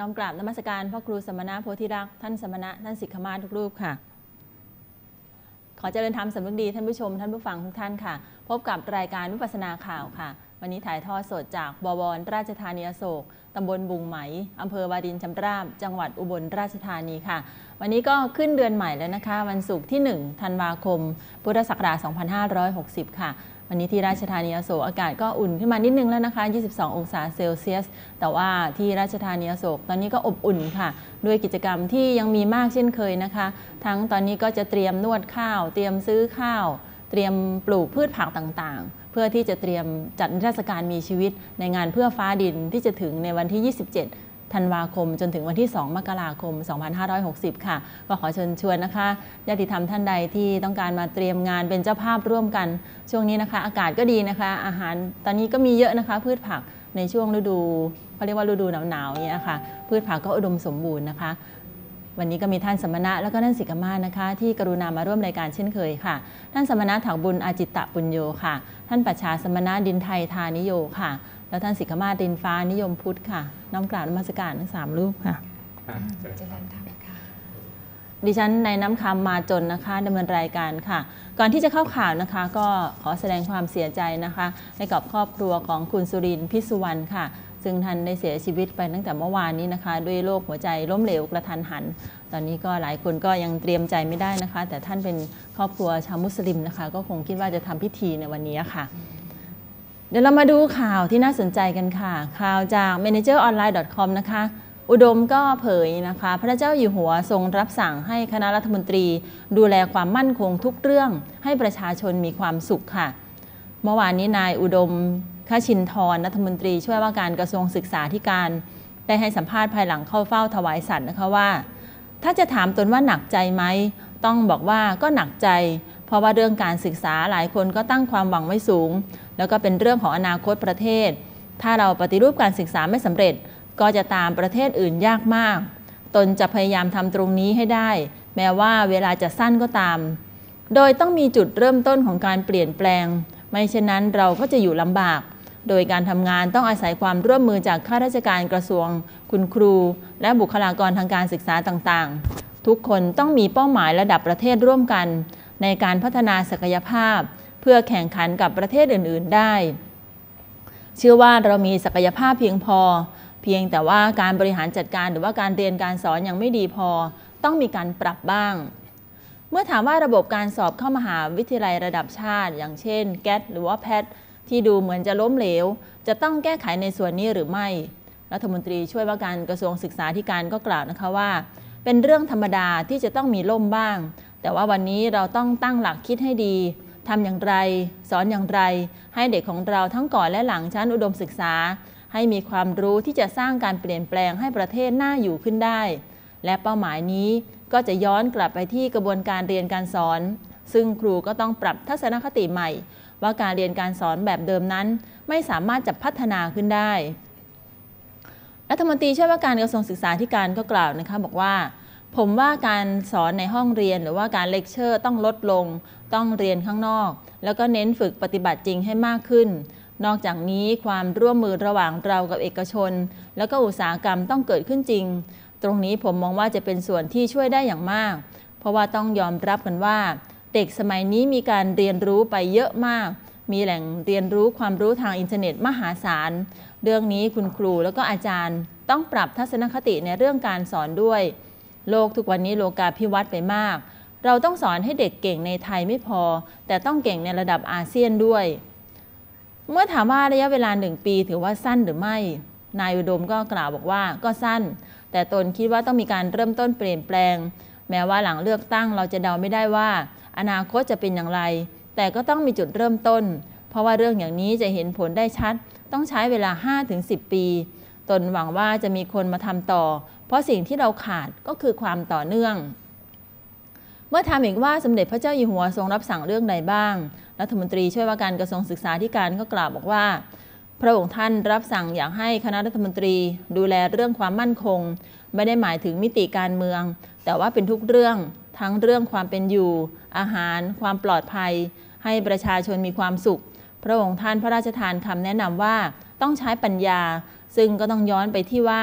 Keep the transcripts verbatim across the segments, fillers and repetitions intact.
น้อมกราบนมัสการพ่อครูสมณะโพธิรักษ์ท่านสมณะท่านสิกขมาศทุกรูปค่ะขอเจริญธรรมสำนึกดีท่านผู้ชมท่านผู้ฟังทุกท่านค่ะพบกับรายการวิปัสสนาข่าวค่ะวันนี้ถ่ายทอดสดจากบวรราชธานีอโศกตำบลบุงไหมอำเภอวารินชำราบจังหวัดอุบลราชธานีค่ะวันนี้ก็ขึ้นเดือนใหม่แล้วนะคะวันศุกร์ที่หนึ่งธันวาคมพุทธศักราชสองพันห้าร้อยหกสิบค่ะวันนี้ที่ราชธานีอโศกอากาศก็อุ่นขึ้นมานิดนึงแล้วนะคะยี่สิบสององศาเซลเซียสแต่ว่าที่ราชธานีอโศกตอนนี้ก็อบอุ่นค่ะด้วยกิจกรรมที่ยังมีมากเช่นเคยนะคะทั้งตอนนี้ก็จะเตรียมนวดข้าวเตรียมซื้อข้าวเตรียมปลูกพืชผักต่างๆเพื่อที่จะเตรียมจัดนิทรรศการมีชีวิตในงานเพื่อฟ้าดินที่จะถึงในวันที่ยี่สิบเจ็ดธันวาคมจนถึงวันที่สองมกราคมสองพันห้าร้อยหกสิบค่ะก็ขอเชิญชวนนะคะญาติธรรมท่านใดที่ต้องการมาเตรียมงานเป็นเจ้าภาพร่วมกันช่วงนี้นะคะอากาศก็ดีนะคะอาหารตอนนี้ก็มีเยอะนะคะพืชผักในช่วงฤดูเขาเรียกว่าฤดูหนาวๆเนี่ยค่ะพืชผักก็อุดมสมบูรณ์นะคะวันนี้ก็มีท่านสมณะแล้วก็ท่านสิกขมาศนะคะที่กรุณามาร่วมรายการเช่นเคยค่ะท่านสมณะถักบุญอาจิตตปุญโญค่ะท่านปัจฉาสมณะดินไทยธานิโยค่ะแล้วท่านสิกขมาศดินฟ้านิยมพุทธค่ะน้อมกราบนมัสการทั้งสามรูปค่ะเจริญธรรมค่ะดิฉันในน้ำคำมาจนนะคะดำเนินรายการค่ะก่อนที่จะเข้าข่าวนะคะก็ขอแสดงความเสียใจนะคะให้กับครอบครัวของคุณสุรินทร์พิสุวรรณค่ะซึ่งท่านได้เสียชีวิตไปตั้งแต่เมื่อวานนี้นะคะด้วยโรคหัวใจล้มเหลวกระทันหันตอนนี้ก็หลายคนก็ยังเตรียมใจไม่ได้นะคะแต่ท่านเป็นครอบครัวชาวมุสลิมนะคะก็คงคิดว่าจะทำพิธีในวันนี้ค่ะเดี๋ยวเรามาดูข่าวที่น่าสนใจกันค่ะข่าวจาก แมเนเจอร์ออนไลน์ ดอท คอม นะคะอุดมก็เผยนะคะพระเจ้าอยู่หัวทรงรับสั่งให้คณะรัฐมนตรีดูแลความมั่นคงทุกเรื่องให้ประชาชนมีความสุขค่ะเมื่อวานนี้นายอุดมคชินทรรัฐมนตรีช่วยว่าการกระทรวงศึกษาธิการได้ให้สัมภาษณ์ภายหลังเข้าเฝ้าถวายสัตย์นะคะว่าถ้าจะถามตนว่าหนักใจไหมต้องบอกว่าก็หนักใจเพราะว่าเรื่องการศึกษาหลายคนก็ตั้งความหวังไว้สูงแล้วก็เป็นเรื่องของอนาคตประเทศถ้าเราปฏิรูปการศึกษาไม่สำเร็จก็จะตามประเทศอื่นยากมากตนจะพยายามทำตรงนี้ให้ได้แม้ว่าเวลาจะสั้นก็ตามโดยต้องมีจุดเริ่มต้นของการเปลี่ยนแปลงไม่เช่นนั้นเราก็จะอยู่ลำบากโดยการทำงานต้องอาศัยความร่วมมือจากข้าราชการกระทรวงคุณครูและบุคลากรทางการศึกษาต่างๆทุกคนต้องมีเป้าหมายระดับประเทศร่วมกันในการพัฒนาศักยภาพเพื่อแข่งขันกับประเทศอื่นๆได้เชื่อว่าเรามีศักยภาพเพียงพอเพียงแต่ว่าการบริหารจัดการหรือว่าการเรียนการสอนยังไม่ดีพอต้องมีการปรับบ้างเมื่อถามว่าระบบการสอบเข้ามหาวิทยาลัยระดับชาติอย่างเช่น แกท หรือว่า แพท ที่ดูเหมือนจะล้มเหลวจะต้องแก้ไขในส่วนนี้หรือไม่รัฐมนตรีช่วยว่าการกระทรวงศึกษาธิการก็กล่าวนะคะว่าเป็นเรื่องธรรมดาที่จะต้องมีล่มบ้างแต่ว่าวันนี้เราต้องตั้งหลักคิดให้ดีทำอย่างไรสอนอย่างไรให้เด็กของเราทั้งก่อนและหลังชั้นอุดมศึกษาให้มีความรู้ที่จะสร้างการเปลี่ยนแปลงให้ประเทศน่าอยู่ขึ้นได้และเป้าหมายนี้ก็จะย้อนกลับไปที่กระบวนการเรียนการสอนซึ่งครูก็ต้องปรับทัศนคติใหม่ว่าการเรียนการสอนแบบเดิมนั้นไม่สามารถจะพัฒนาขึ้นได้รัฐมนตรีช่วยว่าการกระทรวงศึกษาธิการก็กล่าวนะคะบอกว่าผมว่าการสอนในห้องเรียนหรือว่าการเลคเชอร์ต้องลดลงต้องเรียนข้างนอกแล้วก็เน้นฝึกปฏิบัติจริงให้มากขึ้นนอกจากนี้ความร่วมมือระหว่างเรากับเอกชนแล้วก็อุตสาหกรรมต้องเกิดขึ้นจริงตรงนี้ผมมองว่าจะเป็นส่วนที่ช่วยได้อย่างมากเพราะว่าต้องยอมรับกันว่าเด็กสมัยนี้มีการเรียนรู้ไปเยอะมากมีแหล่งเรียนรู้ความรู้ทางอินเทอร์เน็ตมหาศาลเรื่องนี้คุณครูแล้วก็อาจารย์ต้องปรับทัศนคติในเรื่องการสอนด้วยโลกทุกวันนี้โลกาภิวัตน์ไปมากเราต้องสอนให้เด็กเก่งในไทยไม่พอแต่ต้องเก่งในระดับอาเซียนด้วยเมื่อถามว่าระยะเวลาหนึ่งปีถือว่าสั้นหรือไม่นายอุดมก็กล่าวบอกว่าก็สั้นแต่ตนคิดว่าต้องมีการเริ่มต้นเปลี่ยนแปลงแม้ว่าหลังเลือกตั้งเราจะเดาไม่ได้ว่าอนาคตจะเป็นอย่างไรแต่ก็ต้องมีจุดเริ่มต้นเพราะว่าเรื่องอย่างนี้จะเห็นผลได้ชัดต้องใช้เวลา ห้าถึงสิบ ปีตนหวังว่าจะมีคนมาทำต่อเพราะสิ่งที่เราขาดก็คือความต่อเนื่องเมื่อถามอีกว่าสมเด็จพระเจ้าอยู่หัวทรงรับสั่งเรื่องใดบ้างรัฐมนตรีช่วยว่าการกระทรวงศึกษาธิการก็กล่าวบอกว่าพระองค์ท่านรับสั่งอยากให้คณะรัฐมนตรีดูแลเรื่องความมั่นคงไม่ได้หมายถึงมิติการเมืองแต่ว่าเป็นทุกเรื่องทั้งเรื่องความเป็นอยู่อาหารความปลอดภัยให้ประชาชนมีความสุขพระองค์ท่านพระราชทานคำแนะนำว่าต้องใช้ปัญญาซึ่งก็ต้องย้อนไปที่ว่า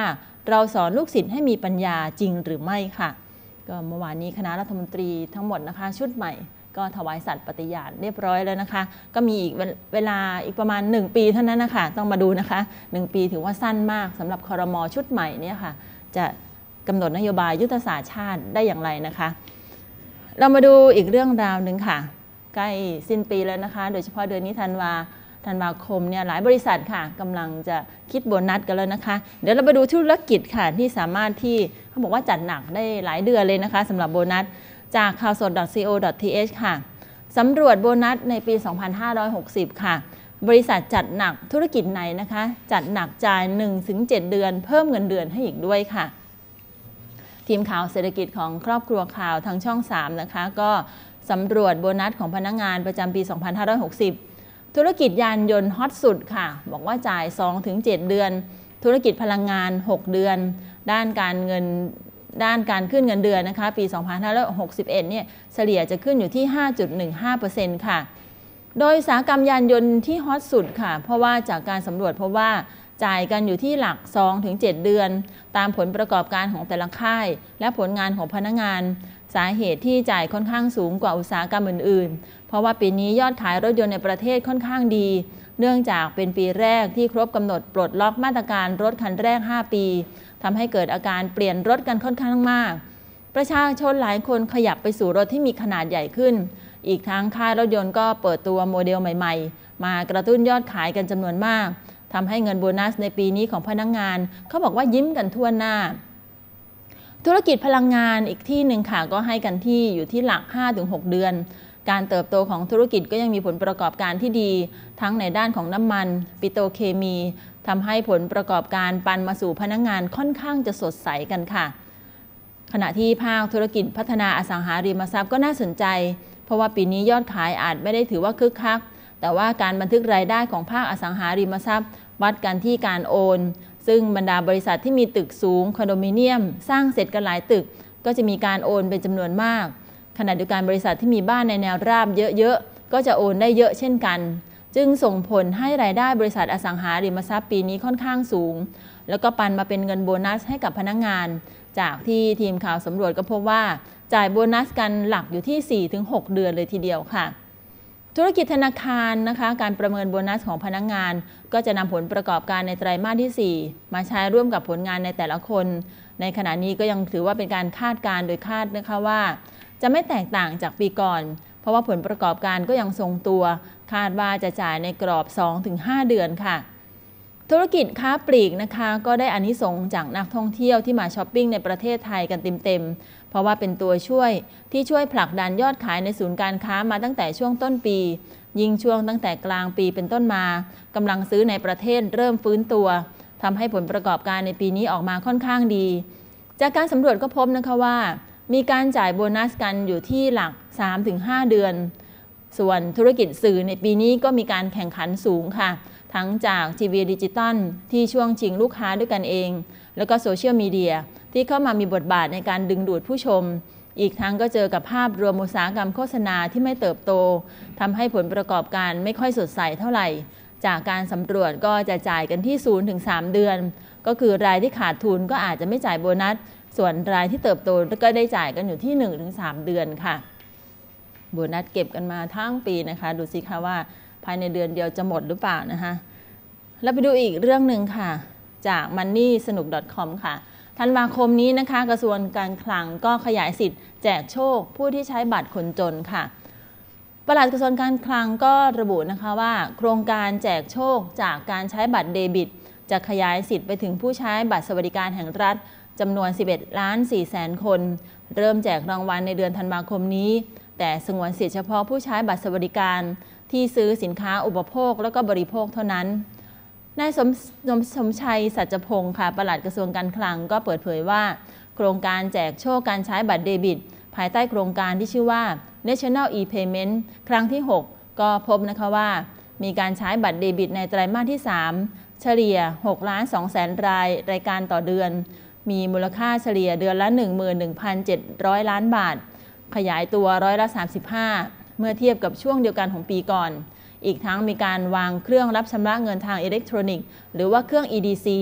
เราสอนลูกศิษย์ให้มีปัญญาจริงหรือไม่ค่ะก็เมื่อวานนี้คณะรัฐมนตรีทั้งหมดนะคะชุดใหม่ก็ถวายสัตย์ปฏิญาณเรียบร้อยแล้วนะคะก็มีอีกเวลาอีกประมาณหนึ่งปีเท่านั้นนะคะต้องมาดูนะคะหนึ่งปีถือว่าสั้นมากสำหรับครม.ชุดใหม่เนี่ยค่ะจะกำหนดนโยบายยุทธศาสตร์ชาติได้อย่างไรนะคะเรามาดูอีกเรื่องราวหนึ่งค่ะใกล้สิ้นปีแล้วนะคะโดยเฉพาะเดือนนี้ธันวาธันวาคมเนี่ยหลายบริษัทค่ะกำลังจะคิดโบนัสกันแล้วนะคะเดี๋ยวเราไปดูธุรกิจค่ะที่สามารถที่เขาบอกว่าจัดหนักได้หลายเดือนเลยนะคะสำหรับโบนัสจากข่าวสด ดอท ซี โอ ดอท ที เอช ค่ะสำรวจโบนัสในปี สองพันห้าร้อยหกสิบ ค่ะบริษัทจัดหนักธุรกิจไหนนะคะจัดหนักจ่าย หนึ่งถึงเจ็ด เดือนเพิ่มเงินเดือนให้อีกด้วยค่ะทีมข่าวเศรษฐกิจของครอบครัวข่าวทางช่องสามนะคะก็สำรวจโบนัสของพนักงานประจำปี สองพันห้าร้อยหกสิบ ธุรกิจยานยนต์ฮอตสุดค่ะบอกว่าจ่าย สองถึงเจ็ด เดือนธุรกิจพลังงานหกเดือนด้านการเงินด้านการขึ้นเงินเดือนนะคะปี สองพันห้าร้อยหกสิบเอ็ด เนี่ยเฉลี่ยจะขึ้นอยู่ที่ ห้าจุดหนึ่งห้าเปอร์เซ็นต์ ค่ะโดยอุตสาหกรรมยานยนต์ที่ฮอตสุดค่ะเพราะว่าจากการสำรวจเพราะว่าจ่ายกันอยู่ที่หลัก สองถึงเจ็ด เดือนตามผลประกอบการของแต่ละค่ายและผลงานของพนักงานสาเหตุที่จ่ายค่อนข้างสูงกว่าอุตสาหกรรมอื่นๆเพราะว่าปีนี้ยอดขายรถยนต์ในประเทศค่อนข้างดีเนื่องจากเป็นปีแรกที่ครบกำหนดปลดล็อกมาตรการรถคันแรกห้าปีทำให้เกิดอาการเปลี่ยนรถกันค่อนข้างมากประชาชนหลายคนขยับไปสู่รถที่มีขนาดใหญ่ขึ้นอีกทั้งค่ายรถยนต์ก็เปิดตัวโมเดลใหม่ๆมากระตุ้นยอดขายกันจำนวนมากทำให้เงินโบนัสในปีนี้ของพนักงานเขาบอกว่ายิ้มกันทั่วหน้าธุรกิจพลังงานอีกที่หนึ่งค่ะก็ให้กันที่อยู่ที่หลัก ห้าถึงหก เดือนการเติบโตของธุรกิจก็ยังมีผลประกอบการที่ดีทั้งในด้านของน้ำมันปิโตรเคมีทำให้ผลประกอบการปันมาสู่พนักงานค่อนข้างจะสดใสกันค่ะขณะที่ภาคธุรกิจพัฒนาอสังหาริมทรัพย์ก็น่าสนใจเพราะว่าปีนี้ยอดขายอาจไม่ได้ถือว่าคึกคักแต่ว่าการบันทึกรายได้ของภาคอสังหาริมทรัพย์วัดกันที่การโอนซึ่งบรรดาบริษัทที่มีตึกสูงคอนโดมิเนียมสร้างเสร็จกันหลายตึกก็จะมีการโอนเป็นจำนวนมากขณะเดียวกันบริษัทที่มีบ้านในแนวราบเยอะๆก็จะโอนได้เยอะเช่นกันจึงส่งผลให้รายได้บริษัทอสังหาริมทรัพย์ปีนี้ค่อนข้างสูงแล้วก็ปันมาเป็นเงินโบนัสให้กับพนักงานจากที่ทีมข่าวสำรวจก็พบว่าจ่ายโบนัสกันหลักอยู่ที่ สี่ถึงหก เดือนเลยทีเดียวค่ะธุรกิจธนาคารนะคะการประเมินโบนัสของพนักงานก็จะนำผลประกอบการในไตรมาสที่สี่มาใช้ร่วมกับผลงานในแต่ละคนในขณะนี้ก็ยังถือว่าเป็นการคาดการณ์โดยคาดนะคะว่าจะไม่แตกต่างจากปีก่อนเพราะว่าผลประกอบการก็ยังทรงตัวคาดว่าจะจ่ายในกรอบ สองถึงห้า เดือนค่ะธุรกิจค้าปลีกนะคะก็ได้อานิสงส์จากนักท่องเที่ยวที่มาช้อปปิ้งในประเทศไทยกันเต็มๆเพราะว่าเป็นตัวช่วยที่ช่วยผลักดันยอดขายในศูนย์การค้ามาตั้งแต่ช่วงต้นปียิ่งช่วงตั้งแต่กลางปีเป็นต้นมากำลังซื้อในประเทศเริ่มฟื้นตัวทำให้ผลประกอบการในปีนี้ออกมาค่อนข้างดีจากการสำรวจก็พบนะคะว่ามีการจ่ายโบนัสกันอยู่ที่หลัก สามถึงห้า เดือนส่วนธุรกิจสื่อในปีนี้ก็มีการแข่งขันสูงค่ะทั้งจากทีวีดิจิตอลที่ช่วงชิงลูกค้าด้วยกันเองแล้วก็โซเชียลมีเดียที่เข้ามามีบทบาทในการดึงดูดผู้ชมอีกทั้งก็เจอกับภาพรวมอุตสาหกรรมโฆษณาที่ไม่เติบโตทำให้ผลประกอบการไม่ค่อยสดใสเท่าไหร่จากการสำรวจก็จะจ่ายกันที่ ศูนย์ถึงสาม เดือนก็คือรายที่ขาดทุนก็อาจจะไม่จ่ายโบนัสส่วนรายที่เติบโตก็ได้จ่ายกันอยู่ที่ หนึ่งถึงสาม เดือนค่ะโบนัสเก็บกันมาทั้งปีนะคะดูสิคะว่าภายในเดือนเดียวจะหมดหรือเปล่านะคะแล้วไปดูอีกเรื่องหนึ่งค่ะจาก มันนี่สนุก ดอท คอม ค่ะธันวาคมนี้นะคะกระทรวงการคลังก็ขยายสิทธิ์แจกโชคผู้ที่ใช้บัตรคนจนค่ะปลัดกระทรวงการคลังก็ระบุนะคะว่าโครงการแจกโชคจากการใช้บัตรเดบิตจะขยายสิทธิ์ไปถึงผู้ใช้บัตรสวัสดิการแห่งรัฐจำนวน สิบเอ็ดล้านสี่แสน คนเริ่มแจกรางวัลในเดือนธันวาคมนี้แต่สงวนสิทธิเฉพาะผู้ใช้บัตรสวัสดิการที่ซื้อสินค้าอุปโภคแล้วก็บริโภคเท่านั้นนายสมสมชัยสัจพงศ์ค่ะปลัดกระทรวงการคลังก็เปิดเผยว่าโครงการแจกโชคการใช้บัตรเดบิตภายใต้โครงการที่ชื่อว่า National e-Payment ครั้งที่หกก็พบนะคะว่ามีการใช้บัตรเดบิตในไตรมาสที่สามเฉลี่ยหกล้านสองแสนรายรายการต่อเดือนมีมูลค่าเฉลี่ยเดือนละ หนึ่งหมื่นหนึ่งพันเจ็ดร้อย ล้านบาทขยายตัวร้อยละสามสิบห้าเมื่อเทียบกับช่วงเดียวกันของปีก่อนอีกทั้งมีการวางเครื่องรับชำระเงินทางอิเล็กทรอนิกส์หรือว่าเครื่อง อี ดี ซี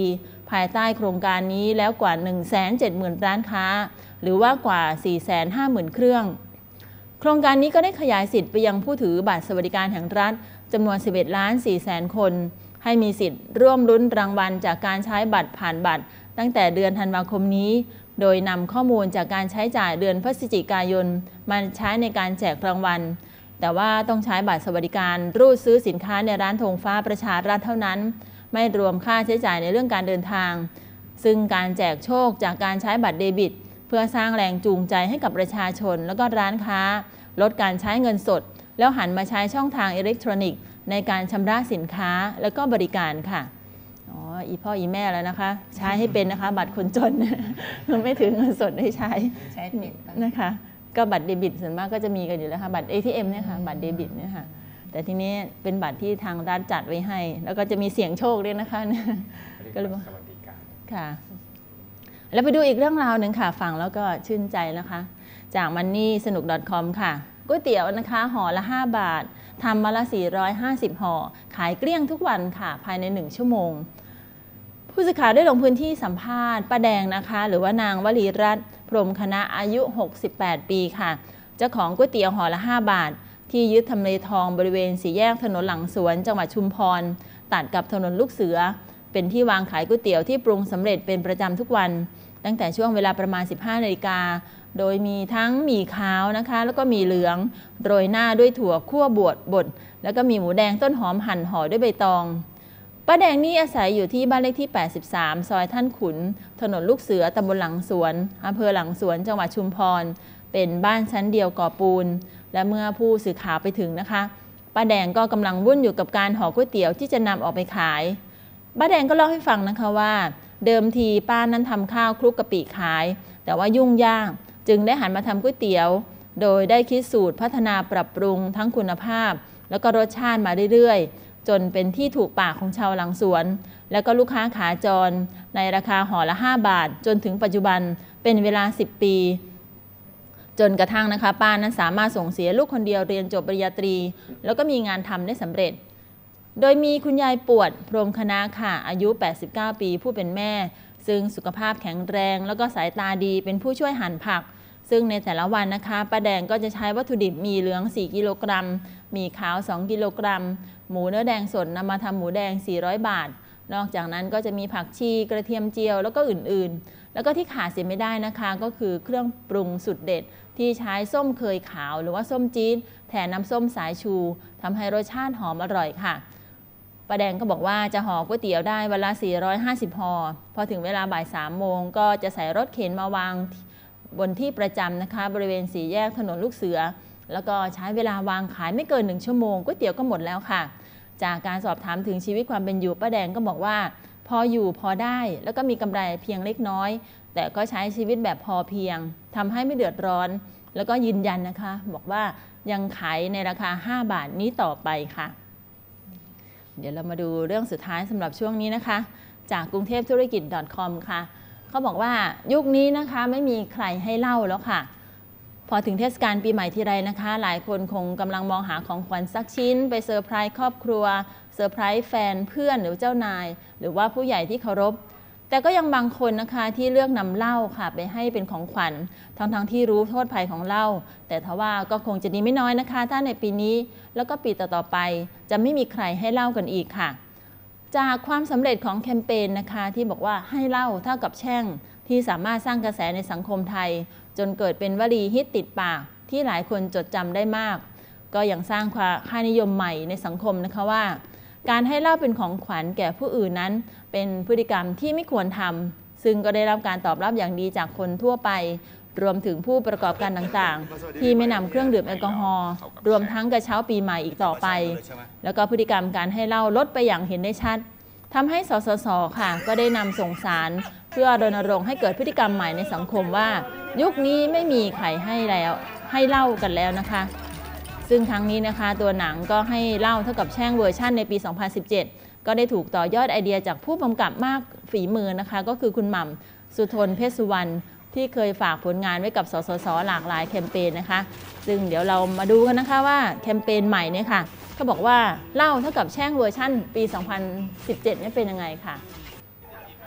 ภายใต้โครงการนี้แล้วกว่า หนึ่งแสนเจ็ดหมื่น ร้านค้าหรือว่ากว่า สี่แสนห้าหมื่น เครื่องโครงการนี้ก็ได้ขยายสิทธิ์ไปยังผู้ถือบัตรสวัสดิการแห่งรัฐจำนวน สิบเอ็ดล้านสี่แสน คนให้มีสิทธิ์ร่วมลุ้นรางวัลจากการใช้บัตรผ่านบัตรตั้งแต่เดือนธันวาคมนี้โดยนำข้อมูลจากการใช้จ่ายเดือนพฤศจิกายนมาใช้ในการแจกรางวัลแต่ว่าต้องใช้บัตรสวัสดิการรูดซื้อสินค้าในร้านธงฟ้าประชารัฐเท่านั้นไม่รวมค่าใช้จ่ายในเรื่องการเดินทางซึ่งการแจกโชคจากการใช้บัตรเดบิตเพื่อสร้างแรงจูงใจให้กับประชาชนและก็ร้านค้าลดการใช้เงินสดแล้วหันมาใช้ช่องทางอิเล็กทรอนิกส์ในการชำระสินค้าและก็บริการค่ะอ๋ออีพ่ออีแม่แล้วนะคะใช้ให้เป็นนะคะบัตรคนจน ไม่ถึงเงินสดให้ใช้ใช้เป็นนะคะก็บัตรเดบิตส่วนมากก็จะมีกันอยู่แล้วค่ะบัตร เอ ที เอ็ม เนี่ยค่ะบัตรเดบิตเนี่ยค่ะแต่ทีนี้เป็นบัตรที่ทางรัฐจัดไว้ให้แล้วก็จะมีเสี่ยงโชคด้วยนะคะก็เลยสวัสดิการค่ะแล้วไปดูอีกเรื่องราวหนึ่งค่ะฟังแล้วก็ชื่นใจนะคะจากมันนี่สนุก .com ค่ะก๋วยเตี๋ยวนะคะห่อละห้าบาททำมาละสี่ร้อยห้าสิบห่อขายเกลี้ยงทุกวันค่ะภายในหนึ่งชั่วโมงผู้สื่อข่าวได้ลงพื้นที่สัมภาษณ์ป้าแดงนะคะหรือว่านางวลีรัตน์พรหมคณะอายุหกสิบแปดปีค่ะเจ้าของก๋วยเตี๋ยวห่อละห้าบาทที่ยึดทำเลทองบริเวณสี่แยกถนนหลังสวนจังหวัดชุมพรตัดกับถนนลูกเสือเป็นที่วางขายก๋วยเตี๋ยวที่ปรุงสำเร็จเป็นประจำทุกวันตั้งแต่ช่วงเวลาประมาณสิบห้านาฬิกาโดยมีทั้งหมี่ขาวนะคะแล้วก็หมี่เหลืองโรยหน้าด้วยถั่วคั่วบดบดแล้วก็มีหมูแดงต้นหอมหั่นห่อด้วยใบตองป้าแดงนี่อาศัยอยู่ที่บ้านเลขที่แปดสิบสามซอยท่านขุนถนนลูกเสือตำบลหลังสวนอำเภอหลังสวนจังหวัดชุมพรเป็นบ้านชั้นเดียวก่อปูนและเมื่อผู้สื่อข่าวไปถึงนะคะป้าแดงก็กำลังวุ่นอยู่กับการห่อก๋วยเตี๋ยวที่จะนำออกไปขายป้าแดงก็เล่าให้ฟังนะคะว่าเดิมทีป้านั้นทำข้าวคลุกกะปิขายแต่ว่ายุ่งยากจึงได้หันมาทำก๋วยเตี๋ยวโดยได้คิดสูตรพัฒนาปรับปรุงทั้งคุณภาพแล้วก็รสชาติมาเรื่อยๆจนเป็นที่ถูกปากของชาวหลังสวนแล้วก็ลูกค้าขาจรในราคาห่อละห้าบาทจนถึงปัจจุบันเป็นเวลาสิบปีจนกระทั่งนะคะป้านั้นสามารถส่งเสียลูกคนเดียวเรียนจบปริญญาตรีแล้วก็มีงานทำได้สำเร็จโดยมีคุณยายปวดพรหมคณะค่ะอายุแปดสิบเก้าปีผู้เป็นแม่ซึ่งสุขภาพแข็งแรงแล้วก็สายตาดีเป็นผู้ช่วยหั่นผักซึ่งในแต่ละวันนะคะป้าแดงก็จะใช้วัตถุดิบมีเหลืองสี่กิโลกรัมมีขาวสองกิโลกรัมหมูเนื้อแดงสดนำมาทำหมูแดงสี่ร้อยบาทนอกจากนั้นก็จะมีผักชีกระเทียมเจียวแล้วก็อื่นๆแล้วก็ที่ขาดเสียไม่ได้นะคะก็คือเครื่องปรุงสุดเด็ดที่ใช้ส้มเคยขาวหรือว่าส้มจี๊ดแทนน้ำส้มสายชูทำให้รสชาติหอมอร่อยค่ะป้าแดงก็บอกว่าจะห่อก๋วยเตี๋ยวได้เวลาสี่ร้อยห้าสิบห่อพอถึงเวลาบ่ายสามโมงก็จะใส่รถเข็นมาวางบนที่ประจำนะคะบริเวณสี่แยกถนนลูกเสือแล้วก็ใช้เวลาวางขายไม่เกินหนึ่งชั่วโมงก๋วยเตี๋ยวก็หมดแล้วค่ะจากการสอบถามถึงชีวิตความเป็นอยู่ป้าแดงก็บอกว่าพออยู่พอได้แล้วก็มีกำไรเพียงเล็กน้อยแต่ก็ใช้ชีวิตแบบพอเพียงทำให้ไม่เดือดร้อนแล้วก็ยืนยันนะคะบอกว่ายังขายในราคาห้าบาทนี้ต่อไปค่ะเดี๋ยวเรามาดูเรื่องสุดท้ายสำหรับช่วงนี้นะคะจากกรุงเทพธุรกิจ .com ค่ะเขาบอกว่ายุคนี้นะคะไม่มีใครให้เล่าแล้วค่ะพอถึงเทศกาลปีใหม่ทีไรนะคะหลายคนคงกำลังมองหาของขวัญสักชิ้นไปเซอร์ไพรส์ครอบครัวเซอร์ไพรส์แฟนเพื่อนหรือเจ้านายหรือว่าผู้ใหญ่ที่เคารพแต่ก็ยังบางคนนะคะที่เลือกนำเหล้าค่ะไปให้เป็นของขวัญทั้งๆ ท, ที่รู้โทษภัยของเหล้าแต่ทว่าก็คงจะดีไม่น้อยนะคะถ้าในปีนี้แล้วก็ปีต่อๆไปจะไม่มีใครให้เหล้ากันอีกค่ะจากความสำเร็จของแคมเปญนะคะที่บอกว่าให้เหล้าเท่ากับแช่งที่สามารถสร้างกระแสในสังคมไทยจนเกิดเป็นวลีฮิตติดปากที่หลายคนจดจำได้มากก็ยังสร้างค่านิยมใหม่ในสังคมนะคะว่าการให้เหล้าเป็นของขวัญแก่ผู้อื่นนั้นเป็นพฤติกรรมที่ไม่ควรทำซึ่งก็ได้รับการตอบรับอย่างดีจากคนทั่วไปรวมถึงผู้ประกอบการต่างๆที่ไม่นำเครื่องดื่มแอลกอฮอล์รวมทั้งกระเช้าปีใหม่อีกต่อไปแล้วก็พฤติกรรมการให้เหล้าลดไปอย่างเห็นได้ชัดทำให้สสส.ค่ะก็ได้นำส่งสารเพื่อรณรงค์ให้เกิดพฤติกรรมใหม่ในสังคมว่ายุคนี้ไม่มีใครให้แล้วให้เหล้ากันแล้วนะคะซึ่งครั้งนี้นะคะตัวหนังก็ให้เหล้าเท่ากับแช่งเวอร์ชั่นในปี สองพันสิบเจ็ด ก็ได้ถูกต่อยอดไอเดียจากผู้กำกับมากฝีมือนะคะก็คือคุณหม่ำสุทนเพชรสุวรรณที่เคยฝากผลงานไว้กับสสส.หลากหลายแคมเปญนะคะซึ่งเดี๋ยวเรามาดูกันนะคะว่าแคมเปญใหม่เนี่ยค่ะเขาบอกว่าเหล้าเท่ากับแช่งเวอร์ชั่นปี สองพันสิบเจ็ด นี่เป็นยังไงค่ะ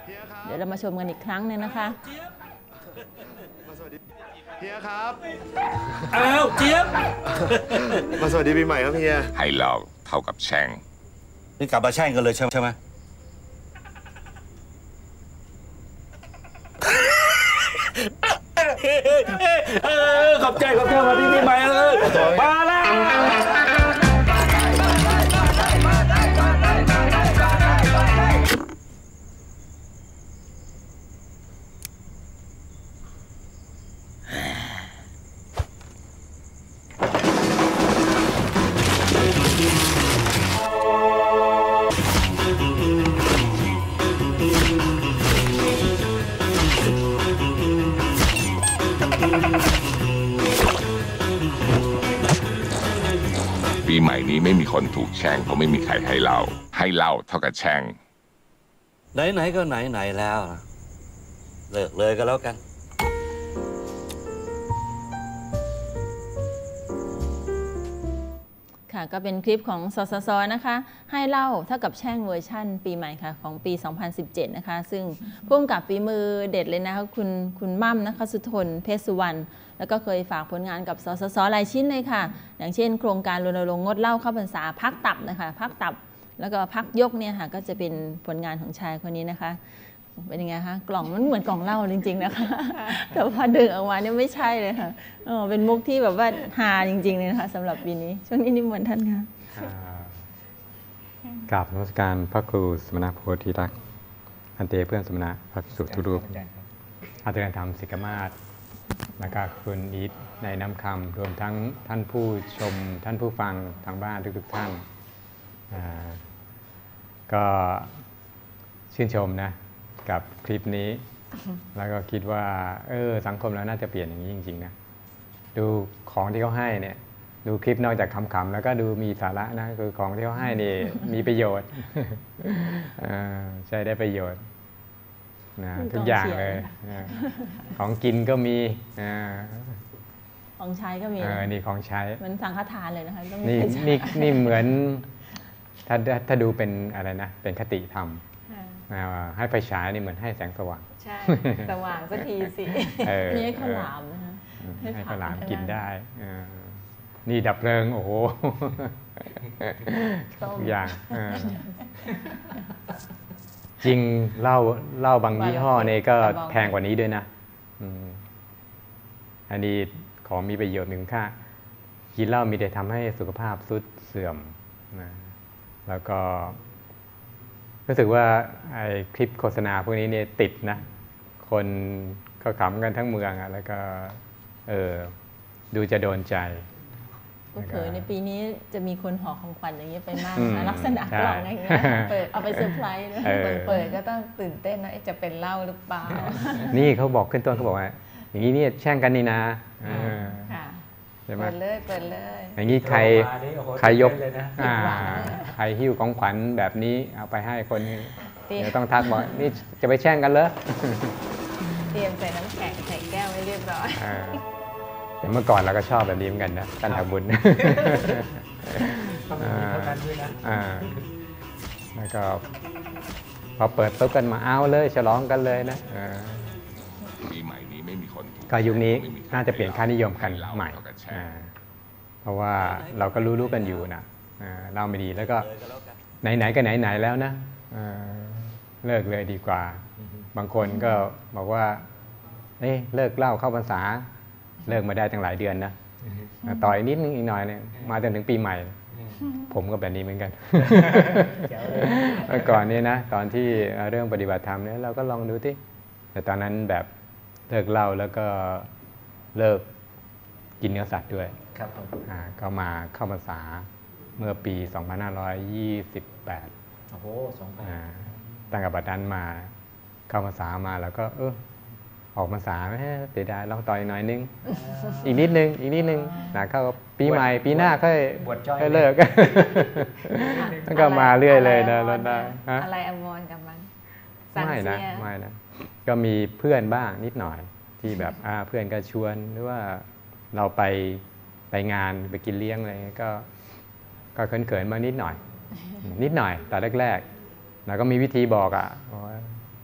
เดี๋ยวเรามาชมกันอีกครั้งหนึงนะคะมาสวัสดีเฮียครับอ้าวเจี๊ยบมาสวัสดีปีใหม่ครับเฮียให้เราเท่ากับแช่งนี่กลับมาแช่งกันเลยใช่ไหมขอบใจขอบใจวันนี้ปีใหม่เลยมาแล้วปีใหม่นี้ไม่มีคนถูกแช่งเพราะไม่มีใครให้เล่าให้เล่าเท่ากับแช่งไหนๆก็ไหนๆแล้วเลิกเลยก็แล้วกันค่ะก็เป็นคลิปของสสสนะคะให้เล่าเท่ากับแช่งเวอร์ชั่นปีใหม่ค่ะของปี สองพันสิบเจ็ด นะคะซึ่งร่วมกับฝีมือเด็ดเลยนะคะคุณคุณมั่มนะคะสุทนเพชรสุวรรณแล้วก็เคยฝากผลงานกับสสสหลายชิ้นเลยค่ะอย่างเช่นโครงการรณรงค์งดเหล้าเข้าพรรษาพักตับนะคะพักตับแล้วก็พักยกเนี่ยค่ะก็จะเป็นผลงานของชายคนนี้นะคะเป็นยังไงคะกล่องมันเหมือนกล่องเหล้าจริงๆนะคะแต่พอดึงออกมาเนี่ยไม่ใช่เลยค่ะอ๋อเป็นมุกที่แบบว่าฮาจริงๆเลยนะคะสำหรับปีนี้ช่วงนี้นิมนต์ท่านค่ะกราบนมัสการพระครูสมณโพธิรักษ์อันเตเพื่อนสมณะพระภิกษุทุกรูปอาจารย์ธรรมศิกมาศแล้วก็คุณอีทในน้ำคำรวมทั้งท่านผู้ชมท่านผู้ฟังทางบ้านทุกๆท่านก็ชื่นชมนะกับคลิปนี้ แล้วก็คิดว่าเออสังคมเราน่าจะเปลี่ยนอย่างนี้จริงๆนะดูของที่เขาให้เนี่ยดูคลิปนอกจากขำๆแล้วก็ดูมีสาระนะคือของที่เขาให้นี่ มีประโยชน์ใช้ได้ประโยชน์นะทุกอย่างเลยของกินก็มีของใช้ก็มีนี่ของใช้เหมือนสังฆทานเลยนะคะนี่นี่นี่เหมือนถ้าถ้าดูเป็นอะไรนะเป็นคติธรรมให้ไฟฉายนี่เหมือนให้แสงสว่างใช่สว่างสักทีสินี่ให้ข้าวหลามนะคะให้ข้าวหลามกินได้นี่ดับเพลิงโอ้โหทุกอย่างจริงเหล้าเหล้าบางยี่ห้อนี่ก็แพงกว่านี้ด้วยนะอันนี้ของมีประโยชน์หนึ่งค่ะกินเหล้ามีแต่ทำให้สุขภาพทรุดเสื่อมนะแล้วก็รู้สึกว่าไอ้คลิปโฆษณาพวกนี้เนี่ยติดนะคนก็ขำกันทั้งเมืองอ่ะแล้วก็เออดูจะโดนใจเผยในปีนี้จะมีคนห่อของขวัญอย่างเงี้ยไปมากนะลักษณะกล่องอย่างเงี้ยเปิดเอาไปเซอร์ไพรส์นะเปิดก็ต้องตื่นเต้นนะจะเป็นเหล้าหรือเปล่านี่เขาบอกขึ้นต้นเขาบอกว่าอย่างนี้เนี่ยแช่งกันนี่นะเปิดเลยเปิดเลยอย่างนี้ใครใครยกใครหิ้วของขวัญแบบนี้เอาไปให้คนเดี๋ยวต้องทักบอกนี่จะไปแช่งกันเหรอเตรียมใส่น้ำแข็งใส่แก้วไว้เรียบร้อยแต่เมื่อก่อนเราก็ชอบแบบนี้เหมือนกันนะการทำบุญต้องมีเท่ากันด้วยนะแล้วก็พอเปิดโต๊ะกันมาเอาเลยฉลองกันเลยนะปีใหม่นี้ไม่มีคนก็ยุคนี้น่าจะเปลี่ยนค่านิยมกันใหม่เพราะว่าเราก็รู้ๆกันอยู่นะเราไม่ดีแล้วก็ไหนๆก็ไหนๆแล้วนะเลิกเลยดีกว่าบางคนก็บอกว่าเอ้เลิกเหล้าเข้าพรรษาเลิกมาได้ตั้งหลายเดือนนะต่ออีกนิดนึงอีกหน่อยเนี่ยมาจนถึงปีใหม่ผมก็แบบนี้เหมือนกันเมื่อก่อนนี้นะตอนที่เรื่องปฏิบัติธรรมเนี่ยเราก็ลองดูที่แต่ตอนนั้นแบบเลิกเหล้าแล้วก็เลิกกินเนื้อสัตว์ด้วยครับผมก็มาเข้าพรรษาเมื่อปีสองพันห้าร้อยยี่สิบแปดโอ้โหสองพันตั้งแต่บัดนั้นมาเข้าพรรษามาแล้วก็เออออกพรรษาไม่เสียดายลองต่อยหน่อยนึงอีกนิดนึงอีกนิดนึงนะเข้าปีใหม่ปีหน้าค่อยค่อยเลิกแล้วก็มาเรื่อยเลยนะแล้วได้อะไรอมรกับมันไม่นะไม่นะก็มีเพื่อนบ้างนิดหน่อยที่แบบเพื่อนก็ชวนหรือว่าเราไปไปงานไปกินเลี้ยงอะไรก็ก็เขินๆมานิดหน่อยนิดหน่อยแต่แรกๆแล้วก็มีวิธีบอกอ่ะ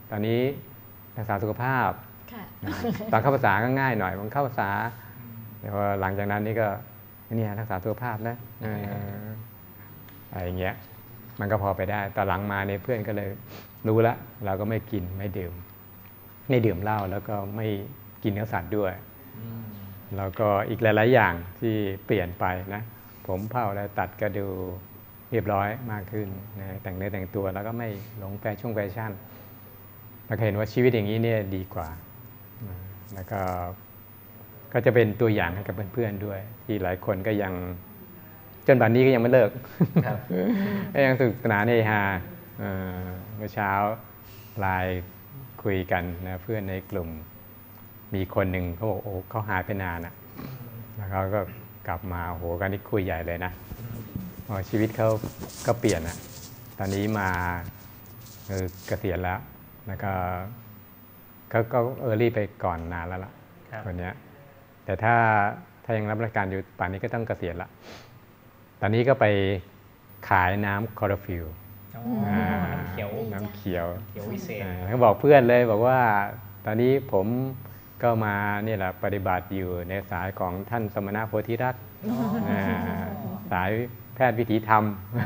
ตอนนี้รักษาสุขภาพค่ะตอนเข้าภาษาก็ง่ายหน่อยมันเข้าภาษาแต่ว่าหลังจากนั้นนี่ก็เนี่ยรักษาสุขภาพนะเอออะไรอย่างเงี้ยมันก็พอไปได้ตอนหลังมาเนี่ยเพื่อนก็เลยรู้ละเราก็ไม่กินไม่ดื่มไม่ดื่มเหล้าแล้วก็ไม่กินเนื้อสัตว์ด้วยแล้วก็อีกหลายๆอย่างที่เปลี่ยนไปนะผมเผ่าแล้วตัดก็ดูเรียบร้อยมากขึ้นนะแต่งเนื้อแต่งตัวแล้วก็ไม่หลงแฟชั่นแฟชั่นเราเห็นว่าชีวิตอย่างนี้เนี่ยดีกว่าแล้วก็ก็จะเป็นตัวอย่างให้กับเพื่อนๆด้วยที่หลายคนก็ยังจนบัดนี้ก็ยังไม่เลิกก็ยังสนุกสนานเฮฮาเมื่อเช้าไลน์คุยกันนะเพื่อนในกลุ่มมีคนหนึ่งเขาบอกโอ้เขาหายไปนานอ่ะแล้วเขาก็กลับมาโหกันนี่คุยใหญ่เลยนะชีวิตเขาก็เปลี่ยนอ่ะตอนนี้มาเกษียณแล้วแล้วก็เขาก็เออรี่ไปก่อนนานแล้วล่ะคนนี้แต่ถ้าถ้ายังรับราชการอยู่ป่านนี้ก็ต้องเกษียณละตอนนี้ก็ไปขายน้ำคลอโรฟิลล์น้ำเขียวน้ำเขียวเขียววิเศษเขาบอกเพื่อนเลยบอกว่าตอนนี้ผมก็มาเนี่ยแหละปฏิบัติอยู่ในสายของท่านสมณะโพธิรัตน์สายแพทย์วิถีธรรม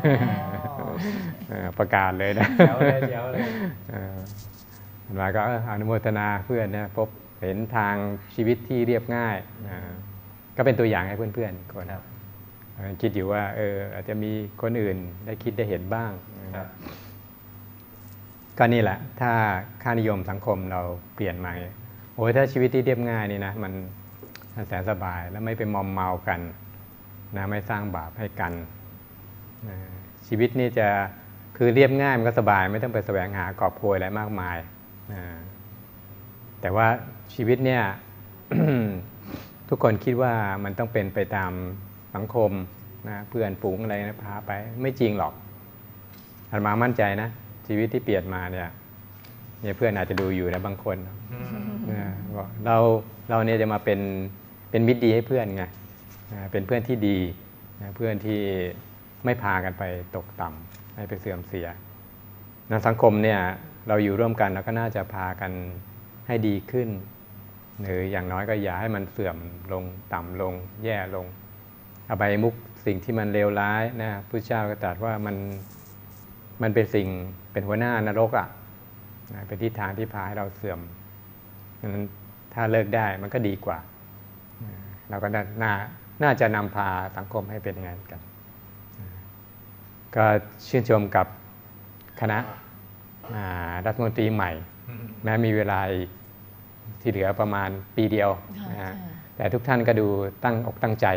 ประกาศเลยนะเดี๋ยวเลยเดี๋ยวเลยมาก็อนุโมทนาเพื่อนนะพบเห็นทางชีวิตที่เรียบง่ายก็เป็นตัวอย่างให้เพื่อนๆคนคิดอยู่ว่าเอออาจจะมีคนอื่นได้คิดได้เห็นบ้างก็นี่แหละถ้าค่านิยมสังคมเราเปลี่ยนมาโอ้ยถ้าชีวิตที่เรียบง่ายนี่นะมันแสนสบายแล้วไม่ไปมอมเมากันนะไม่สร้างบาปให้กันชีวิตนี่จะคือเรียบง่ายมันก็สบายไม่ต้องไปแสวงหากอบโกยอะไรมากมายแต่ว่าชีวิตเนี่ย ทุกคนคิดว่ามันต้องเป็นไปตามสังคมนะเพื่อนฝูงอะไรนะพาไปไม่จริงหรอกอาตมามั่นใจนะชีวิตที่เปลี่ยนมาเนี่ยเนี่ยเพื่อนอาจจะดูอยู่นะบางคนบอกเราเราเนี่ยจะมาเป็นเป็นมิตรดีให้เพื่อนไงเป็นเพื่อนที่ดีเพื่อนที่ไม่พากันไปตกต่ำให้ไปเสื่อมเสียในสังคมเนี่ยเราอยู่ร่วมกันเราก็น่าจะพากันให้ดีขึ้นหรืออย่างน้อยก็อย่าให้มันเสื่อมลงต่ำลงแย่ลงอบายมุขสิ่งที่มันเลวร้ายนะพระเจ้าก็ตรัสว่ามันมันเป็นสิ่งเป็นหัวหน้านรกอ่ะเป็นทิศทางที่พาให้เราเสื่อมนั้นถ้าเลิกได้มันก็ดีกว่าเราก็น่าน่าจะนำพาสังคมให้เป็นอย่างนั้นกันก็ชื่นชมกับคณะรัฐมนตรีใหม่แม้มีเวลาที่เหลือประมาณปีเดียวนะฮะแต่ทุกท่านก็ดูตั้งอกตั้งใจ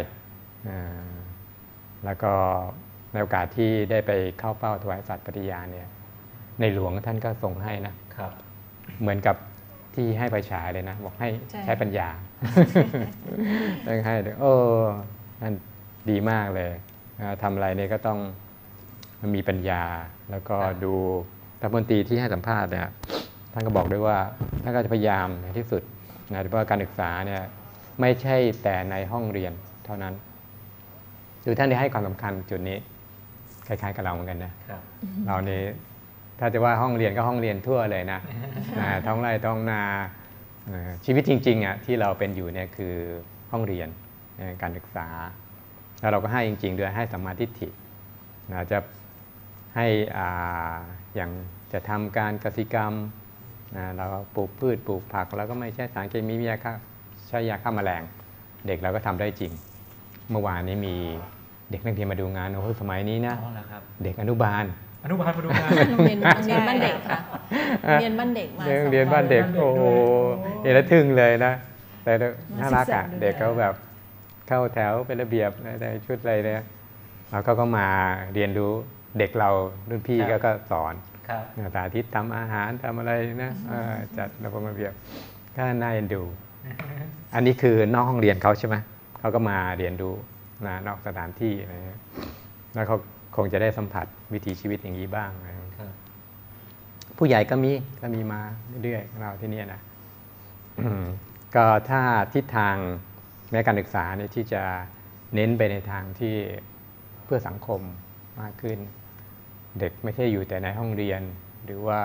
แล้วก็ในโอกาสที่ได้ไปเข้าเฝ้าถวายสัตย์ปฏิญาณเนี่ยในหลวงท่านก็ทรงให้นะครับเหมือนกับที่ให้ไปฉายเลยนะบอกให้ใช้ปัญญาต้องให้โอ้นั่นดีมากเลยทำอะไรเนี่ยก็ต้องมีปัญญาแล้วก็ดูรัฐมนตรีที่ให้สัมภาษณ์เนี่ยท่านก็บอกด้วยว่าท่านก็จะพยายามในที่สุดนะเพราะการศึกษาเนี่ยไม่ใช่แต่ในห้องเรียนเท่านั้นคือท่านได้ให้ความสำคัญจุดนี้คล้ายๆกับเราเหมือนกันนะเราเนี่ยถ้าจะว่าห้องเรียนก็ห้องเรียนทั่วเลยนะ ท้องไร่ท้องนาชีวิตจริงๆอ่ะที่เราเป็นอยู่เนี่ยคือห้องเรียนการศึกษาแล้วเราก็ให้จริงๆด้วยให้สัมมาทิฏฐินะจะให้อ่าอย่างจะทำการเกษตรกรรมนะเราปลูกพืชปลูกผักแล้วก็ไม่ใช้สารเคมีมียาฆ่าใช้ยาฆ่าแมลงเด็กเราก็ทำได้จริงเมื่อวานนี้มีเด็กนักเรียนมาดูงานโอ้โหสมัยนี้นะเด็กอนุบาลอนุบาลมาดูงานโรงเรียนโรงเรียนบ้านเด็กค่ะเรียนบ้านเด็กมาเรียนบ้านเด็กโอ้โหเห็นแล้วทึ่งเลยนะแต่น่ารักอ่ะเด็กเขาแบบเข้าแถวเป็นระเบียบในชุดอะไรเนี่ยแล้วเขาก็มาเรียนรู้เด็กเรารุ่นพี่ก็สอนสาธิตทำอาหารทำอะไรนะจัดระบบระเบียบก็น่าเอ็นดูอันนี้คือนอกห้องเรียนเขาใช่ไหมเขาก็มาเรียนรู้นะนอกสถานที่อะไรแล้วเขาคงจะได้สัมผัสวิถีชีวิตอย่างนี้บ้างนะครับผู้ใหญ่ก็มีก็มีมาเรื่อยๆเราที่นี่นะก็ถ้าทิศทางในการศึกษาเนี่ยที่จะเน้นไปในทางที่เพื่อสังคมมากขึ้นเด็กไม่ใช่อยู่แต่ในห้องเรียนหรือว่า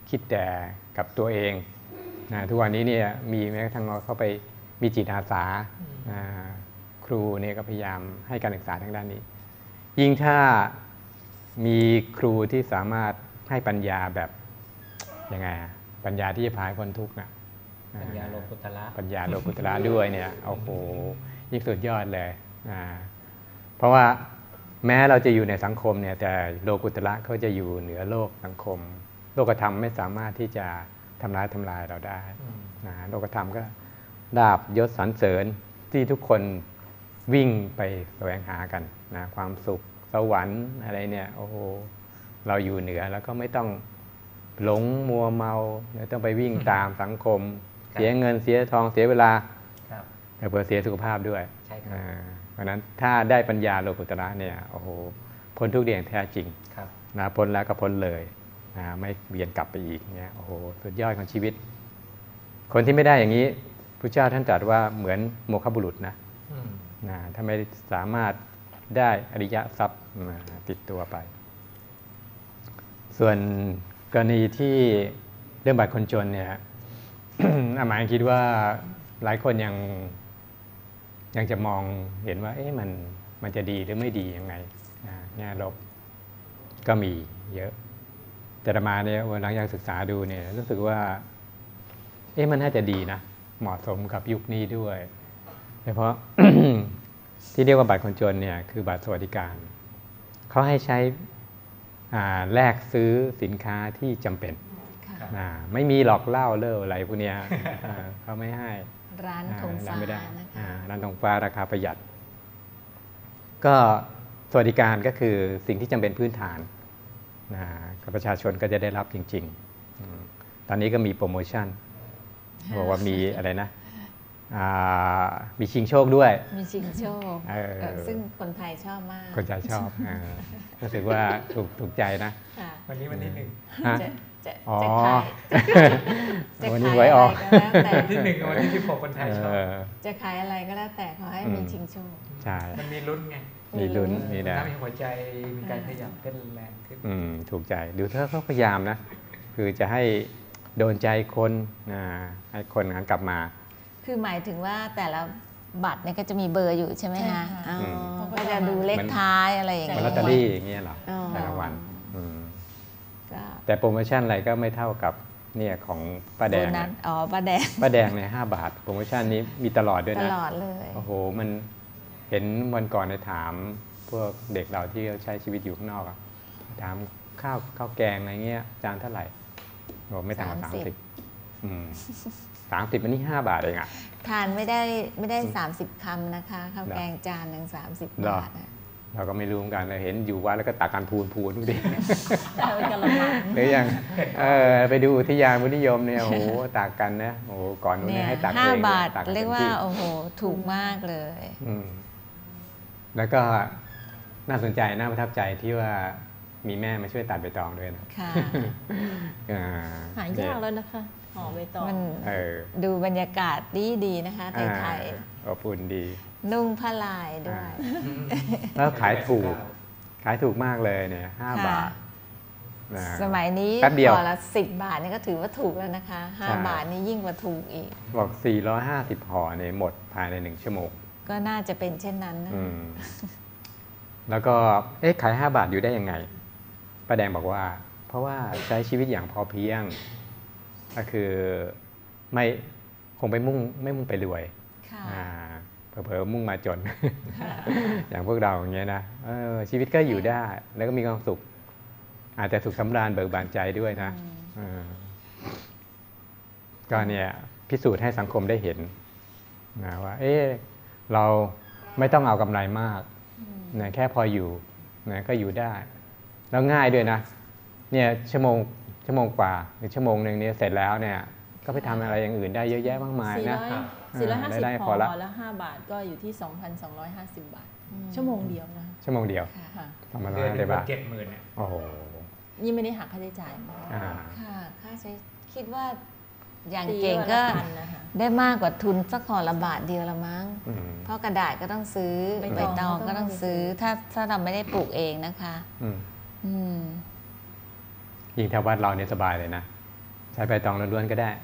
คิดแต่กับตัวเองนะทุกวันนี้เนี่ยมีแม้กระทั่งเขาไปมีจิตอาสาครูเนี่ยก็พยายามให้การศึกษาทางด้านนี้ยิ่งถ้ามีครูที่สามารถให้ปัญญาแบบยังไงปัญญาที่จะพาให้พ้นทุกข์นะปัญญาโลกุตระปัญญาโลกุตระด้วยเนี่ยโอ้โหยิ่งสุดยอดเลยเพราะว่าแม้เราจะอยู่ในสังคมเนี่ยแต่โลกุตระเขาจะอยู่เหนือโลกสังคมโลกธรรมไม่สามารถที่จะทำร้ายทำลายเราได้นะโลกธรรมก็ดาบยศสรรเสริญที่ทุกคนวิ่งไปแสวงหากันนะความสุขสวรรค์อะไรเนี่ยโอ้โหเราอยู่เหนือแล้วก็ไม่ต้องหลงมัวเมาไม่ต้องไปวิ่งตามสังคมเสียเงินเสียทองเสียเวลาแต่เพื่อเสียสุขภาพด้วยเพราะนั้นถ้าได้ปัญญาโลกุตระเนี่ยโอ้โหพ้นทุกข์อย่างแท้จริงนะพ้นแล้วก็พ้นเลยนะไม่เวียนกลับไปอีกเนี่ยโอ้โหสุดยอดของชีวิตคนที่ไม่ได้อย่างนี้พระเจ้าท่านตรัสว่าเหมือนโมฆะบุรุษนะนะถ้าไม่สามารถได้อริยทรัพย์ติดตัวไปส่วนกรณีที่เรื่องบัตรคนจนเนี่ย อาหมายคิดว่าหลายคนยังยังจะมองเห็นว่าเอ๊ะมันมันจะดีหรือไม่ดียังไงแง่ลบก็มีเยอะแต่อาตมาเนี่ยหลังจากศึกษาดูเนี่ยรู้สึกว่าเอ๊ะมันน่าจะดีนะเหมาะสมกับยุคนี้ด้วยโดยเฉพาะ ที่เรียกว่าบัตรคนจนเนี่ยคือบัตรสวัสดิการเขาให้ใช้แลกซื้อสินค้าที่จำเป็นไม่มีหลอกเหล้าเล่าอะไรพวกนี้เขาไม่ให้ร้านธงฟ้านะคะร้านธงฟ้าราคาประหยัดก็สวัสดิการก็คือสิ่งที่จำเป็นพื้นฐานประชาชนก็จะได้รับจริงๆตอนนี้ก็มีโปรโมชั่นบอกว่ามีอะไรนะมีชิงโชคด้วยมีชิงโชคซึ่งคนไทยชอบมากคนไทยชอบรู้สึกว่าถูกถูกใจนะวันนี้วันที่หนึ่งจะจะขายจะขายอะไรก็แล้วแต่ที่หนึ่งวันที่สิบหกคนไทยชอบจะขายอะไรก็แล้วแต่ขอให้มีชิงโชคใช่มันมีลุ้นไงมีลุ้นมีนะมีหัวใจมีการขยับเต้นแรงขึ้นถูกใจดูเธอเขาพยายามนะคือจะให้โดนใจคนให้คนหันกลับมาคือหมายถึงว่าแต่ละบัตรเนี่ยก็จะมีเบอร์อยู่ใช่ไหมคะก็จะดูเลขท้ายอะไรอย่างเงี้ยลอตเตอรี่อย่างเงี้ยหรอแต่ละวันแต่โปรโมชั่นอะไรก็ไม่เท่ากับเนี่ยของป้าแดงอ๋อป้าแดงป้าแดงเนี่ยห้าบาทโปรโมชั่นนี้มีตลอดด้วยนะตลอดเลยโอ้โหมันเห็นวันก่อนในถามพวกเด็กเราที่ใช้ชีวิตอยู่ข้างนอกถามข้าวข้าวแกงอะไรเงี้ยจานเท่าไหร่บอกไม่ต่ำกว่าสามสิบสามสิบอันนี้ห้าบาทเองอ่ะทานไม่ได้ไม่ได้สามสิบคำนะคะข้าวแกงจานหนึ่งสามสิบบาทเราก็ไม่รู้เหมือนกันเห็นอยู่วัดแล้วก็ตักกันพูนพูนทุกทีเป็นกะละมังหรือยังไปดูอุทยานบุญนิยมเนี่ยโอ้โหตักกันนะโอ้ก่อนนู้นให้ตักเองห้าบาทเรียกว่าโอ้โหถูกมากเลยแล้วก็น่าสนใจน่าประทับใจที่ว่ามีแม่มาช่วยตัดใบตองด้วยนะค่ะหายากแล้วนะคะห่อใบตองดูบรรยากาศดีดีนะคะไทยๆอบอุ่นดีนุ่งผ้าลายด้วยแล้วขายถูกขายถูกมากเลยเนี่ยห้าบาทสมัยนี้ห่อละสิบบาทนี่ก็ถือว่าถูกแล้วนะคะห้าบาทนี่ยิ่งกว่าถูกอีกบอกสี่ร้อยห้าสิบห่อเนี่ยหมดภายในหนึ่งชั่วโมงก็น่าจะเป็นเช่นนั้นนะแล้วก็เอ๊ะขายห้าบาทอยู่ได้ยังไงป้าแดงบอกว่าเพราะว่าใช้ชีวิตอย่างพอเพียงก็คือไม่คงไปมุ่งไม่มุ่งไปรวยเผลอๆมุ่งมาจนอย่างพวกเราอย่างเงี้ยนะชีวิตก็อยู่ได้แล้วก็มีความสุขอาจจะสุขสำราญเบิกบานใจด้วยนะก็เนี่ยพิสูจน์ให้สังคมได้เห็นนะว่าเอ๊ะเราไม่ต้องเอากำไรมากนะแค่พออยู่นะก็อยู่ได้แล้วง่ายด้วยนะเนี่ยชั่วโมงชั่วโมงกว่าหรือชั่วโมงหนึ่งเนี่ยเสร็จแล้วเนี่ยก็ไปทำอะไรอย่างอื่นได้เยอะแยะมากมายนะสี่ร้อยห้าสิบพอแล้วห้าบาทก็อยู่ที่ สองพันสองร้อยห้าสิบ บาทชั่วโมงเดียวนะชั่วโมงเดียวทำมาแล้วได้บาทเจ็ดหมื่นเนี่ยโอ้โหยิ่งไม่ได้หักค่าใช้จ่ายค่ะค่าใช้คิดว่าอย่างเก่งก็ได้มากกว่าทุนสักห่อละบาทเดียวละมั้งเพราะกระดาษก็ต้องซื้อใบตองก็ต้องซื้อถ้าถ้าเราไม่ได้ปลูกเองนะคะยิ่งแถววัดเราเนี่ยสบายเลยนะใช้ใบตองล้วนๆก็ได้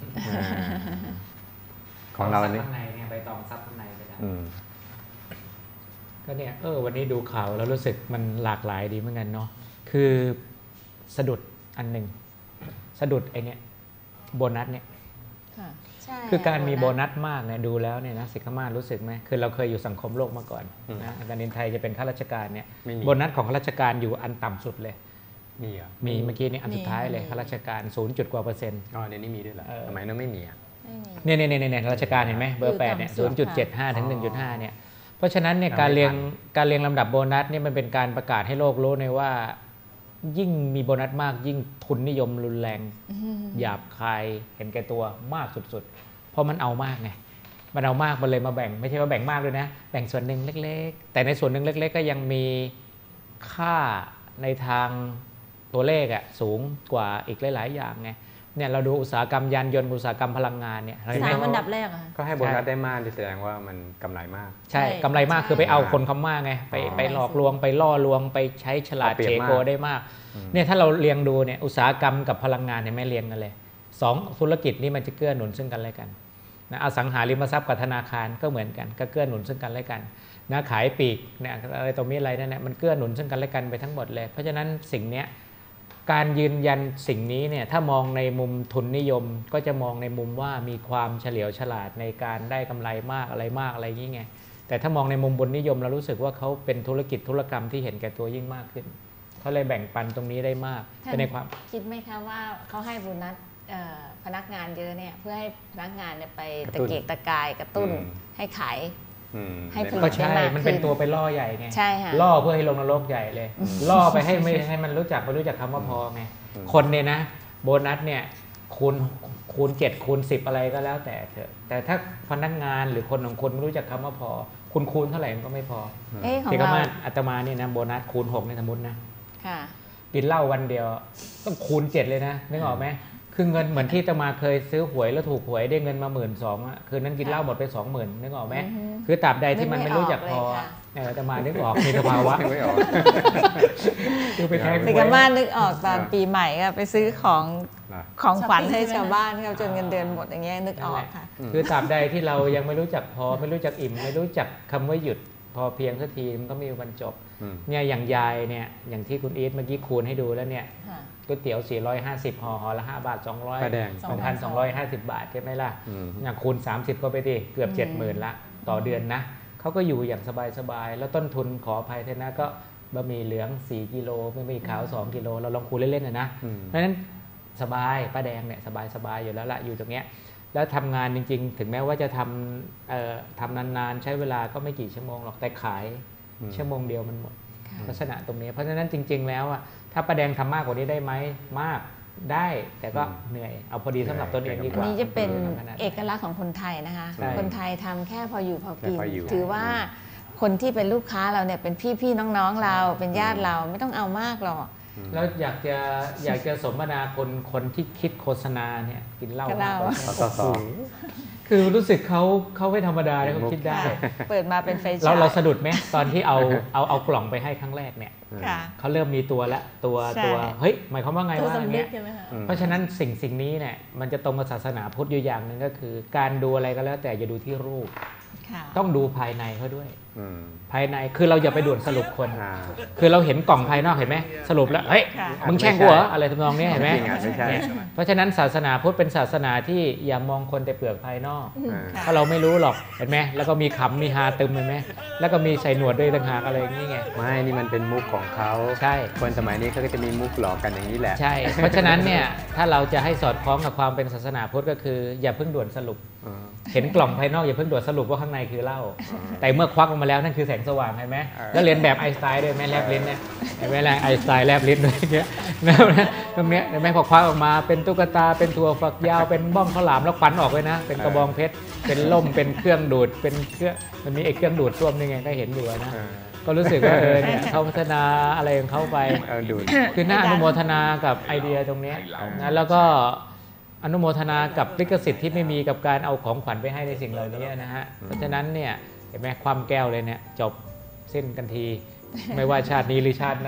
ของเราเนี่ยข้างในเนี่ยใบตองซับข้างในก็ได้อืมก็เนี่ยเออวันนี้ดูข่าวแล้วรู้สึกมันหลากหลายดีเหมือนกันเนาะคือสะดุดอันหนึ่งสะดุดไอเนี่ยโบนัสเนี่ยค่ะใช่คือการมีโบนัสมากเนี่ยดูแล้วเนี่ยนะสิกขามารู้สึกไหมคือเราเคยอยู่สังคมโลกมาก่อนอืมนะอาจารย์นินไทยจะเป็นข้าราชการเนี่ยไม่มีโบนัสของข้าราชการอยู่อันต่ำสุดเลยมีเหรอมีเมื่อกี้เนี่ยอันสุดท้ายเลยข้าราชการศูนย์จุดกว่าเปอร์เซ็นต์อ๋อเดี๋ยวนี้มีด้วยเหรอเออทำไมนั้นไม่มีอ่ะไม่มีเนี่ยเนี่ยเนี่ยเนี่ยข้าราชการเห็นไหมเบอร์แปดเนี่ยศูนย์จุดเจ็ดห้าถึงหนึ่งจุดห้าเนี่ยเพราะฉะนั้นเนี่ยการเรียงการเรียงลำดับโบนัสเนี่ยมันเป็นการประกาศให้โลกรู้เลยว่ายิ่งมีโบนัสมากยิ่งทุนนิยมรุนแรงหยาบคายเห็นแก่ตัวมากสุดๆเพราะมันเอามากไงมันเอามากมันเลยมาแบ่งไม่ใช่ว่าแบ่งมากด้วยนะแบ่งส่วนหนึ่งเล็กๆแต่ในส่วนหนึ่งเล็กๆก็ยังมีค่าในทางตัวเลขอะสูงกว่าอีกหลายๆอย่างไงเนี่ยเราดูอุตสาหกรรมยานยนต์อุตสาหกรรมพลังงานเนี่ยเห็นไหมสามอันดับแรกอะก็ให้โบนัสได้มากที่แสดงว่ามันกำไรมากใช่ใช่กำไรมากคือไปเอาคนเขามากไงไปอ๋อไปหลอกลวงไปล่อลวงไปใช้ฉลาดเอาเปรียเฉบมากโกได้มากเนี่ยถ้าเราเรียงดูเนี่ยอุตสาหกรรมกับพลังงานเนี่ยไม่เรียงกันเลยสองธุรกิจนี้มันจะเกื้อหนุนซึ่งกันและกันนะอสังหาริมทรัพย์กับธนาคารก็เหมือนกันก็เกื้อหนุนซึ่งกันและกันนะขายปลีกเนี่ยอะไรตรงนี้อะไรนั่นแหละมันเกื้อหนุนซึ่งกันและกันไปทั้งหมดเลยเพราะฉะนั้นสิ่งเนี้ยการยืนยันสิ่งนี้เนี่ยถ้ามองในมุมทุนนิยมก็จะมองในมุมว่ามีความเฉลียวฉลาดในการได้กำไรมากอะไรมากอะไรอย่างนี้ไงแต่ถ้ามองในมุมบุญนิยมเรารู้สึกว่าเขาเป็นธุรกิจธุรกรรมที่เห็นแก่ตัวยิ่งมากขึ้นเขาเลยแบ่งปันตรงนี้ได้มากเป็นในความคิดไหมคะว่าเขาให้โบนัสเอ่อพนักงานเยอะเนี่ยเพื่อให้พนักงานเนี่ยไปกระตะตุ้นเกียกตะกายกระตุ้นอืมให้ขายอืมให้ผลิตก็ใช่ได้มากมันเป็นขึ้นตัวไปล่อใหญ่ไงใช่ค่ะล่อเพื่อให้ลงนรกใหญ่เลย ล่อไปให้ไม่ให้มันรู้จักไม่รู้จักคำว่าพอไง คนเนี่ยนะโบนัสเนี่ยคูณคูณเจ็ดคูณสิบอะไรก็แล้วแต่เถอะแต่ถ้าพนักงานหรือคนของคนไม่รู้จักคำว่าพอคุณคูณเท่าไหร่มันก็ไม่พอเอ๊ะของที่ก็เรามาอาตมาเนี่ยนะโบนัสคูณหกในสมมตินะค่ะกินเหล้าวันเดียวต้องคูณเจ็ดเลยนะนึกออกไหมคือเงินเหมือนที่อาตมาเคยซื้อหวยแล้วถูกหวยได้เงินมาหมื่นสองอ่ะคืนนั้นกินเหล้าหมดไปสองหมื่นนึกออกไหมอือฮึคือตราบใดที่มันนึกไม่ไม่รู้จักพอออกเลยค่ะเอออาตมานึกออกมีสภาวะไม่ออกคือไปแทงหสิวยกามานึกออกตอนปีใหม่ก็ไปซื้อของนะของขวัญช้อปปิ้งให้ใช่ไหมชาวบ้านเขาจนเงินเดือนหมดอย่างเงี้ยนึกออกค่ะคือตราบใดที่เรายังไม่รู้จักพอไม่รู้จักอิ่ม ไม่รู้จักคำว่าหยุดพอเพียงสักทีมันก็ไม่มีวันจบอืมเนี่ยอย่างยายเนี่ยอย่างที่คุณอีทเมื่อกี้คูณให้ดูแล้วเนี่ยค่ะก๋วยเตี๋ยวสี่ร้อยห้าสิบห่อห่อละห้าบาทสองร้อยป้าแดงสองพันสองร้อยห้าสิบบาทใช่ไหมล่ะอืมอย่างคูณสามสิบก็ไปดิเกือบอืมเจ็ดหมื่นละต่อเดือนนะเขาก็อยู่อย่างสบายๆแล้วต้นทุนขออภัยเถอะนะก็บะหมี่เหลืองสี่กิโลบะหมี่ขาวสองกิโลเราลองคูณเล่นๆนะนะอืมเพราะฉะนั้นสบายป้าแดงเนี่ยสบายสบายอยู่แล้วละอยู่ตรงเนี้ยแล้วทำงานจริงๆ ถึงแม้ว่าจะทำเอ่อทำนานๆ ใช้เวลาก็ไม่กี่ชั่วโมงหรอกแต่ขายอืมชั่วโมงเดียวมันหมดค่ะลักษณะตรงนี้ เพราะฉะนั้นจริง ๆ แล้วอ่ะถ้าป้าแดงทำมากกว่านี้ได้ไหมมากได้แต่ก็เหนื่อยเอาพอดีสำหรับตนเองดีกอันว่านี้จะเป็นทำขนาดนั้นเอกลักษณ์ของคนไทยนะคะใช่คนไทยทำแค่พออยู่พอกินแค่พออยู่ถือว่าคนที่เป็นลูกค้าเราเนี่ยเป็นพี่พี่ๆน้องๆเราเป็นญาติเราไม่ต้องเอามากหรอกแล้วอยากจะอยากจะสมนาคนคนที่คิดโฆษณาเนี่ยกินเหล้ากินเหล้ามากกว่าสสสคือรู้สึกเขาเขาไม่ธรรมดาเลยเขาคิดได้เปิดมาเป็นไฟฉายเราเราสะดุดไหมตอนที่เอาเอาเอากล่องไปให้ครั้งแรกเนี่ยค่ะเขาเริ่มมีตัวละตัวใช่ตัวเฮ้ยหมายความว่าไงตัวว่าสำนึเนี่กยใช่ไหมคะอืมเพราะฉะนั้นสิ่งสิ่งนี้เนี่ยมันจะตรงกับศาสนาพุทธอยู่อย่างหนึ่งก็คือ การดูอะไรก็แล้วแต่อย่าดูที่รูปค่ะต้องดูภายในเขาด้วยอืมภายในคือเราอย่าไปด่วนสรุปคนอ่าคือเราเห็นกล่องภายนอกเห็นไหมสรุปแล้วเฮ้ยค่ะมึงแช่งกูเหรออะไรทำนองเนี้ยเห็นไหมจริงอ่ะไม่ใช่เนี่ยเพราะฉะนั้นศาสนาพุทธเป็นศาสนาที่อย่ามองคนแต่เปลือกภายนอกอ่าเพราะเราไม่รู้หรอกเห็นไหมแล้วก็มีขำมีฮาตึมเห็นไหมแล้วก็มีใส่หนวดด้วยต่างหากอะไรอย่างนี้ไงไม่นี่มันเป็นมุกของเขาใช่คนสมัยนี้เขาก็จะมีมุกหลอกกันอย่างนี้แหละใช่ เพราะฉะนั้นเนี่ยถ้าเราจะให้สอดคล้องกับความเป็นศาสนาพุทธก็คือ อย่าเพิ่งด่วนสรุปอ่าเห็นกล่องภายนอกอย่าเพิ่งด่วนสรุปว่าข้างในคือเหล้าแต่เมื่อควักออกมาแล้วนั่นคือแสงสว่างเห็นไหมเออแล้วเรียนแบบไอน์สไตน์ด้วยไหมแลบลิ้นเนี่ยเห็นไหมล่ะไอน์สไตน์แลบลิ้นด้วยอย่างเงี้ยนะตรงเนี้ยเห็นไหมพอควักออกมาเป็นตุ๊กตาเป็นถั่วฝักยาวเป็นบ้องข้าวหลามแล้วควันออกเลยนะ เป็นกระบองเพชรเป็นล่มเป็นเครื่องดูดเป็นเครื่องมันมีไอเครื่องดูดซ่วมนี่ไงก็เห็นอยู่นะอ่าก็รู้สึกว่าเออเนี่ยเขาพัฒนาอะไรของเขาไปเออดูดคือน่าอนุโมทนากับไอเดียตรงเนี้ยนะแล้วก็อนุโมทนากับลิขสิทธิ์ที่ไม่มีกับการเอาของขวัญไปให้ในสิ่งเหล่านี้นะฮะเพราะฉะนั้นเนี่ยเห็นไหมความแก้วเลยเนี่ยจบสิ้นกันที ไม่ว่าชาตินี้หรือชาติหน้า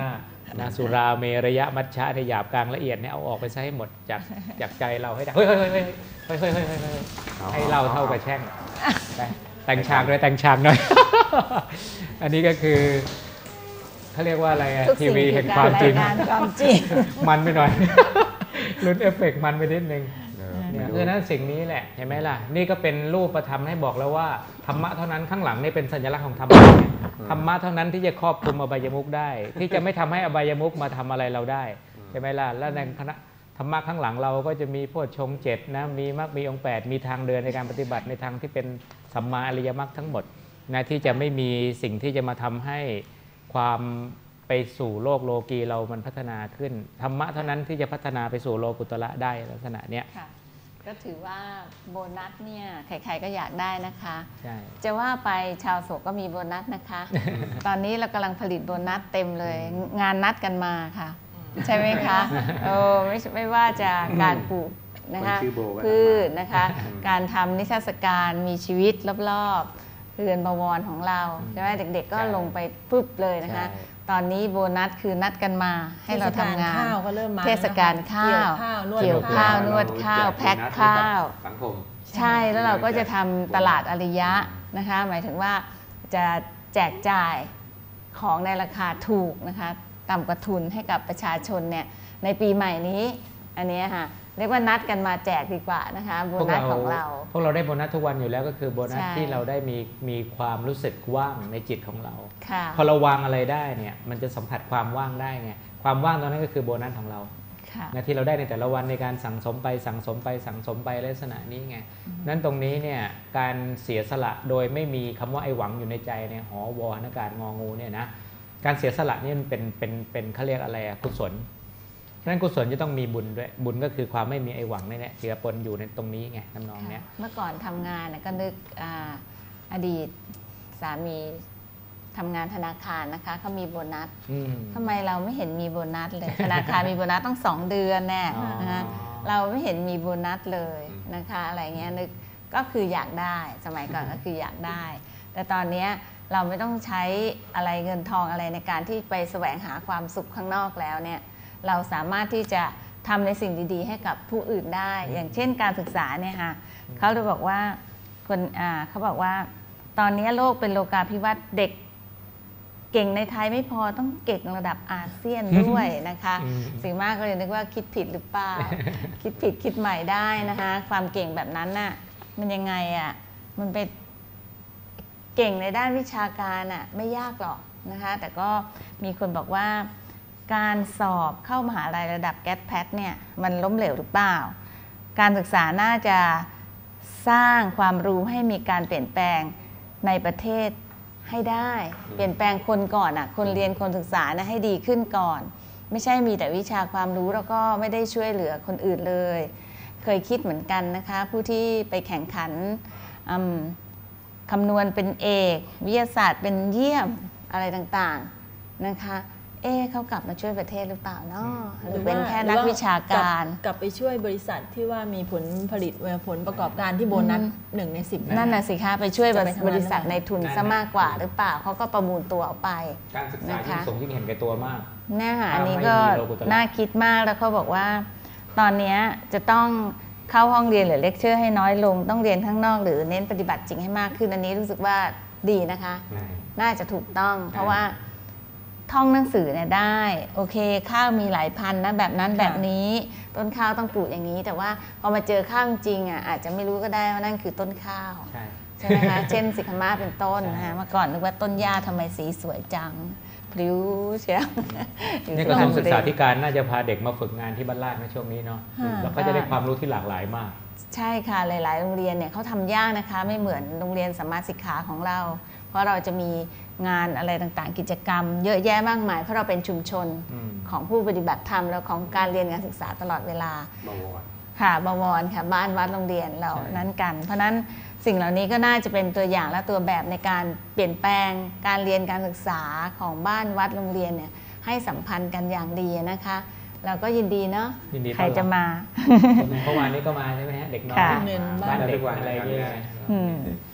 นะสุราเมรยะมัชฌะในหยาบกลางละเอียดเนี่ยเอาออกไปซะให้หมดจากจากใจเราให้ได้เฮ้ยเฮ้ยเฮ้ยเฮ้ยเฮ้ยเฮ้ยเฮ้ยเฮ้ยให้เราเท่ากับแช่งไปแต่งฉากด้วยแต่งฉากหน่อย อันนี้ก็คือเขาเรียกว่าอะไรอะทีวีแห่งความจริงความจริงมันไปหน่อยลุ้นเอฟเฟกต์มันไปนิดนึงเนี่ยคือนั้นสิ่งนี้แหละเห็นไหมล่ะนี่ก็เป็นรูปประธรรมให้บอกแล้วว่าธรรมะเท่านั้นข้างหลังนี่เป็นสัญลักษณ์ของธรรมะธรรมะเท่านั้นที่จะครอบคลุมอบายมุขได้ที่จะไม่ทำให้อบายมุขมาทำอะไรเราได้ใช่ไหมล่ะและในคณะธรรมะข้างหลังเราก็จะมีโพชฌงค์เจ็ดนะมีมรรคมีองค์แปดมีทางเดินในการปฏิบัติในทางที่เป็นสัมมาอริยมรรคทั้งหมดนะที่จะไม่มีสิ่งที่จะมาทำให้ความไปสู่โลกโลกีเรามันพัฒนาขึ้นธรรมะเท่านั้นที่จะพัฒนาไปสู่โลกุตระได้ลักษณะเนี้ยก็ถือว่าโบนัสเนี่ยใครๆก็อยากได้นะคะใช่จะว่าไปชาวโศกก็มีโบนัสนะคะ ตอนนี้เรากำลังผลิตโบนัสเต็มเลยงานนัดกันมาค่ะใช่ไหมคะโอ้ไม่ไม่ว่าจะการปลูกนะคะพืชนะคะการทำนิทรรศการมีชีวิตรอบๆเรือนบวรของเราใช่ไหมเด็กๆก็ลงไปปุ๊บเลยนะคะตอนนี้โบนัสคือนัดกันมาให้เราทำงานเทศกาลข้าวเกี่ยวข้าวนวดข้าวแพ็คข้าวใช่แล้วเราก็จะทำตลาดอริยะนะคะหมายถึงว่าจะแจกจ่ายของในราคาถูกนะคะต่ำกว่าทุนให้กับประชาชนเนี่ยในปีใหม่นี้อันนี้ค่ะเรียกว่านัดกันมาแจกดีกว่านะคะโบนัสของเราพวกเราได้โบนัสทุกวันอยู่แล้วก็คือโบนัสที่เราได้มีมีความรู้สึกว่างในจิตของเราพอเราวางอะไรได้เนี่ยมันจะสัมผัสความว่างได้ไงความว่างตอนนั้นก็คือโบนัสของเรานะที่เราได้ในแต่ละวันในการสั่งสมไปสั่งสมไปสั่งสมไปลักษณะนี้ไงนั้นตรงนี้เนี่ยการเสียสละโดยไม่มีคำว่าไอ้หวังอยู่ในใจเนี่ยหอวอหนากาศงองูเนี่ยนะการเสียสละนี่มันเป็นเป็นเป็นเขาเรียกอะไรอะกุศลฉะนั้นกุศลจะต้องมีบุญด้วยบุญก็คือความไม่มีไอ้หวังนี่แหละเจือปนอยู่ในตรงนี้ไงทำนองเนี้ยเมื่อก่อนทำงานก็นึกอดีตสามีทำงานธนาคารนะคะเขามีโบนัสทำไมเราไม่เห็นมีโบนัสเลยธนาคารมีโบนัสต้องสองเดือนแน่นะคะเราไม่เห็นมีโบนัสเลยนะคะอะไรเงี้ยนึกก็คืออยากได้สมัยก่อนก็คืออยากได้แต่ตอนนี้เราไม่ต้องใช้อะไรเงินทองอะไรในการที่ไปแสวงหาความสุขข้างนอกแล้วเนี่ยเราสามารถที่จะทำในสิ่งดีๆให้กับผู้อื่นได้อย่างเช่นการศึกษาเนี่ยค่ะเขาจะบอกว่าคนอ่าเขาบอกว่าตอนนี้โลกเป็นโลกาภิวัตน์เด็กเก่งในไทยไม่พอต้องเก่งระดับอาเซียนด้วยนะคะสิ่งมากก็เลยนึกว่าคิดผิดหรือเปล่า คิดผิดคิดใหม่ได้นะคะความเก่งแบบนั้นน่ะมันยังไงอ่ะมันเป็นเก่งในด้านวิชาการอ่ะไม่ยากหรอกนะคะแต่ก็มีคนบอกว่าการสอบเข้ามหาลัยระดับแกทแพทเนี่ยมันล้มเหลวหรือเปล่าการศึกษาน่าจะสร้างความรู้ให้มีการเปลี่ยนแปลงในประเทศให้ได้เปลี่ยนแปลงคนก่อนอ่ะคนเรียนคนศึกษานะให้ดีขึ้นก่อนไม่ใช่มีแต่วิชาความรู้แล้วก็ไม่ได้ช่วยเหลือคนอื่นเลยเคยคิดเหมือนกันนะคะผู้ที่ไปแข่งขันคำนวณเป็นเอกวิทยาศาสตร์เป็นเยี่ยมอะไรต่างๆนะคะเอ๊เขากลับมาช่วยประเทศหรือเปล่าเนาะหรือเป็นแค่นักวิชาการกลับไปช่วยบริษัทที่ว่ามีผลผลิตผลประกอบการที่โบนัสหนึ่งในสิบนั่นน่ะสิคะไปช่วยบริษัทในทุนซะมากกว่าหรือเปล่าเขาก็ประมูลตัวออกไปการศึกษาที่สูงยิ่งเห็นแก่ตัวมากเนี่ยอันนี้ก็น่าคิดมากแล้วเขาบอกว่าตอนนี้จะต้องเข้าห้องเรียนหรือเลคเชอร์ให้น้อยลงต้องเรียนข้างนอกหรือเน้นปฏิบัติจริงให้มากขึ้นอันนี้รู้สึกว่าดีนะคะน่าจะถูกต้องเพราะว่าท่องหนังสือเนี่ยได้โอเคข้าวมีหลายพันนะแบบนั้นแบบนี้ต้นข้าวต้องปลูกอย่างนี้แต่ว่าพอมาเจอข้าวจริงอ่ะอาจจะไม่รู้ก็ได้ว่านั่นคือต้นข้าวใช่ไหมคะเช่นสิกขมาเป็นต้นนะคะเมื่อก่อนนึกว่าต้นหญ้าทำไมสีสวยจังพลิ้วเชียวนี่กระทรวงศึกษาธิการน่าจะพาเด็กมาฝึกงานที่บ้านลาดในช่วงนี้เนาะแล้วก็จะได้ความรู้ที่หลากหลายมากใช่ค่ะหลายๆโรงเรียนเนี่ยเขาทำยากนะคะไม่เหมือนโรงเรียนสัมมาสิกขาของเราเพราะเราจะมีงานอะไรต่างๆกิจกรรมเยอะแยะมากมายเพราะเราเป็นชุมชนของผู้ปฏิบัติธรรมแล้วของการเรียนการศึกษาตลอดเวลาบวรค่ะบวรค่ะบ้านวัดโรงเรียนเรานั้นกันเพราะนั้นสิ่งเหล่านี้ก็น่าจะเป็นตัวอย่างและตัวแบบในการเปลี่ยนแปลงการเรียนการศึกษาของบ้านวัดโรงเรียนเนี่ยให้สัมพันธ์กันอย่างดีนะคะเราก็ยินดีเนาะใครจะมาเมื่อวานนี้ก็มาใช่ไหมฮะเด็กน้อยเงินบ้านเด็กอะไรเงี้ย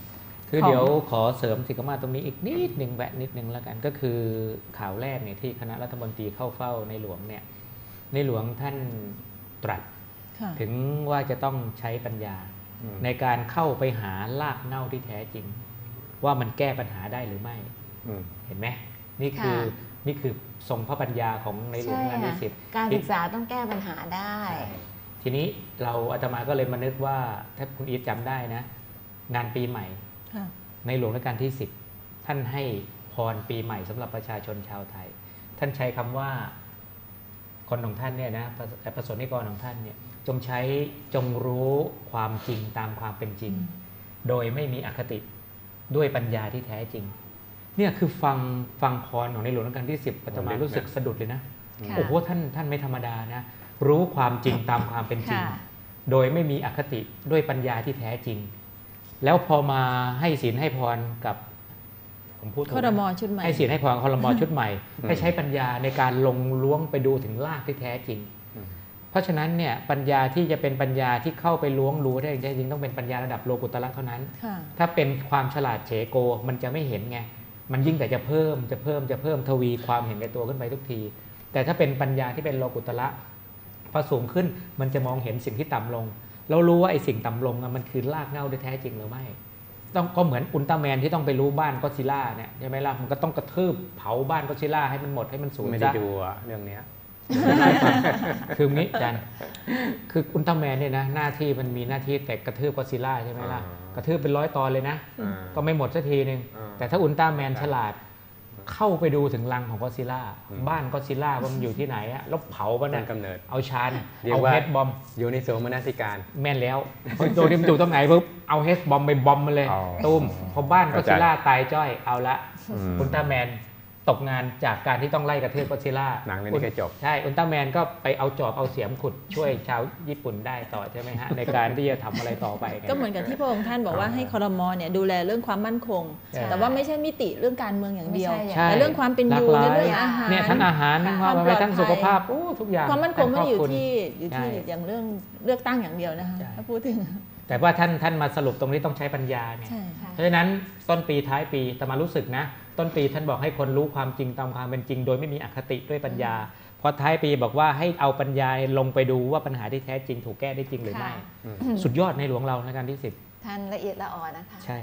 คือเดี๋ยวขอเสริมสิกมาตรงนี้อีกนิดหนึ่งแวะนิดหนึ่งแล้วกันก็คือข่าวแรกเนี่ยที่คณะรัฐมนตรีเข้าเฝ้าในหลวงเนี่ยในหลวงท่านตรัสถึงว่าจะต้องใช้ปัญญาในการเข้าไปหารากเหง้าที่แท้จริงว่ามันแก้ปัญหาได้หรือไม่เห็นไหมนี่คือนี่คือทรงพระปัญญาของในหลวงรัชกาลที่สิบการศึกษาต้องแก้ปัญหาได้ทีนี้เราอาตมาก็เลยมานึกว่าถ้าคุณอีทจำได้นะงานปีใหม่ในหลวงรัชกาลที่สิบท่านให้พรปีใหม่สำหรับประชาชนชาวไทยท่านใช้คำว่าคนของท่านเนี่ยนะประสบนิกรของท่านเนี่ยจงใช้จงรู้ความจริงตามความเป็นจริงโดยไม่มีอคติด้วยปัญญาที่แท้จริงเนี่ยคือฟังฟังพรของในหลวงรัชกาลที่สิบอาตมารู้สึกสะดุดเลยนะโอ้โหท่านท่านไม่ธรรมดานะรู้ความจริงตามความเป็นจริงโดยไม่มีอคติด้วยปัญญาที่แท้จริงแล้วพอมาให้ศีลให้พรกับผมพูดครม.ชุดใหม่ให้ศีลให้พรครม.ชุดใหม่ให้ใช้ปัญญาในการลงล้วงไปดูถึงรากที่แท้จริงเพราะฉะนั้นเนี่ยปัญญาที่จะเป็นปัญญาที่เข้าไปล้วงรู้ได้จริงต้องเป็นปัญญาระดับโลกุตระเท่านั้นถ้าเป็นความฉลาดเฉโกมันจะไม่เห็นไงมันยิ่งแต่จะเพิ่มจะเพิ่มจะเพิ่มทวีความเห็นแก่ตัวขึ้นไปทุกทีแต่ถ้าเป็นปัญญาที่เป็นโลกุตระพอสูงขึ้นมันจะมองเห็นสิ่งที่ต่ำลงเรารู้ว่าไอ้สิ่งต่ำลงมันคือรากเหง้าที่แท้จริงหรือไม่ต้องก็เหมือนอุลตร้าแมนที่ต้องไปรู้บ้านก็ซิล่าเนี่ยใช่ไหมล่ะมันก็ต้องกระทืบเผาบ้านก็ซิล่าให้มันหมดให้มันสูญไม่ได้ดูเรื่องนี้คืองี้จันคืออุลตร้าแมนเนี่ยนะหน้าที่มันมีหน้าที่แต่กระทืบก็ซิล่าใช่ไหมล่ะกระทืบเป็นร้อยตอนเลยนะก็ไม่หมดสักทีนึงแต่ถ้าอุลตร้าแมนฉลาดเข้าไปดูถึงรังของก็ซิล่าบ้านก็ซิล่าว่ามันอยู่ที่ไหนอะแล้วเผามันน่ะเอาชานเอาเฮดบอมโยนิโสมนสิการแม่นแล้วโดนที่มันอยู่ตรงไหนปุ๊บเอาเฮดบอมไปบอมมันเลยตุ้มพอบ้านก็ซิล่าตายจ้อยเอาละอุลตร้าแมนตกงานจากการที่ต้องไล่กระทืบก็ซิล่าหนังเรื่องนี้ก็จบใช่อุลตร้าแมนก็ไปเอาจอบเอาเสียมขุดช่วยชาวญี่ปุ่นได้ต่อใช่ไหมฮะในการที่จะทำอะไรต่อไปก็เหมือนกับที่พระองค์ท่านบอกว่าให้ครม.เนี่ยดูแลเรื่องความมั่นคงแต่ว่าไม่ใช่มิติเรื่องการเมืองอย่างเดียวแต่เรื่องความเป็นอยู่ในเรื่องอาหารเนี่ยทั้งอาหารทั้งความปลอดภัยทั้งสุขภาพโอ้ทุกอย่างความมั่นคงไม่อยู่ที่อยู่ที่อย่างเรื่องเลือกตั้งอย่างเดียวนะคะถ้าพูดถึงแต่ว่าท่านท่านมาสรุปตรงนี้ต้องใช้ปัญญาไงเพราะฉะนั้นต้นปีท้ายปีแต่มารู้สึกนะต้นปีท่านบอกให้คนรู้ความจริงตามความเป็นจริงโดยไม่มีอคติด้วยปัญญาพอท้ายปีบอกว่าให้เอาปัญญาลงไปดูว่าปัญหาที่แท้จริงถูกแก้ได้จริงหรือไม่สุดยอดในหลวงเราในการที่สิบท่านละเอียดละออนะคะใช่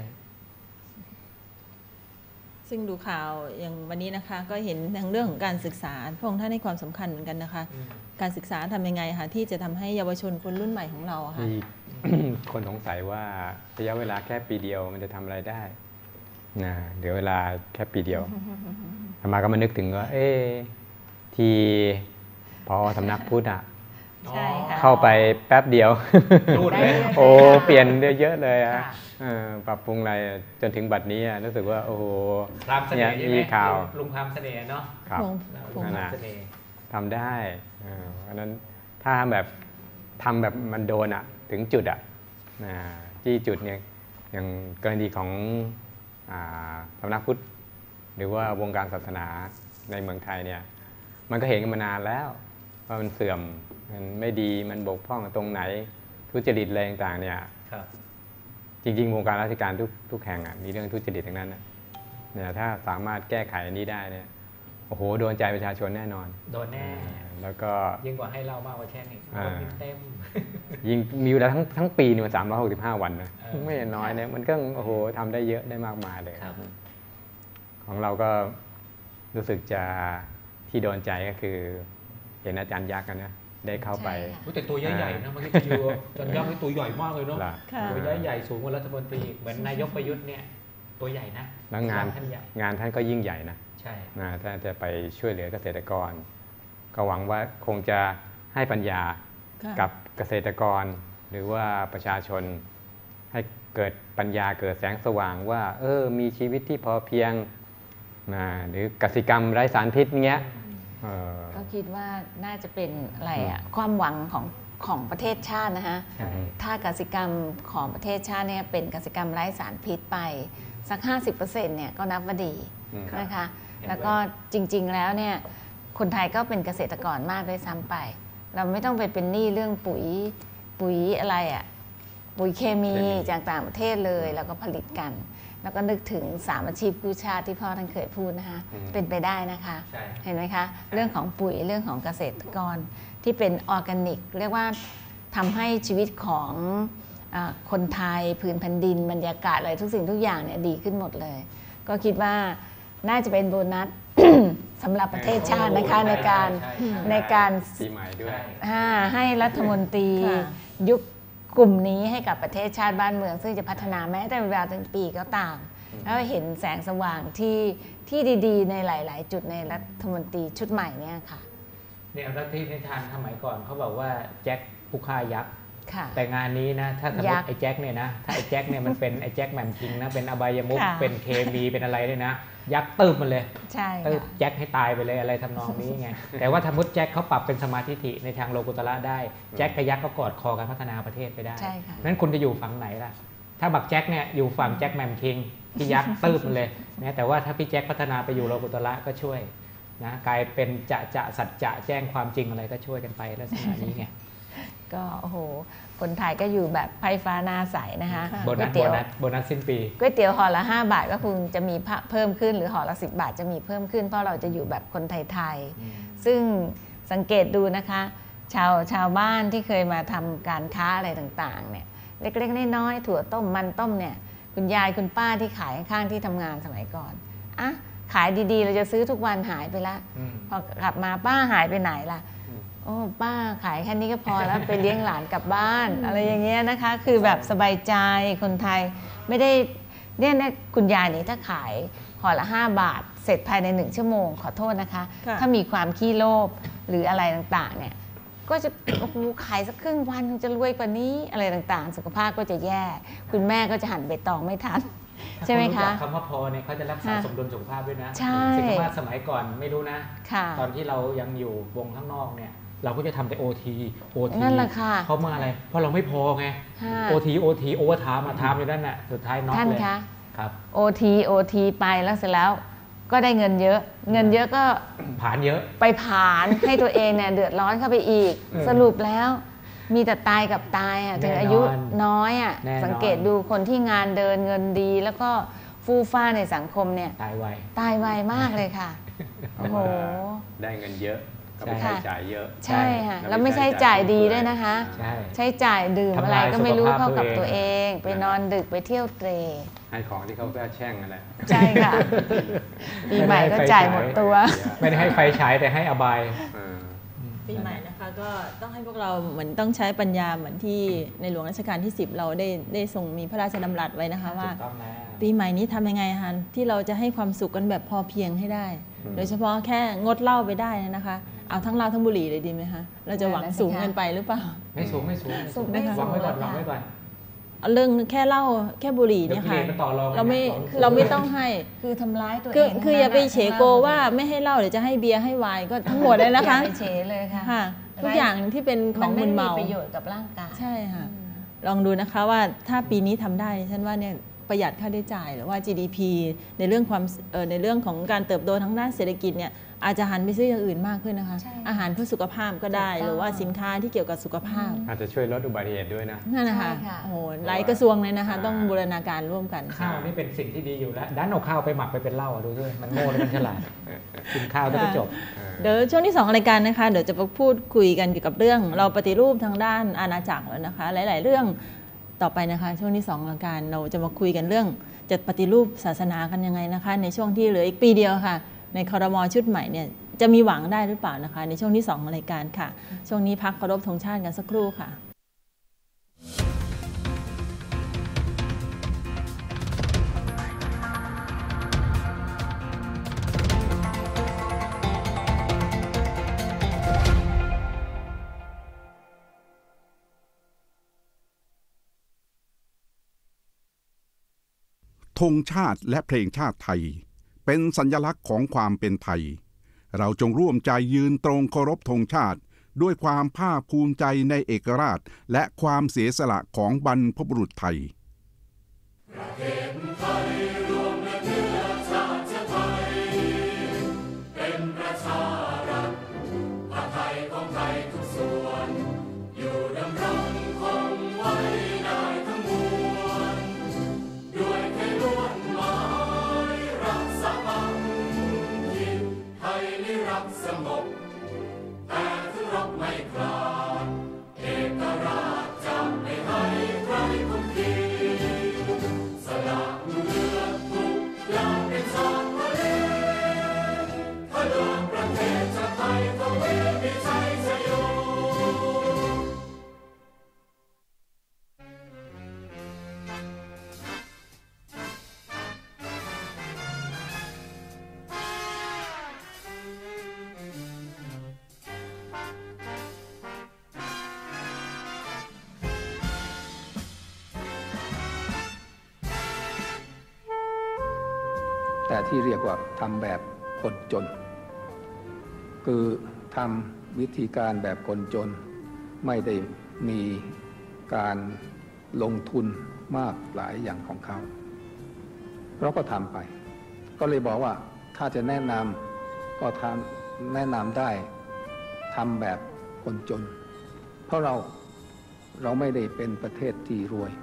ซึ่งดูข่าวอย่างวันนี้นะคะก็เห็นในเรื่องของการศึกษาพระองค์ท่านให้ความสำคัญเหมือนกันนะคะการศึกษาทำยังไงคะที่จะทำให้เยาวชนคนรุ่นใหม่ของเราค่ะคนสงสัยว่าระยะเวลาแค่ปีเดียวมันจะทำอะไรได้นะเดี๋ยวเวลาแค่ปีเดียวธรรมาก็มานึกถึงว่าเอ๊ที่พอสำนักพุทธอ่ะเข้าไปแป๊บเดียวโอ้เปลี่ยนเยอะเลยอ่ะปรับปรุงอะไรจนถึงบัดนี้รู้สึกว่าโอ้โหเนี่ยมีข่าวลุงพามเสน่ห์เนาะครับนะทำได้เพราะนั้นถ้าแบบทำแบบมันโดนอ่ะถึงจุดอ่ะที่จุดเนี่ยอย่างกรณีของสำนักพุทธหรือว่าวงการศาสนาในเมืองไทยเนี่ยมันก็เห็นกันมานานแล้วว่ามันเสื่อมมันไม่ดีมันบกพร่องตรงไหนทุจริตอะไรต่างๆเนี่ยจริงๆวงการราชการทุกทุกแห่งอ่ะมีเรื่องทุจริตทั้งนั้นเนี่ยถ้าสามารถแก้ไขอันนี้ได้เนี่ยโอ้โหโดนใจประชาชนแน่นอนโดนแน่แล้วก็ยิ่งกว่าให้เล่ามากกว่าแช่งอีกเต็มยิ่งมีเวลาทั้งทั้งปีนี่มันสามร้อยหกสิบห้าวันนะไม่น้อยเนี่ยมันก็โอ้โหทำได้เยอะได้มากมายเลยของเราก็รู้สึกจะที่โดนใจก็คือเห็นอาจารย์ยักษ์กันนะได้เข้าไปแต่ตัวใหญ่ๆนะเมื่อกี้ดูอาจารย์ยักษ์นี่ตัวใหญ่มากเลยเนาะตัวใหญ่ๆสูงกว่ารัฐมนตรีเหมือนนายกประยุทธ์เนี่ยตัวใหญ่นะแล้วงานงานท่านก็ยิ่งใหญ่นะใช่นะท่านจะไปช่วยเหลือเกษตรกรก็หวังว่าคงจะให้ปัญญากับเกษตรกรหรือว่าประชาชนให้เกิดปัญญาเกิดแสงสว่างว่าเออมีชีวิตที่พอเพียงนะหรือกสิกรรมไร้สารพิษเงี้ยก็คิดว่าน่าจะเป็นอะไรอะความหวังของของประเทศชาตินะคะถ้ากสิกรรมของประเทศชาติเนี่ยเป็นกสิกรรมไร้สารพิษไปสัก ห้าสิบเปอร์เซ็นต์ เนี่ยก็นับว่าดีนะคะแล้วก็จริงๆแล้วเนี่ยคนไทยก็เป็นเกษตรกรมากด้วยซ้ำไปเราไม่ต้องไปเป็นหนี้เรื่องปุ๋ยปุ๋ยอะไรอะปุ๋ยเคมีจากต่างประเทศเลยแล้วก็ผลิตกัน แล้วก็นึกถึงสามอาชีพกู้ชาติที่พ่อท่านเคยพูดนะคะเป็นไปได้นะคะเห็นไหมคะเรื่องของปุ๋ยเรื่องของเกษตรกรที่เป็นออร์แกนิกเรียกว่าทำให้ชีวิตของคนไทยพื้นแผ่นดินบรรยากาศอะไรทุกสิ่งทุกอย่างเนี่ยดีขึ้นหมดเลยก็คิดว่าน่าจะเป็นโบนัส สำหรับประเทศชาตินะคะในการในการปีใหม่ด้วยให้รัฐมนตรียุคกลุ่มนี้ให้กับประเทศชาติบ้านเมืองซึ่งจะพัฒนาแม้แต่เวลาถึงปีก็ตามแล้วเห็นแสงสว่างที่ที่ดีๆในหลายๆจุดในรัฐมนตรีชุดใหม่เนี่ยค่ะเนี่ยรัฐที่นิทานสมัยก่อนเขาบอกว่าแจ็คผู้ฆ่ายักษ์แต่งานนี้นะถ้าสมมติไอ้แจ็คเนี่ยนะถ้าไอ้แจ็คเนี่ยมันเป็นไอ้แจ็คแหม่มคิงนะเป็นอบายมุขเป็นเคมีเป็นอะไรเนี่ยนะยักษ์ตืบมันเลยตืบแจ็คให้ตายไปเลยอะไรทำนองนี้ไงแต่ว่าถ้ามุดแจ็คเขาปรับเป็นสมาธิฐิในทางโลกุตระได้แจ็คกับยักษ์ก็กอดคอกันพัฒนาประเทศไปได้นั้นคุณจะอยู่ฝั่งไหนล่ะถ้าบักแจ็คเนี่ยอยู่ฝั่งแจ็คแหม่มคิงที่ยักษ์ตืบมันเลยนะแต่ว่าถ้าพี่แจ็คพัฒนาไปอยู่โลกุตระก็ช่วยนะกลายเป็นจะจะสัจจะแจ้งความจริงอะไรก็ช่วยกันไปลักษณะนี้ไงก็โอ้โหคนไทยก็อยู่แบบไฟฟ้าหน้าใสนะคะโบนัสโบนัสโบนัสสิ้นปีก๋วยเตี๋ยวห่อละห้าบาทก็คงจะมีเพิ่มขึ้นหรือห่อละสิบบาทจะมีเพิ่มขึ้นเพราะเราจะอยู่แบบคนไทยๆซึ่งสังเกตดูนะคะชาวชาวบ้านที่เคยมาทำการค้าอะไรต่างๆเนี่ยเล็กๆน้อยๆถั่วต้มมันต้มเนี่ยคุณยายคุณป้าที่ขายข้างๆที่ทำงานสมัยก่อนอ่ะขายดีๆเราจะซื้อทุกวันหายไปละพอกลับมาป้าหายไปไหนล่ะโอ้ป้าขายแค่นี้ก็พอแล้วไปเลี้ยงหลานกลับบ้านอะไรอย่างเงี้ยนะคะคือแบบสบายใจคนไทยไม่ได้เนี่ยนะคุณยายนี่ถ้าขายห่อละห้าบาทเสร็จภายในหนึ่งชั่วโมงขอโทษนะคะถ้ามีความขี้โลภหรืออะไรต่างๆเนี่ยก็จะโอ้โหขายสักครึ่งวันจะรวยกว่านี้อะไรต่างๆสุขภาพก็จะแย่คุณแม่ก็จะหั่นใบตองไม่ทันใช่ไหมคะคำว่าพอเนี่ยเขาจะรักษาสมดุลสุขภาพด้วยนะสิกมาสมัยก่อนไม่รู้นะตอนที่เรายังอยู่วงข้างนอกเนี่ยเราก็จะทำแต่โอทีโอทีนั่นแหละค่ะเพราะมาอะไรเพราะเราไม่พอไงโอทีโอทีโอเวอร์ไทม์มาทำอยู่นั่นน่ะสุดท้ายน็อกเลยครับโอทีโอทีไปแล้วเสร็จแล้วก็ได้เงินเยอะเงินเยอะก็ผ่านเยอะไปผ่านให้ตัวเองเนี่ยเดือดร้อนเข้าไปอีกสรุปแล้วมีแต่ตายกับตายอ่ะถึงอายุน้อยอ่ะสังเกตดูคนที่งานเดินเงินดีแล้วก็ฟู่ฟ้าในสังคมเนี่ยตายไวตายไวมากเลยค่ะโอ้โหได้เงินเยอะก็ไม่ใช้จ่ายเยอะใช่ค่ะแล้วไม่ใช้จ่ายดีด้วยนะคะใช้จ่ายดื่มอะไรก็ไม่รู้เข้ากับตัวเองไปนอนดึกไปเที่ยวเตร่ให้ของที่เขาแก้แช่งอะไรใช่ค่ะปีใหม่ก็จ่ายหมดตัวไม่ได้ให้ไฟฉายแต่ให้อบายปีใหม่นะคะก็ต้องให้พวกเราเหมือนต้องใช้ปัญญาเหมือนที่ในหลวงรัชกาลที่สิบเราได้ได้ทรงมีพระราชดำรัสไว้นะคะว่าปีใหม่นี้ทำยังไงคะที่เราจะให้ความสุขกันแบบพอเพียงให้ได้โดยเฉพาะแค่งดเหล้าไปได้นะคะเอาทั้งเหล้าทั้งบุหรี่เลยดีไหมคะเราจะหวังสูงเกินไปหรือเปล่าไม่สูงไม่สูงหวังไว้ก่อนหวังไว้ก่อนเรื่องแค่เหล้าแค่บุหรี่เนี่ยค่ะเราไม่เราไม่ต้องให้คือทำร้ายตัวเองคืออย่าไปเฉโกว่าไม่ให้เหล้าเดี๋ยวจะให้เบียร์ให้ไวน์ก็ทั้งหมดเลยนะคะอย่าไปเฉเลยค่ะทุกอย่างที่เป็นของมึนเมาประโยชน์กับร่างกายใช่ค่ะลองดูนะคะว่าถ้าปีนี้ทำได้ฉันว่าเนี่ยประหยัดค่าใช้จ่ายหรือว่า จี ดี พี ในเรื่องความในเรื่องของการเติบโตทั้งด้านเศรษฐกิจเนี่ยอาจจะหันไปซื้ออย่างอื่นมากขึ้นนะคะอาหารเพื่อสุขภาพก็ได้หรือว่าสินค้าที่เกี่ยวกับสุขภาพอาจจะช่วยลดอุบัติเหตุด้วยนะนั่นนะคะโอ้โหหลายกระทรวงเลยนะคะต้องบูรณาการร่วมกันข้าวนี่เป็นสิ่งที่ดีอยู่แล้วด้านเอาข้าวไปหมักไปเป็นเหล้าดูด้วยมันโง่และมันฉลาดกินข้าวก็จบเดี๋ยวช่วงที่สองรายการนะคะเดี๋ยวจะมาพูดคุยกันเกี่ยวกับเรื่องเราปฏิรูปทางด้านอาณาจักรแล้วนะคะหลายๆเรื่องต่อไปนะคะช่วงที่สองรายการเราจะมาคุยกันเรื่องจะปฏิรูปศาสนากันยังไงนะคะในช่วงที่เหลืออีกปีเดียวค่ะในครม.ชุดใหม่เนี่ยจะมีหวังได้หรือเปล่านะคะในช่วงที่สองของรายการค่ะช่วงนี้พักเคารพธงชาติกันสักครู่ค่ะธงชาติและเพลงชาติไทยเป็นสัญลักษณ์ของความเป็นไทยเราจงร่วมใจยืนตรงเคารพธงชาติด้วยความภาคภูมิใจในเอกราชและความเสียสละของบรรพบุรุษไทยประเทศไทยรวมและเนื้อชาติไทยเป็นประชารัฐผ้าไทยของไทยทุกส่วนอยู่ดำรงคงไว้ได้แต่ที่เรียกว่าทำแบบคนจนคือทำวิธีการแบบคนจนไม่ได้มีการลงทุนมากหลายอย่างของเขาเราก็ทำไปก็เลยบอกว่าถ้าจะแนะนำก็ทำแนะนำได้ทำแบบคนจนเพราะเราเราไม่ได้เป็นประเทศที่รวย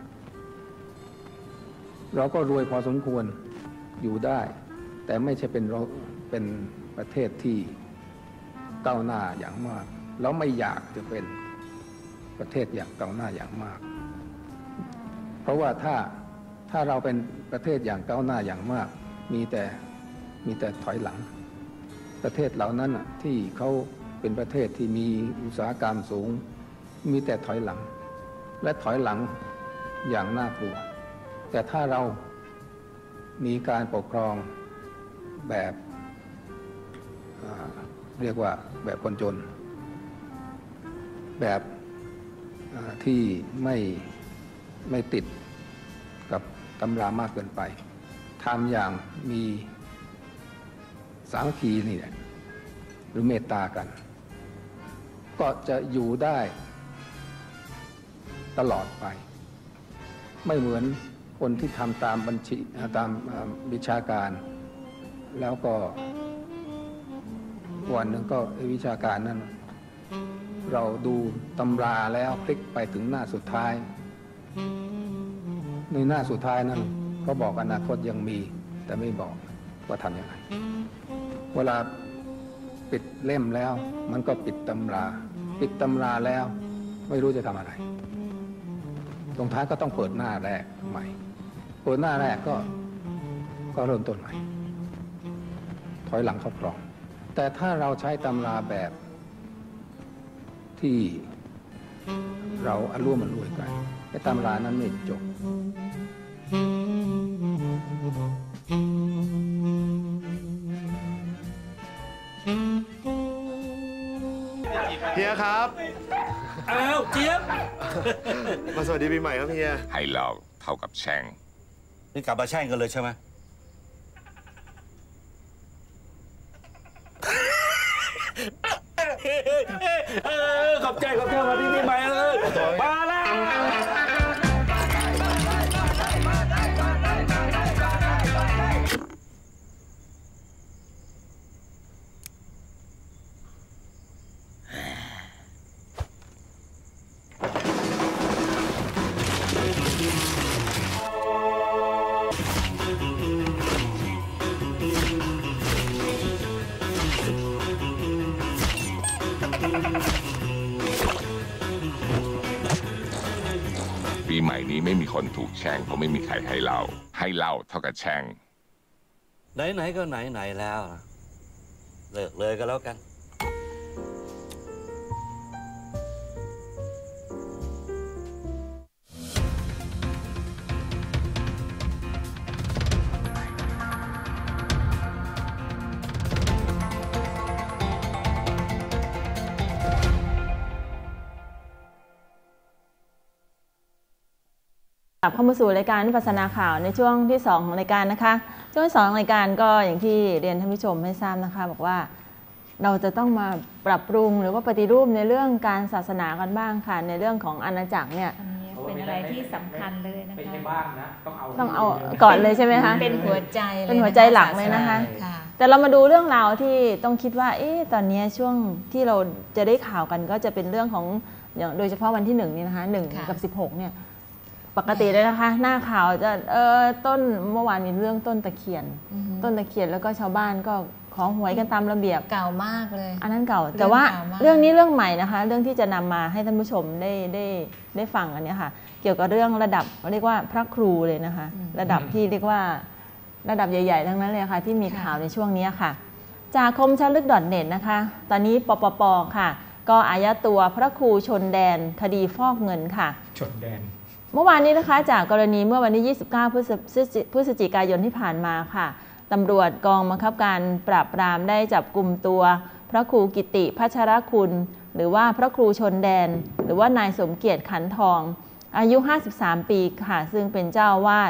เราก็รวยพอสมควรอยู่ได้แต่ไม่ใช่เป็นเราเป็นประเทศที่ก้าวหน้าอย่างมากแล้วไม่อยากจะเป็นประเทศอย่างก้าวหน้าอย่างมากเพราะว่าถ้าถ้าเราเป็นประเทศอย่างก้าวหน้าอย่างมากมีแต่มีแต่ถอยหลังประเทศเหล่านั้นที่เขาเป็นประเทศที่มีอุตสาหกรรมสูงมีแต่ถอยหลังและถอยหลังอย่างน่ากลัวแต่ถ้าเรามีการปกครองแบบเรียกว่าแบบคนจนแบบที่ไม่ไม่ติดกับตำรามากเกินไปทำอย่างมีสามัคคีนี่แหละหรือเมตตากันก็จะอยู่ได้ตลอดไปไม่เหมือนคนที่ทำตามบัญชีตามวิชาการแล้วก็วันหนึ่งก็วิชาการนั้นเราดูตำราแล้วพลิกไปถึงหน้าสุดท้ายในหน้าสุดท้ายนั้นก็บอกอนาคตยังมีแต่ไม่บอกว่าทำยังไงเวลาปิดเล่มแล้วมันก็ปิดตำราปิดตำราแล้วไม่รู้จะทำอะไรตรงท้ายก็ต้องเปิดหน้าแรกใหม่เปิดหน้าแรกก็ก็เริ่มต้นใหม่ถอยหลังเข้าครองแต่ถ้าเราใช้ตำราแบบที่เราอร่วมมันรวยกันไอ้ตำรานั้นไม่จบเฮียครับอ้าวเจี๊ยบมาสวัสดีปีใหม่ครับเฮียให้เราเท่ากับแช่งนี่กลับมาแช่งกันเลยใช่ไหมขอบใจขอบใจมาที่ปีใหม่เลยมาแล้วปีใหม่นี้ไม่มีคนถูกแช่งเพราะไม่มีใครให้เล่าให้เล่าเท่ากับแช่งไหนๆก็ไหนๆแล้วเลิกเลยก็แล้วกันกลับเข้ามาสู่รายการวิปัสสนาข่าวในช่วงที่สองของรายการนะคะช่วงที่สองของรายการก็อย่างที่เรียนท่านผู้ชมให้ทราบนะคะบอกว่าเราจะต้องมาปรับปรุงหรือว่าปฏิรูปในเรื่องการศาสนากันบ้างค่ะในเรื่องของอาณาจักรเนี่ยเป็นอะไรที่สำคัญเลยนะคะเป็นบ้างนะต้องเอาต้องเอาก่อนเลยใช่ไหมคะเป็นหัวใจเป็นหัวใจหลักเลยนะคะแต่เรามาดูเรื่องราวที่ต้องคิดว่าเอ๊ะตอนนี้ช่วงที่เราจะได้ข่าวกันก็จะเป็นเรื่องของอย่างโดยเฉพาะวันที่หนึ่งนี่นะคะหนึ่งกับสิบหกเนี่ยปกติเลยนะคะหน้าข่าวจะเออต้นเมื่อวานมีเรื่องต้นตะเคียนต้นตะเคียนแล้วก็ชาวบ้านก็ขอหวยกันตามระเบียบเก่ามากเลยอันนั้นเก่าแต่ว่าเรื่องนี้เรื่องใหม่นะคะเรื่องที่จะนำมาให้ท่านผู้ชมได้ได้ได้ฟังอันนี้ค่ะเกี่ยวกับเรื่องระดับเรียกว่าพระครูเลยนะคะระดับที่เรียกว่าระดับใหญ่ๆทั้งนั้นเลยค่ะที่มีข่าวในช่วงนี้ค่ะจากคมชัดลึก .net นะคะตอนนี้ปปป.ค่ะก็อายัดตัวพระครูชนแดนคดีฟอกเงินค่ะชนแดนเมื่อวานนี้นะคะจากกรณีเมื่อวันที่ยี่สิบเก้าพฤศจิกายนที่ผ่านมาค่ะตำรวจกองบังคับการปราบปรามได้จับกุมตัวพระครูกิติพัชรคุณหรือว่าพระครูชนแดนหรือว่านายสมเกียรติขันทองอายุห้าสิบสามปีค่ะซึ่งเป็นเจ้าวาด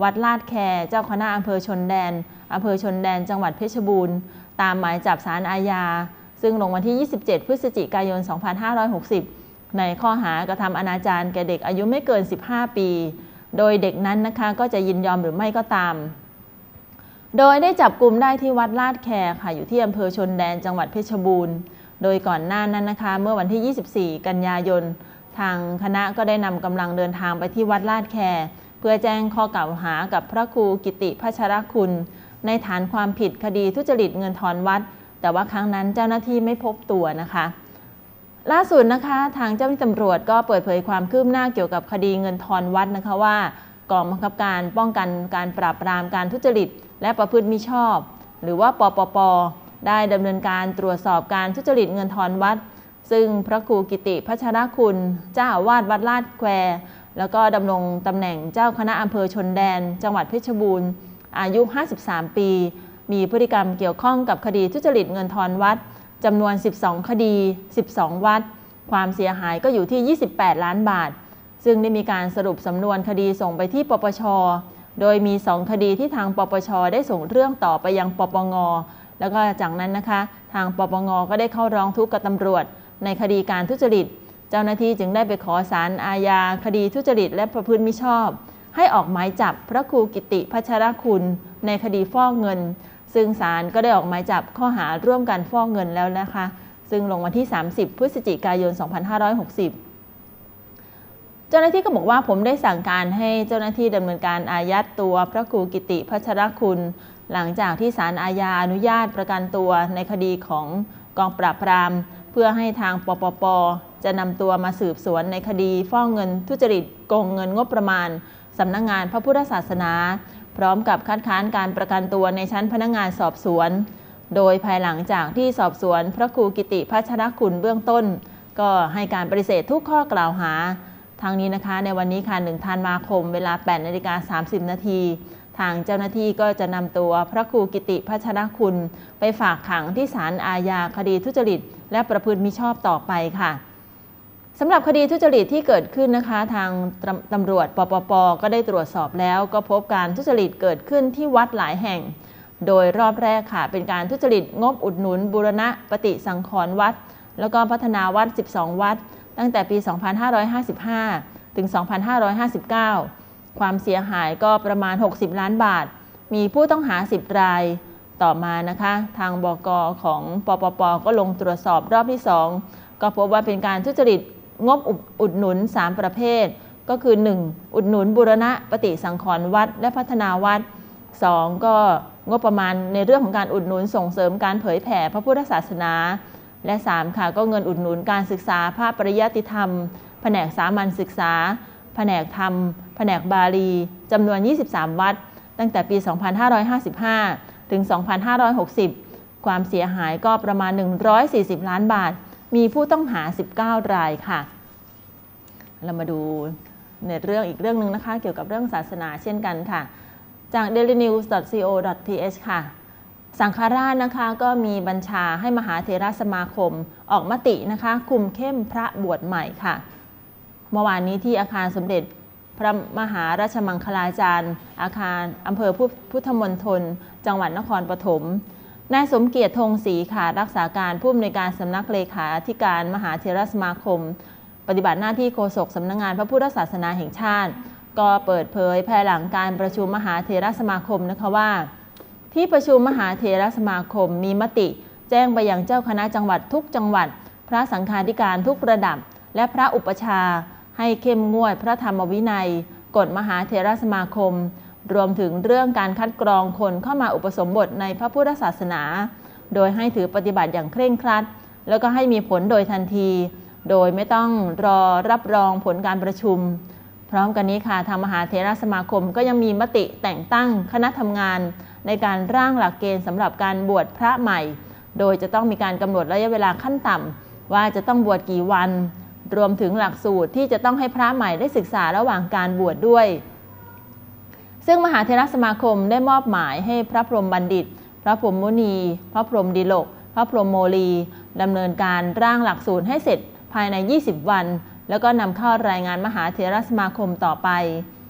วัดลาดแคเจ้าคณะอำเภอชนแดนอำเภอชนแดนจังหวัดเพชรบูรณ์ตามหมายจับศาลอาญาซึ่งลงวันที่ยี่สิบเจ็ดพฤศจิกายนสองพันห้าร้อยหกสิบในข้อหากระทำอนาจารแก่เด็กอายุไม่เกินสิบห้าปีโดยเด็กนั้นนะคะก็จะยินยอมหรือไม่ก็ตามโดยได้จับกลุ่มได้ที่วัดลาดแคค่ะอยู่ที่อำเภอชนแดนจังหวัดเพชรบูรณ์โดยก่อนหน้านั้นนะคะเมื่อวันที่ยี่สิบสี่กันยายนทางคณะก็ได้นำกำลังเดินทางไปที่วัดลาดแคเพื่อแจ้งข้อกล่าวหากับพระครูกิติพัชรคุณในฐานความผิดคดีทุจริตเงินทอนวัดแต่ว่าครั้งนั้นเจ้าหน้าที่ไม่พบตัวนะคะล่าสุดนะคะทางเจ้าหน้าที่ตำรวจก็เปิดเผยความคืบหน้าเกี่ยวกับคดีเงินทอนวัดนะคะว่ากองบังคับการป้องกันการปราบปรามการทุจริตและประพฤติมิชอบหรือว่าปปป.ได้ดำเนินการตรวจสอบการทุจริตเงินทอนวัดซึ่งพระครูกิติพัชรคุณเจ้าอาวาสวัดลาดแควแล้วก็ดำรงตำแหน่งเจ้าคณะอำเภอชนแดนจังหวัดเพชรบูรณ์อายุห้าสิบสามปีมีพฤติกรรมเกี่ยวข้องกับคดีทุจริตเงินทอนวัดจำนวนสิบสองคดีสิบสองวัดความเสียหายก็อยู่ที่ยี่สิบแปดล้านบาทซึ่งได้มีการสรุปสำนวนคดีส่งไปที่ปปช.โดยมีสองคดีที่ทางปปช.ได้ส่งเรื่องต่อไปยังปปง.แล้วก็จากนั้นนะคะทางปปง.ก็ได้เข้าร้องทุกข์กับตำรวจในคดีการทุจริตเจ้าหน้าที่จึงได้ไปขอศาลอาญาคดีทุจริตและประพฤติมิชอบให้ออกหมายจับพระครูกิติพัชรคุณในคดีฟอกเงินซึ่งศาลก็ได้ออกหมายจับข้อหาร่วมกันฟอกเงินแล้วนะคะซึ่งลงวันที่สามสิบพฤศจิกายนสองพันห้าร้อยหกสิบเจ้าหน้าที่ก็บอกว่าผมได้สั่งการให้เจ้าหน้าที่ดำเนินการอายัดตัวพระครูกิติพัชรคุณหลังจากที่ศาลอาญาอนุญาตประกันตัวในคดีของกองปราบปรามเพื่อให้ทางปปป.จะนำตัวมาสืบสวนในคดีฟอกเงินทุจริตโกงเงินงบประมาณสำนักงานพระพุทธศาสนาพร้อมกับคัดค้านการประกันตัวในชั้นพนักงานสอบสวนโดยภายหลังจากที่สอบสวนพระครูกิติพัชรคุณเบื้องต้นก็ให้การปฏิเสธทุกข้อกล่าวหาทางนี้นะคะในวันนี้ค่ะหนึ่งธันวาคมเวลา แปดนาฬิกาสามสิบนาทีทางเจ้าหน้าที่ก็จะนำตัวพระครูกิติพัชรคุณไปฝากขังที่ศาลอาญาคดีทุจริตและประพฤติมิชอบต่อไปค่ะสำหรับคดีทุจริตที่เกิดขึ้นนะคะทางตำรวจปปป.ก็ได้ตรวจสอบแล้วก็พบการทุจริตเกิดขึ้นที่วัดหลายแห่งโดยรอบแรกค่ะเป็นการทุจริตงบอุดหนุนบูรณะปฏิสังขรณ์วัดแล้วก็พัฒนาวัดสิบสองวัดตั้งแต่ปีสองพันห้าร้อยห้าสิบห้าถึงสองพันห้าร้อยห้าสิบเก้าความเสียหายก็ประมาณหกสิบล้านบาทมีผู้ต้องหาสิบรายต่อมานะคะทางบก.ของปปป.ก็ลงตรวจสอบรอบที่สองก็พบว่าเป็นการทุจริตงบอุดหนุนสามประเภทก็คือหนึ่งอุดหนุนบูรณะปฏิสังขรณ์วัดและพัฒนาวัดสองก็งบประมาณในเรื่องของการอุดหนุนส่งเสริมการเผยแผ่พระพุทธศาสนาและสามค่ะก็เงินอุดหนุนการศึกษาพระปริยัติธรรมแผนกสามัญศึกษาแผนกธรรมแผนกบาลีจำนวนยี่สิบสามวัดตั้งแต่ปีสองพันห้าร้อยห้าสิบห้าถึงสองพันห้าร้อยหกสิบความเสียหายก็ประมาณหนึ่งร้อยสี่สิบล้านบาทมีผู้ต้องหาสิบเก้ารายค่ะเรามาดูในเรื่องอีกเรื่องหนึ่งนะคะเกี่ยวกับเรื่องศาสนาเช่นกันค่ะจาก เดลินิวส์ ดอท ซี โอ ดอท ที เอช ค่ะสังฆราชนะคะก็มีบัญชาให้มหาเถรสมาคมออกมตินะคะคุมเข้มพระบวชใหม่ค่ะเมื่อวานนี้ที่อาคารสมเด็จพระมหาราชมังคลาจารย์อาคารอำเภอพุทธมณฑลจังหวัดนครปฐมนายสมเกียรติธงศรีค่ะรักษาการผู้อำนวยการสำนักเลขาธิการมหาเถรสมาคมปฏิบัติหน้าที่โฆษกสำนักงานพระพุทธศาสนาแห่งชาติก็เปิดเผยภายหลังการประชุมมหาเถรสมาคมนะคะว่าที่ประชุมมหาเถรสมาคมมีมติแจ้งไปยังเจ้าคณะจังหวัดทุกจังหวัดพระสังฆาธิการทุกระดับและพระอุปชาให้เข้มงวดพระธรรมวินัยกฎมหาเถรสมาคมรวมถึงเรื่องการคัดกรองคนเข้ามาอุปสมบทในพระพุทธศาสนาโดยให้ถือปฏิบัติอย่างเคร่งครัดแล้วก็ให้มีผลโดยทันทีโดยไม่ต้องรอรับรองผลการประชุมพร้อมกันนี้ค่ะทางมหาเถรสมาคมก็ยังมีมติแต่งตั้งคณะทำงานในการร่างหลักเกณฑ์สำหรับการบวชพระใหม่โดยจะต้องมีการกำหนดระยะเวลาขั้นต่ำว่าจะต้องบวชกี่วันรวมถึงหลักสูตรที่จะต้องให้พระใหม่ได้ศึกษาระหว่างการบวชด้วยซึ่งมหาเถรสมาคมได้มอบหมายให้พระพรหมบัณฑิตพระพรหมมุนีพระพรหมดิลกพระพรหมโมลีดำเนินการร่างหลักสูตรให้เสร็จภายในยี่สิบวันแล้วก็นำเข้ารายงานมหาเถรสมาคมต่อไป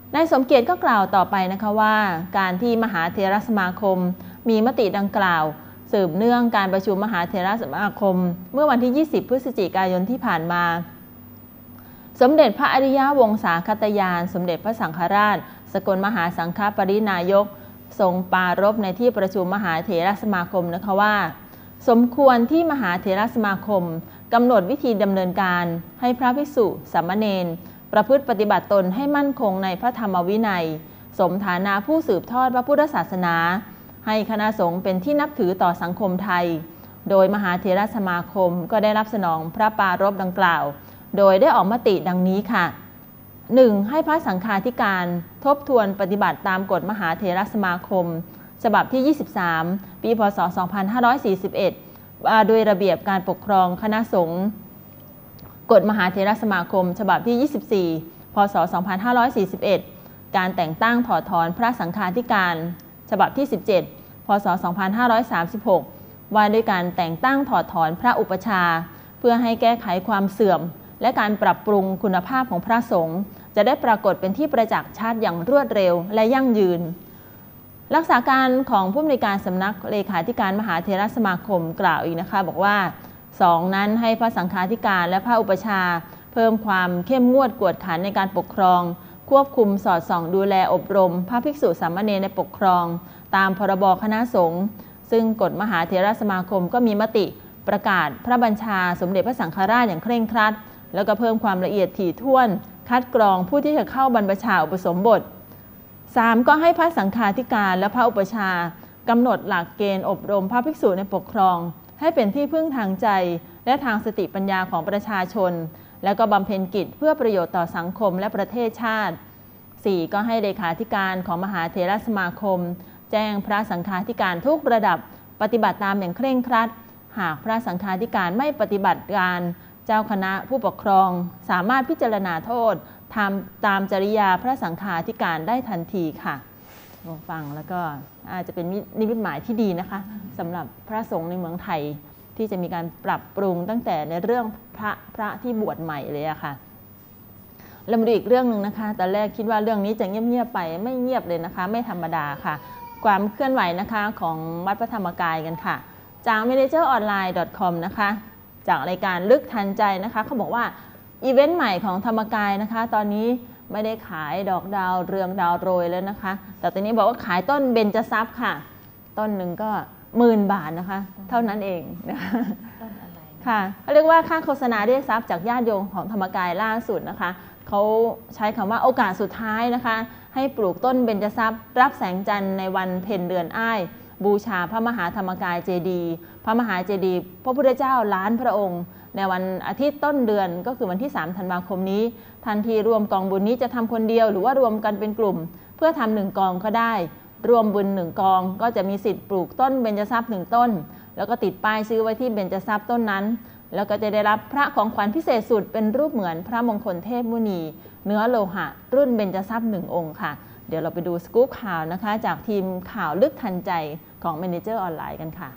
นายสมเกียรติก็กล่าวต่อไปนะคะว่าการที่มหาเถรสมาคมมีมติดังกล่าวสืบเนื่องการประชุมมหาเถรสมาคมเมื่อวันที่ยี่สิบพฤศจิกายนที่ผ่านมาสมเด็จพระอริยวงศาคตยานสมเด็จพระสังฆราชสกลมหาสังฆปรินายกทรงปรารภในที่ประชุมมหาเถรสมาคมนะคะว่าสมควรที่มหาเถรสมาคมกำหนดวิธีดำเนินการให้พระภิกษุสามเณรประพฤติปฏิบัติตนให้มั่นคงในพระธรรมวินัยสมฐานะผู้สืบทอดพระพุทธศาสนาให้คณะสงฆ์เป็นที่นับถือต่อสังคมไทยโดยมหาเถรสมาคมก็ได้รับสนองพระปรารภดังกล่าวโดยได้ออกมติดังนี้ค่ะ หนึ่ง. ให้พระสังฆาธิการทบทวนปฏิบัติตามกฎมหาเถรสมาคมฉบับที่ยี่สิบสามปีพ.ศ. สองพันห้าร้อยสี่สิบเอ็ดว่าโดยระเบียบการปกครองคณะสงฆ์กฎมหาเถรสมาคมฉบับที่ยี่สิบสี่พ.ศ. สองพันห้าร้อยสี่สิบเอ็ดการแต่งตั้งถอดถอนพระสังฆาธิการฉบับที่สิบเจ็ดพ.ศ. สองพันห้าร้อยสามสิบหกว่าด้วยการแต่งตั้งถอดถอนพระอุปชฌาย์เพื่อให้แก้ไขความเสื่อมและการปรับปรุงคุณภาพของพระสงฆ์จะได้ปรากฏเป็นที่ประจักษ์ชัดอย่างรวดเร็วและยั่งยืนรักษาการของผู้อำนวยการสำนักเลขาธิการมหาเถรสมาคมกล่าวอีกนะคะบอกว่าสองนั้นให้พระสังฆาธิการและพระอุปชฌาย์เพิ่มความเข้มงวดกวดขันในการปกครองควบคุมสอดส่องดูแลอบรมพระภิกษุสามเณรในปกครองตามพรบคณะสงฆ์ซึ่งกฎมหาเถรสมาคมก็มีมติประกาศพระบัญชาสมเด็จพระสังฆราชอย่างเคร่งครัดแล้วก็เพิ่มความละเอียดถี่ถ้วนคัดกรองผู้ที่จะเข้าบรรพชาอุปสมบท สาม. ก็ให้พระสังฆาธิการและพระอุปชฌาย์กำหนดหลักเกณฑ์อบรมพระภิกษุในปกครองให้เป็นที่พึ่งทางใจและทางสติปัญญาของประชาชนแล้วก็บำเพ็ญกิจเพื่อประโยชน์ต่อสังคมและประเทศชาติ สี่. ก็ให้เลขาธิการของมหาเถรสมาคมแจ้งพระสังฆาธิการทุกระดับปฏิบัติตามอย่างเคร่งครัดหากพระสังฆาธิการไม่ปฏิบัติการเจ้าคณะผู้ปกครองสามารถพิจารณาโทษทำตามจริยาพระสังฆาธิการได้ทันทีค่ะลองฟังแล้วก็อาจจะเป็นนิมิตหมายที่ดีนะคะสำหรับพระสงฆ์ในเมืองไทยที่จะมีการปรับปรุงตั้งแต่ในเรื่องพระพระที่บวชใหม่เลยอะค่ะแล้วมาดูอีกเรื่องหนึ่งนะคะตอนแรกคิดว่าเรื่องนี้จะเงียบๆไปไม่เงียบเลยนะคะไม่ธรรมดาค่ะความเคลื่อนไหวนะคะของวัดพระธรรมกายกันค่ะจาก เมเนเจอร์ออนไลน์ ดอท คอม นะคะจากรายการลึกทันใจนะคะเขาบอกว่าอีเวนต์ใหม่ของธรรมกายนะคะตอนนี้ไม่ได้ขายดอกดาวเรืองดาวโรยแล้วนะคะแต่ตอนนี้บอกว่าขายต้นเบญจทรัพย์ค่ะต้นหนึ่งก็หมื่นบาทนะคะเท่านั้นเองนะคะต้นอะไรค่ะเขาเรียกว่าค่าโฆษณาเรียกทรัพย์จากญาติโยมของธรรมกายล่าสุดนะคะเขาใช้คำว่าโอกาสสุดท้ายนะคะให้ปลูกต้นเบญจทรัพย์รับแสงจันทร์ในวันเพ็ญเดือนอ้ายบูชาพระมหาธรรมกายเจดีย์พระมหาเจดีย์พระพุทธเจ้าล้านพระองค์ในวันอาทิตย์ต้นเดือนก็คือวันที่สามธันวาคมนี้ทันทีรวมกองบุญนี้จะทำคนเดียวหรือว่ารวมกันเป็นกลุ่มเพื่อทำหนึ่งกองก็ได้รวมบุญหนึ่งกองก็จะมีสิทธิ์ปลูกต้นเบญจทรัพย์หนึ่งต้นแล้วก็ติดป้ายชื่อไว้ที่เบญจทรัพย์ต้นนั้นแล้วก็จะได้รับพระของขวัญพิเศษสุดเป็นรูปเหมือนพระมงคลเทพมุนีเนื้อโลหะรุ่นเบญจทรัพย์หนึ่งองค์ค่ะเดี๋ยวเราไปดูสกู๊ปข่าวนะคะจากทีมข่าวลึกทันใจของ เมเนเจอร์ ออนไลน์ กันค่ะ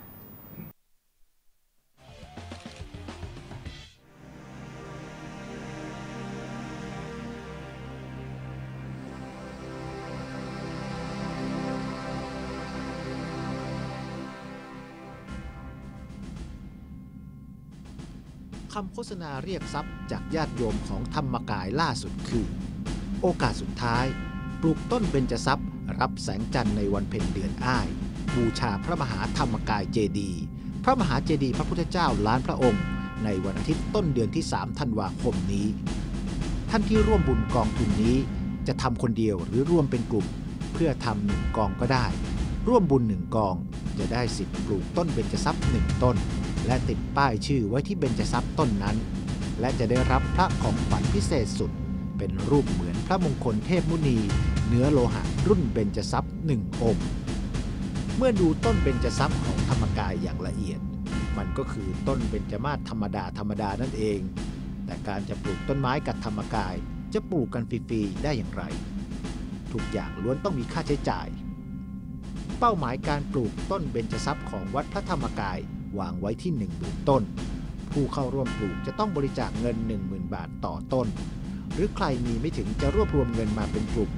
คำโฆษณาเรียกทรัพย์จากญาติโยมของธรรมกายล่าสุดคือโอกาสสุดท้ายปลูกต้นเบญจทรัพย์รับแสงจันทร์ในวันเพ็ญเดือนอ้ายบูชาพระมหาธรรมกายเจดีย์พระมหาเจดีย์พระพุทธเจ้าล้านพระองค์ในวันอาทิตย์ต้นเดือนที่สามธันวาคมนี้ท่านที่ร่วมบุญกองทุนนี้จะทำคนเดียวหรือร่วมเป็นกลุ่มเพื่อทำหนึ่งกองก็ได้ร่วมบุญหนึ่งกองจะได้สิทธิ์ปลูกต้นเบญจทรัพย์หนึ่งต้นและติดป้ายชื่อไว้ที่เบญจทรัพย์ต้นนั้นและจะได้รับพระของขวัญพิเศษสุดเป็นรูปเหมือนพระมงคลเทพมุนีเนื้อโลหะรุ่นเบญจทรัพย์หนึ่งองค์เมื่อดูต้นเบญจทรัพย์ของธรรมกายอย่างละเอียดมันก็คือต้นเบญจมาศธรรมดาธรรมดานั่นเองแต่การจะปลูกต้นไม้กับธรรมกายจะปลูกกันฟรีๆได้อย่างไรทุกอย่างล้วนต้องมีค่าใช้จ่ายเป้าหมายการปลูกต้นเบญจทรัพย์ของวัดพระธรรมกายวางไว้ที่ หนึ่งหมื่น ต้นผู้เข้าร่วมปลูกจะต้องบริจาคเงิน หนึ่งหมื่น บาทต่อต้นหรือใครมีไม่ถึงจะรวบรวมเงินมาเป็นกลุ่ม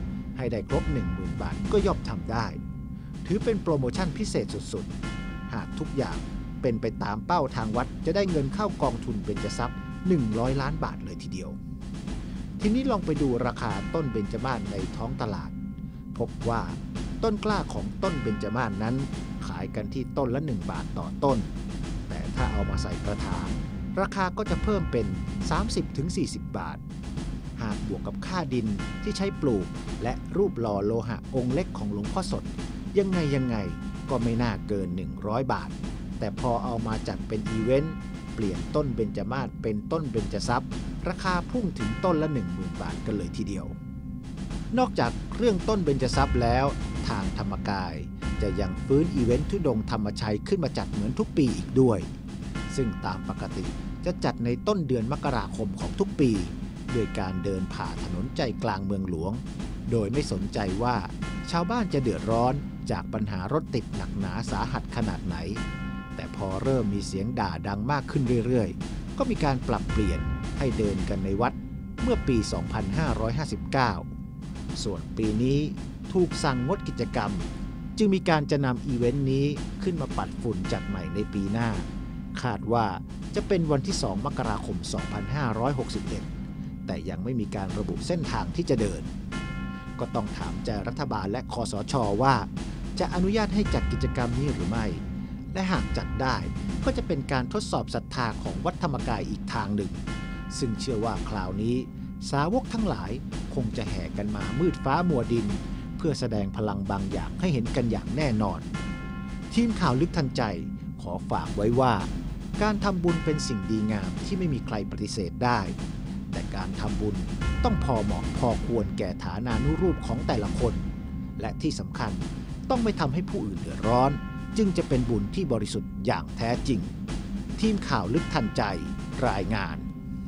ให้ได้ครบ หนึ่งหมื่น บาทก็ย่อมทำได้ถือเป็นโปรโมชั่นพิเศษสุดๆหากทุกอย่างเป็นไปตามเป้าทางวัดจะได้เงินเข้ากองทุนเบญจทรัพย์หนึ่งร้อยล้านบาทเลยทีเดียวทีนี้ลองไปดูราคาต้นเบญจมาศในท้องตลาดพบว่าต้นกล้าของต้นเบญจมาศนั้นขายกันที่ต้นละหนึ่งบาทต่อต้นแต่ถ้าเอามาใส่กระถางราคาก็จะเพิ่มเป็น สามสิบถึงสี่สิบ บาทหากบวกกับค่าดินที่ใช้ปลูกและรูปหล่อโลหะองค์เล็กของหลวงพ่อสดยังไงยังไงก็ไม่น่าเกินหนึ่งร้อยบาทแต่พอเอามาจัดเป็นอีเวนต์เปลี่ยนต้นเบญจมาศเป็นต้นเบญจทรัพย์ราคาพุ่งถึงต้นละ หนึ่งหมื่น บาทกันเลยทีเดียวนอกจากเรื่องต้นเบญจทรัพย์แล้วทางธรรมกายจะยังฟื้นอีเวนต์ธุดงค์ธรรมชัยขึ้นมาจัดเหมือนทุกปีอีกด้วยซึ่งตามปกติจะจัดในต้นเดือนมกราคมของทุกปีด้วยการเดินผ่าถนนใจกลางเมืองหลวงโดยไม่สนใจว่าชาวบ้านจะเดือดร้อนจากปัญหารถติดหนักหนาสาหัสขนาดไหนแต่พอเริ่มมีเสียงด่าดังมากขึ้นเรื่อยๆก็มีการปรับเปลี่ยนให้เดินกันในวัดเมื่อปี สองพันห้าร้อยห้าสิบเก้า ส่วนปีนี้ถูกสั่งงดกิจกรรมจึงมีการจะนำอีเวนต์นี้ขึ้นมาปัดฝุ่นจัดใหม่ในปีหน้าคาดว่าจะเป็นวันที่ สองมกราคม สองพันห้าร้อยหกสิบเอ็ด แต่ยังไม่มีการระบุเส้นทางที่จะเดินก็ต้องถามใจรัฐบาลและคสช.ว่าจะอนุญาตให้จัดกิจกรรมนี้หรือไม่และหากจัดได้ก็จะเป็นการทดสอบศรัทธาของวัดธรรมกายอีกทางหนึ่งซึ่งเชื่อว่าคราวนี้สาวกทั้งหลายคงจะแห่กันมามืดฟ้ามัวดินเพื่อแสดงพลังบางอย่างให้เห็นกันอย่างแน่นอนทีมข่าวลึกทันใจขอฝากไว้ว่าการทำบุญเป็นสิ่งดีงามที่ไม่มีใครปฏิเสธได้แต่การทำบุญต้องพอเหมาะพอควรแก่ฐานานุรูปของแต่ละคนและที่สำคัญต้องไม่ทำให้ผู้อื่นเดือดร้อนจึงจะเป็นบุญที่บริสุทธิ์อย่างแท้จริงทีมข่าวลึกทันใจรายงาน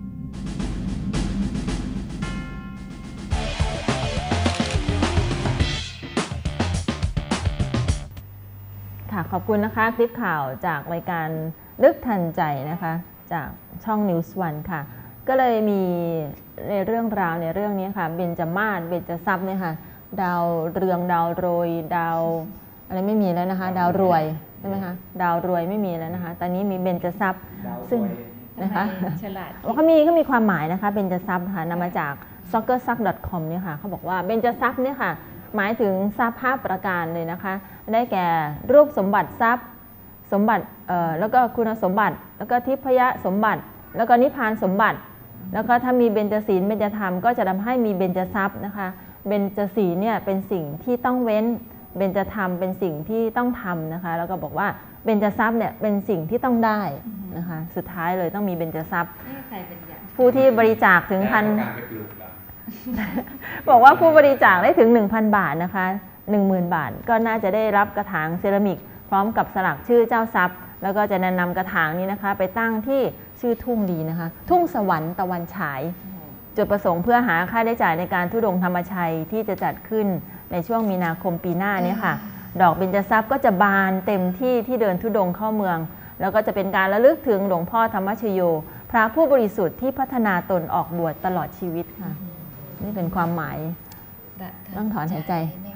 ค่ะขอบคุณนะคะคลิปข่าวจากรายการลึกทันใจนะคะจากช่อง นิวส์ วัน ค่ะก็เลยมีในเรื่องราวในเรื่องนี้ค่ะเบญจมาศเบญจทรัพย์เนี่ยค่ะดาวเรืองดาวโรยดาวอะไรไม่มีแล้วนะคะดาวรวยใช่ไหมคะดาวรวยไม่มีแล้วนะคะตอนนี้มีเบญจทรัพย์ซึ่งนะคะฉลาดเขามีเขามีความหมายนะคะเบญจทรัพย์ค่ะนำมาจาก ซ็อกเกอร์ซัก ดอท คอม เนี่ยค่ะเขาบอกว่าเบญจทรัพย์เนี่ยค่ะหมายถึงทรัพย์ห้าประการเลยนะคะได้แก่รูปสมบัติทรัพย์สมบัติเอ่อแล้วก็คุณสมบัติแล้วก็ทิพยสมบัติแล้วก็นิพพานสมบัติแล้วก็ถ้ามีเบญจศีลเบญจธรรมก็จะทำให้มีเบญจทรัพย์นะคะเบญจศีลเนี่ยเป็นสิ่งที่ต้องเว้นเบญจธรรมเป็นสิ่งที่ต้องทำนะคะแล้วก็บอกว่าเบญจทรัพย์เนี่ยเป็นสิ่งที่ต้องได้นะคะสุดท้ายเลยต้องมีเบญจทรัพย์ผู้ที่บริจาคถึงพันบอกว่าผู้บริจาคได้ถึง หนึ่งพัน บาทนะคะ หนึ่งหมื่น บาทก็น่าจะได้รับกระถางเซรามิกพร้อมกับสลักชื่อเจ้าทรัพย์แล้วก็จะนำกระถางนี้นะคะไปตั้งที่ชื่อทุ่งดีนะคะทุ่งสวรรค์ตะวันฉายจุดประสงค์เพื่อหาค่าใช้จ่ายในการธุดงค์ธรรมชัยที่จะจัดขึ้นในช่วงมีนาคมปีหน้านี้ค่ะดอกเบญจทรัพย์ก็จะบานเต็มที่ที่เดินธุดงค์เข้าเมืองแล้วก็จะเป็นการระลึกถึงหลวงพ่อธรรมชโยพระผู้บริสุทธิ์ที่พัฒนาตนออกบวชตลอดชีวิตค่ะนี่เป็นความหมายต้องถอนหายใจ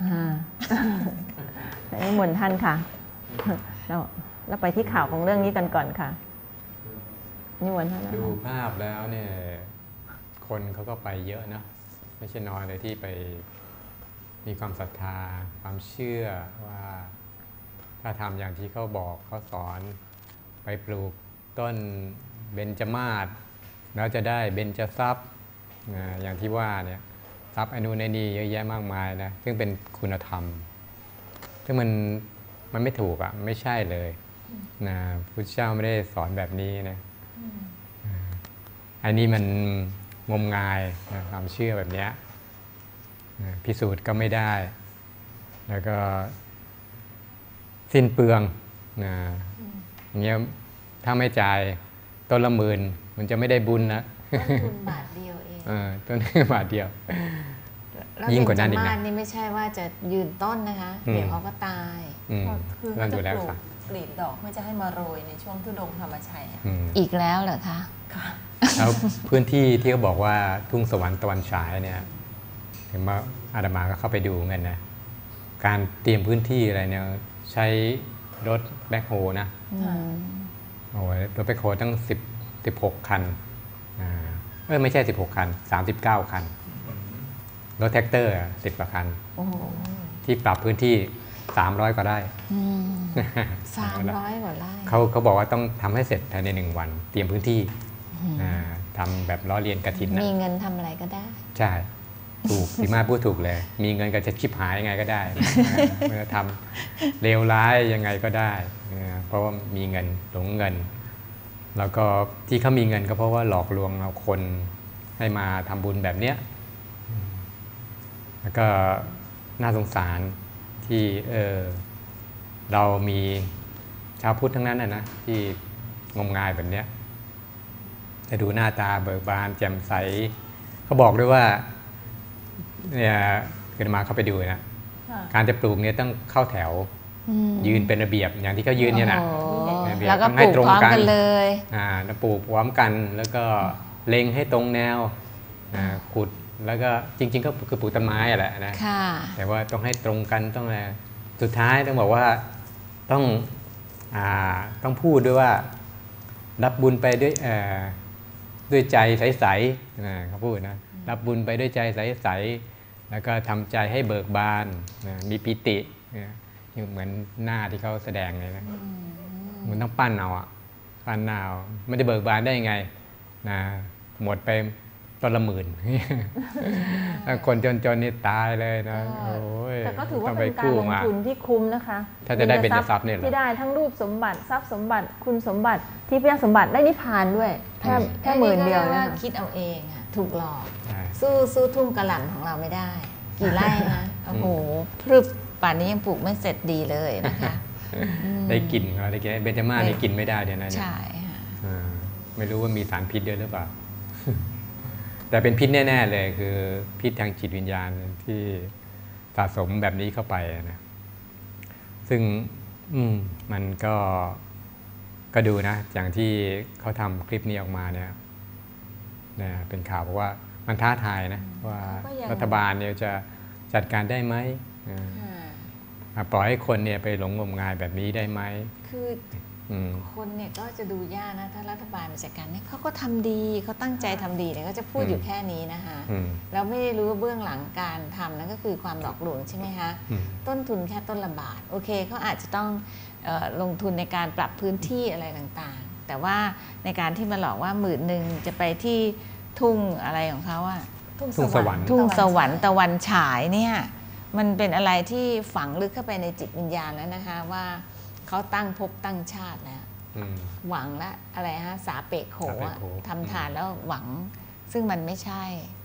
นิมนต์ท่านค่ะเราเราไปที่ข่าวของเรื่องนี้กันก่อนค่ะนิมนต์ท่านดูภาพแล้วเนี่ยคนเขาก็ไปเยอะนะไม่ใช่น้อยเลยที่ไปมีความศรัทธาความเชื่อว่าถ้าทำอย่างที่เขาบอกเขาสอนไปปลูกต้นเบญจมาศแล้วจะได้เบญจทรัพย์อย่างที่ว่าเนี่ยทรัพย์อนุในนี้เยอะแยะมากมายนะซึ่งเป็นคุณธรรมซึ่งมันมันไม่ถูกอ่ะไม่ใช่เลยนะพุทธเจ้าไม่ได้สอนแบบนี้นะอันนี้มันงมงายนะความเชื่อแบบนี้นะพิสูจน์ก็ไม่ได้แล้วก็สิ้นเปลืองนะอย่างเงี้ยถ้าไม่จ่ายต้นละหมื่นมันจะไม่ได้บุญนะต้นทุนบาทเดียวเองต้นบาทเดียวยิ่งกว่านั้นอีกนะนี่ไม่ใช่ว่าจะยืนต้นนะคะเดี๋ยวเขาก็ตายคือเขาจะปลูกกลีบดอกเพื่อจะให้มาโรยในช่วงธุดงค์ธรรมชัยอีกแล้วเหรอคะแล้วพื้นที่ที่เขาบอกว่าทุ่งสวรรค์ตะวันฉายเนี่ยถึงมาอาตมาก็เข้าไปดูกันนะการเตรียมพื้นที่อะไรเนี่ยใช้รถแบ็คโฮนะโอ้ยรถแบ็คโฮตั้งสิบ สิบหกคันเออไม่ใช่สิบหกคันสามสิบเก้าคันรถแท็กเตอร์สิบกว่าคันที่ปรับพื้นที่สามร้อยกว่าไร่สามร้อยกว่าไร่เขาเขาบอกว่าต้องทำให้เสร็จภายในหนึ่งวันเตรียมพื้นที่ทำแบบล้อเลียนกฐินนะมีเงินทำอะไรก็ได้ใช่ถูกพี่มาพูดถูกเลยมีเงินก็จะชิบหายยังไงก็ได้เมื่อทำเลวร้ายยังไงก็ได้เพราะว่ามีเงินหลงเงินแล้วก็ที่เขามีเงินก็เพราะว่าหลอกลวงเอาคนให้มาทำบุญแบบเนี้ยแล้วก็น่าสงสารที่เออเรามีชาวพุทธทั้งนั้นนะนะที่งมงายแบบเนี้ยจะดูหน้าตาเบิกบานแจ่มใสเขาบอกด้วยว่าเนี่ยคือมาเข้าไปดูนะการจะปลูกเนี่ยต้องเข้าแถวยืนเป็นระเบียบอย่างที่เขายืนเนี่ยนะแล้วก็ปลูกพร้อมกันเลยอ่าปลูกพร้อมกันแล้วก็เล็งให้ตรงแนวขุดแล้วก็จริงๆก็คือปลูกต้นไม้แหละนะแต่ว่าต้องให้ตรงกันต้องอะไรสุดท้ายต้องบอกว่าต้องอ่าต้องพูดด้วยว่ารับบุญไปด้วยเอ่อด้วยใจใสๆนะเขาพูดนะรับบุญไปด้วยใจใสๆแล้วก็ทำใจให้เบิกบานนะมีปิติเหมือนหน้าที่เขาแสดงเลยนะมันต้องปั้นเอาอ่ะปั้นเอาไม่ได้เบิกบานได้ยังไงนะหมดไปต้นละหมื่นคนจนๆนี่ตายเลยนะแต่ก็ถือว่าเป็นการลงทุนที่คุ้มนะคะถ้าจะได้เป็นทรัพย์เนี่ยที่ได้ทั้งรูปสมบัติทรัพย์สมบัติคุณสมบัติที่พยาสมบัติได้นิพพานด้วยแค่แค่หมื่นเดียวนะคิดเอาเองอะถูกหลอกสู้สู้ทุ่งกระหล่ำของเราไม่ได้กี่ไร่นะโอ้โหพรึบป่านนี้ยังปลูกไม่เสร็จดีเลยนะคะได้กลิ่นเขาได้กลิ่นเบญจมาศได้กลิ่นไม่ได้เดี๋ยวนั้นใช่ค่ะไม่รู้ว่ามีสารพิษด้วยหรือเปล่าแต่เป็นพิษแน่ๆเลยคือพิษทางจิตวิญญาณที่สะสมแบบนี้เข้าไปนะซึ่งมันก็ก็ดูนะอย่างที่เขาทำคลิปนี้ออกมาเนี่ยนะเป็นข่าวเพราะว่ามันท้าทายนะว่ารัฐบาลเนี่ยจะจัดการได้ไหมปล่อยให้คนเนี่ยไปหลงงมงายแบบนี้ได้ไหมคือคนเนี่ยก็จะดูยากนะถ้ารัฐบาลมาจัดการเนี่ยเขาก็ทำดีเขาตั้งใจทำดีเนี่ยก็จะพูดอยู่แค่นี้นะคะเราไม่ได้รู้ว่าเบื้องหลังการทำนั่นก็คือความหลอกลวงใช่ไหมคะต้นทุนแค่ต้นละบาทโอเคเขาอาจจะต้องลงทุนในการปรับพื้นที่อะไรต่างๆแต่ว่าในการที่มาหลอกว่าหมื่นหนึ่งจะไปที่ทุ่งอะไรของเขาอะทุ่งสวรรค์ทุ่งสวรรค์ตะวันฉายเนี่ยมันเป็นอะไรที่ฝังลึกเข้าไปในจิตวิญญาณแล้วนะคะว่าเขาตั้งภพตั้งชาติแล้วหวังละอะไรฮะสาเปกโขทำทานแล้วหวังซึ่งมันไม่ใช่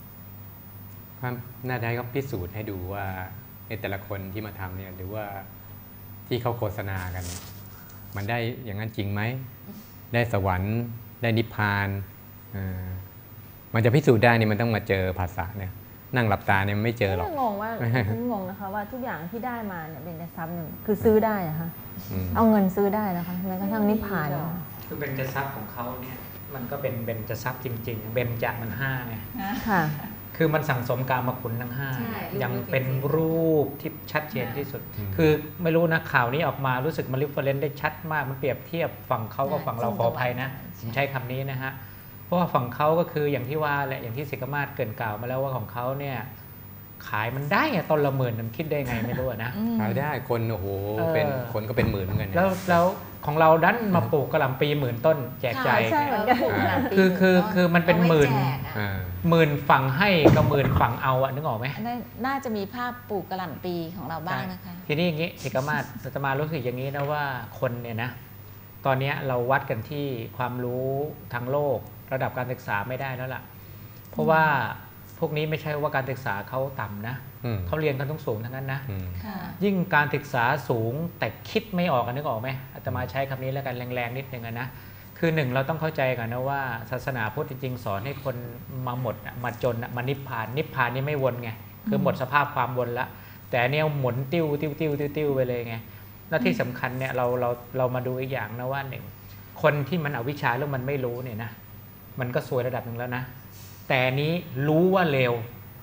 น่าจะให้เขาพิสูจน์ให้ดูว่าในแต่ละคนที่มาทำเนี่ยหรือว่าที่เขาโฆษณากันมันได้อย่างนั้นจริงไหมได้สวรรค์ได้นิพพานมันจะพิสูจน์ได้นี่มันต้องมาเจอภาษาเนี่ยนั่งหลับตาเนี่ยไม่เจอหรอกงงว่าฉันงงนะคะว่าทุกอย่างที่ได้มาเนี่ยเป็นทรัพย์เนี่ยคือซื้อได้อะคะเอาเงินซื้อได้นะคะแม้กระทั่งนิพพานคือเป็นทรัพย์ของเขาเนี่ยมันก็เป็นเบญจทรัพย์จริงๆเบญจมันห้าไงคือมันสั่งสมกามคุณทั้งห้ายังเป็นรูปที่ชัดเจนที่สุดคือไม่รู้นะข่าวนี้ออกมารู้สึกมันริฟเฟอเรนซ์ได้ชัดมากมันเปรียบเทียบฝั่งเขากับฝั่งเราขออภัยนะผมใช้คำนี้นะฮะเพราะว่าฝั่งเขาก็คืออย่างที่ว่าแหละอย่างที่ศิกมาศเกริ่นกล่าวมาแล้วว่าของเขาเนี่ยขายมันได้อะต้นละหมื่นมันคิดได้ไงไม่รู้นะขายได้คนโอ้โหเป็นคนก็เป็นหมื่นเหมือนกันแล้วแล้วของเราดันมาปลูกกระหล่ำปีหมื่นต้นแจกจ่ายคือคือคือมันเป็นหมื่นหมื่นฝั่งให้กับหมื่นฝั่งเอาอะนึกออกไหมน่าจะมีภาพปลูกกระหล่ำปีของเราบ้างนะคะทีนี้อย่างนี้ศิกมาศจะมารู้สึกอย่างนี้นะว่าคนเนี่ยนะตอนนี้เราวัดกันที่ความรู้ทางโลกระดับการศึกษาไม่ได้แล้วล่ะเพราะว่าพวกนี้ไม่ใช่ว่าการศึกษาเขาต่ำนะเขาเรียนกันต้องสูงทั้งนั้นนะยิ่งการศึกษาสูงแต่คิดไม่ออกกันนึกออกไหมอาตมาใช้คำนี้แล้วกันแรงๆนิดนึงนะคือหนึ่งเราต้องเข้าใจกันนะว่าศาสนาพุทธจริงๆสอนให้คนมาหมดมาจนมานิพพานนิพพานนี่ไม่วนไงคือหมดสภาพความวนละแต่เนี่ยหมุนติ้วติ้วติ้วติ้วไปเลยไงแล้วที่สำคัญเนี่ยเราเราเรามาดูอีกอย่างนะว่าหนึ่งคนที่มันอวิชชาแล้วมันไม่รู้เนี่ยนะมันก็ซวยระดับหนึ่งแล้วนะแต่นี้รู้ว่าเลว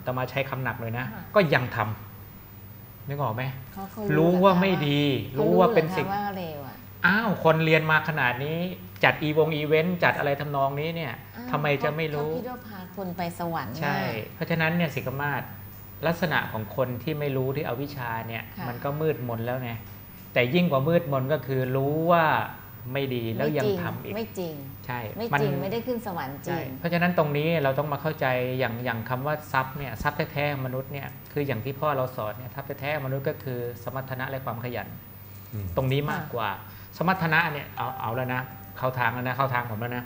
แต่มาใช้คำหนักเลยนะก็ยังทำนึกออกไหมเขาเขารู้ว่าไม่ดี รู้ว่าเป็นสิ่งว่าเลวอ่ะอ้าวคนเรียนมาขนาดนี้จัดอีวงอีเวนต์จัดอะไรทำนองนี้เนี่ยทำไมจะไม่รู้เขาคิดว่าพาคนไปสวรรค์ใช่เพราะฉะนั้นเนี่ยสิกมาศลักษณะของคนที่ไม่รู้ที่อวิชชาเนี่ยมันก็มืดมนแล้วไงแต่ยิ่งกว่ามืดมนก็คือรู้ว่าไม่ดีแล้วยังทำอีกไม่จริงใช่ไม่จริงไม่ได้ขึ้นสวรรค์จริงเพราะฉะนั้นตรงนี้เราต้องมาเข้าใจอย่างอย่างคำว่าทรัพย์เนี่ยทรัพย์แท้ๆมนุษย์เนี่ยคืออย่างที่พ่อเราสอนเนี่ยทรัพย์แท้ๆมนุษย์ก็คือสมรรถนะและความขยันตรงนี้มากกว่าสมรรถนะเนี่ยเอาเอาแล้วนะเข้าทางแล้วนะเข้าทางผมแล้วนะ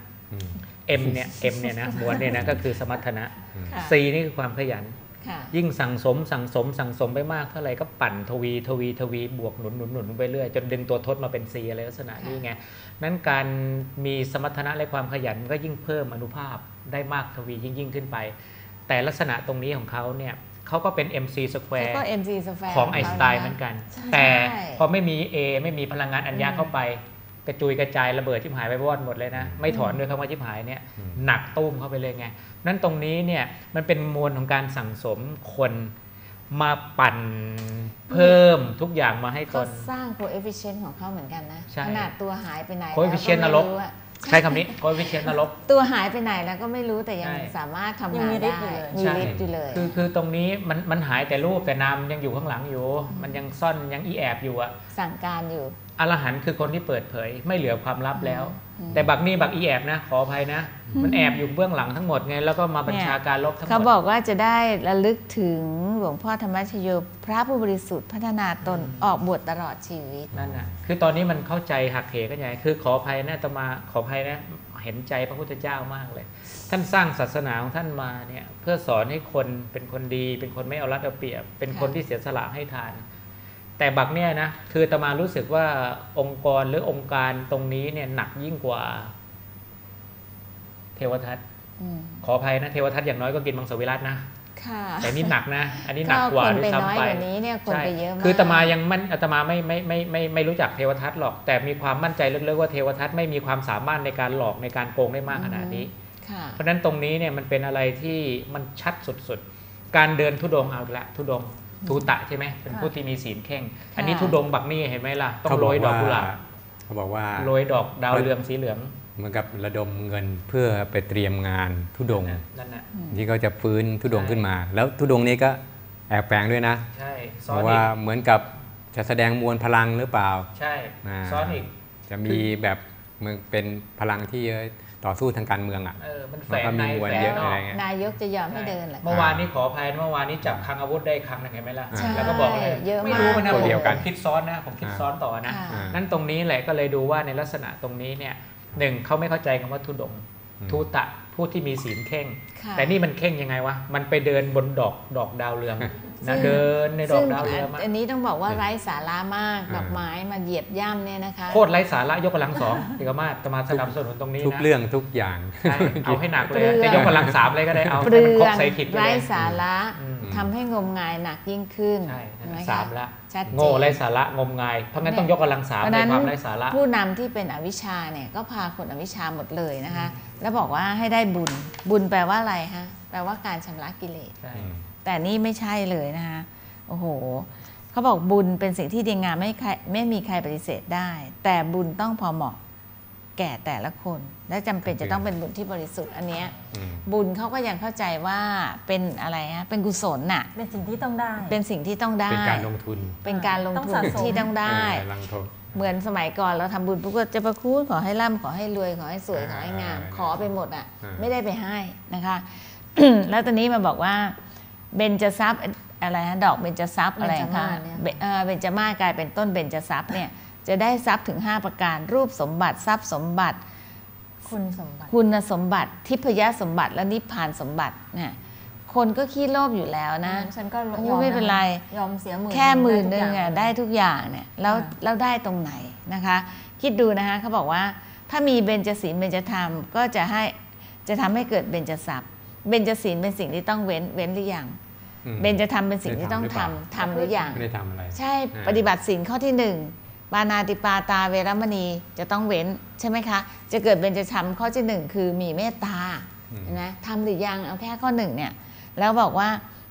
M เนี่ย M เนี่ยนะมวลเนี่ยนะก็คือสมรรถนะ C นี่คือความขยันยิ่งสั่งสมสั่งสมสั่งสมไปมากเท่าไหร่ก็ปั่นทวีทวีทวีบวกหนุนหนุนหนุนไปเรื่อยจนดึงตัวทดมาเป็น C อะไรลักษณะนี้ไงนั้นการมีสมรรถนะและความขยันก็ยิ่งเพิ่มอนุภาพได้มากทวียิ่งยิ่งขึ้นไปแต่ลักษณะตรงนี้ของเขาเนี่ยเขาก็เป็น เอ็ม ซี square ก็ เอ็ม ซี square ของไอน์สไตน์เหมือนกันแต่พอไม่มี A ไม่มีพลังงานอัญญะเข้าไปกระจุยกระจายระเบิดชิบหายไปวอดหมดเลยนะไม่ถอนด้วยคำว่าชิบหายเนี่ยหนักตุ้มเข้าไปเลยไงนั้นตรงนี้เนี่ยมันเป็นมวลของการสั่งสมคนมาปั่นเพิ่มทุกอย่างมาให้ตนเขาสร้าง coefficient ของเขาเหมือนกันนะขนาดตัวหายไปไหน coefficient นรกใช้คำนี้ coefficient นรกตัวหายไปไหนแล้วก็ไม่รู้แต่ยังสามารถทำงานได้มีฤทธิ์อยู่เลยคือคือตรงนี้มันมันหายแต่รูปแต่นามยังอยู่ข้างหลังอยู่มันยังซ่อนยังอีแอบอยู่อะสั่งการอยู่อรหันต์คือคนที่เปิดเผยไม่เหลือความลับแล้วแต่บักนี่บักอีแอบนะขออภัยนะมันแอบอยู่เบื้องหลังทั้งหมดไงแล้วก็มาบัญชาการลบทั้งหมดเขาบอกว่าจะได้ระลึกถึงหลวงพ่อธรรมชโยพระผู้บริสุทธิ์พัฒนาตนออกบวชตลอดชีวิตนั่นน่ะคือตอนนี้มันเข้าใจหักเหกันใหญ่คือขออภัยนะตมาขออภัยนะเห็นใจพระพุทธเจ้ามากเลยท่านสร้างศาสนาของท่านมาเนี่ยเพื่อสอนให้คนเป็นคนดีเป็นคนไม่เอารัดเอาเปรียบเป็นคนที่เสียสละให้ทานแต่บักเนี่ยนะคืออาตมารู้สึกว่าองค์กรหรือองค์การตรงนี้เนี่ยหนักยิ่งกว่าเทวทัตขออภัยนะเทวทัตอย่างน้อยก็กินมังสวิรัตินะแต่นี่หนักนะอันนี้หนักกว่าด้วยซ้ำไปใช่คืออาตมายังมันอาตมาไม่ไม่ไม่ไม่ไม่รู้จักเทวทัตหรอกแต่มีความมั่นใจลึกๆว่าเทวทัตไม่มีความสามารถในการหลอกในการโกงได้มากขนาดนี้เพราะฉะนั้นตรงนี้เนี่ยมันเป็นอะไรที่มันชัดสุดๆการเดินธุดงค์เอาละธุดงค์ทูตะใช่ไหมเป็นผู้ที่มีศีลแข็งอันนี้ธุดงค์บักนี่เห็นไหมล่ะต้องโรยดอกกุหลาบเขาบอกว่าโรยดอกดาวเรืองสีเหลืองเหมือนกับระดมเงินเพื่อไปเตรียมงานธุดงค์ที่เขาจะฟื้นธุดงค์ขึ้นมาแล้วธุดงค์นี้ก็แอบแฝงด้วยนะใช่เพราะว่าเหมือนกับจะแสดงมวลพลังหรือเปล่าใช่ซ้อนอีกจะมีแบบมึงเป็นพลังที่ต่อสู้ทางการเมืองอ่ะมันแฝงในแฝงนอกนายกจะยอมให้เดินแหละเมื่อวานนี้ขออภัยเมื่อวานนี้จับคลังอาวุธได้คลังนึงเห็นไหมล่ะแล้วก็บอกเลยไม่รู้นะผมคิดซ้อนนะผมคิดซ้อนต่อนะนั่นตรงนี้แหละก็เลยดูว่าในลักษณะตรงนี้เนี่ยหนึ่งเขาไม่เข้าใจคำว่าธุดงค์ทูตะผู้ที่มีศีลเข่งแต่นี่มันเข่งยังไงวะมันไปเดินบนดอกดอกดาวเรืองนะเดินในดอกดาวเรืองอันนี้ต้องบอกว่าไร้สาระมากดอกไม้มาเหยียบย่ำเนี่ยนะคะโคตรไร้สาระยกกำลังสองเอกมาศจะมาสนับสนุนตรงนี้นะทุกเรื่องทุกอย่างเอาให้หนักเลยจะยกกำลังสามเลยก็ได้เอาเปลืองไร้สาระทำให้งมงายหนักยิ่งขึ้นสามละโง่ไร้สาระงมงายเพราะงั้นต้องยกกำลังสามในความไร้สาระผู้นำที่เป็นอวิชชาเนี่ยก็พาคนอวิชชาหมดเลยนะคะแล้วบอกว่าให้ได้บุญบุญแปลว่าอะไรฮะแปลว่าการชำระกิเลสแต่นี่ไม่ใช่เลยนะคะโอ้โหเขาบอกบุญเป็นสิ่งที่ดีงามไม่ใครไม่มีใครปฏิเสธได้แต่บุญต้องพอเหมาะแก่แต่ละคนและจำเป็นจะต้องเป็นบุญที่บริสุทธิ์อันเนี้ยบุญเขาก็ยังเข้าใจว่าเป็นอะไรฮะเป็นกุศลน่ะเป็นสิ่งที่ต้องได้เป็นสิ่งที่ต้องได้เป็นการลงทุนเป็นการลงทุนที่ต้องได้เหมือนสมัยก่อนเราทำบุญปุ๊บก็จะประคุณขอให้ร่ำขอให้รวยขอให้สวยขอให้งามขอไปหมดอ่ะไม่ได้ไปให้นะคะแล้วตอนนี้มาบอกว่าเบญจทรัพย์อะไรฮะดอกเบญจทรัพย์อะไรคะเบญจมาศกลายเป็นต้นเบญจทรัพย์เนี่ยจะได้ทรัพย์ถึงห้าประการรูปสมบัติทรัพย์สมบัติคุณสมบัติคุณสมบัติทิพยสมบัติและนิพพานสมบัติเนี่ยคนก็ขี้โลภอยู่แล้วนะฉันก็ยอมไม่เป็นไรยอมเสียหมื่นแค่หมื่นนึงอ่ะได้ทุกอย่างเนี่ยแล้วแล้วได้ตรงไหนนะคะคิดดูนะคะเขาบอกว่าถ้ามีเบญจศีลเบญจธรรมก็จะให้จะทำให้เกิดเบญจทรัพย์เบญจศีลเป็นสิ่งที่ต้องเว้นเว้นหรือยังเบญจธรรมเป็นสิ่งที่ต้องทำทำหรือยังไม่ได้ทำอะไรใช่ปฏิบัติศีลข้อที่หนึ่งปานาติปาตาเวรมณีจะต้องเว้นใช่ไหมคะจะเกิดเบญจธรรมข้อที่หนึ่งคือมีเมตตานะทำหรือยังเอาแค่ข้อหนึ่งเนี่ยแล้วบอกว่า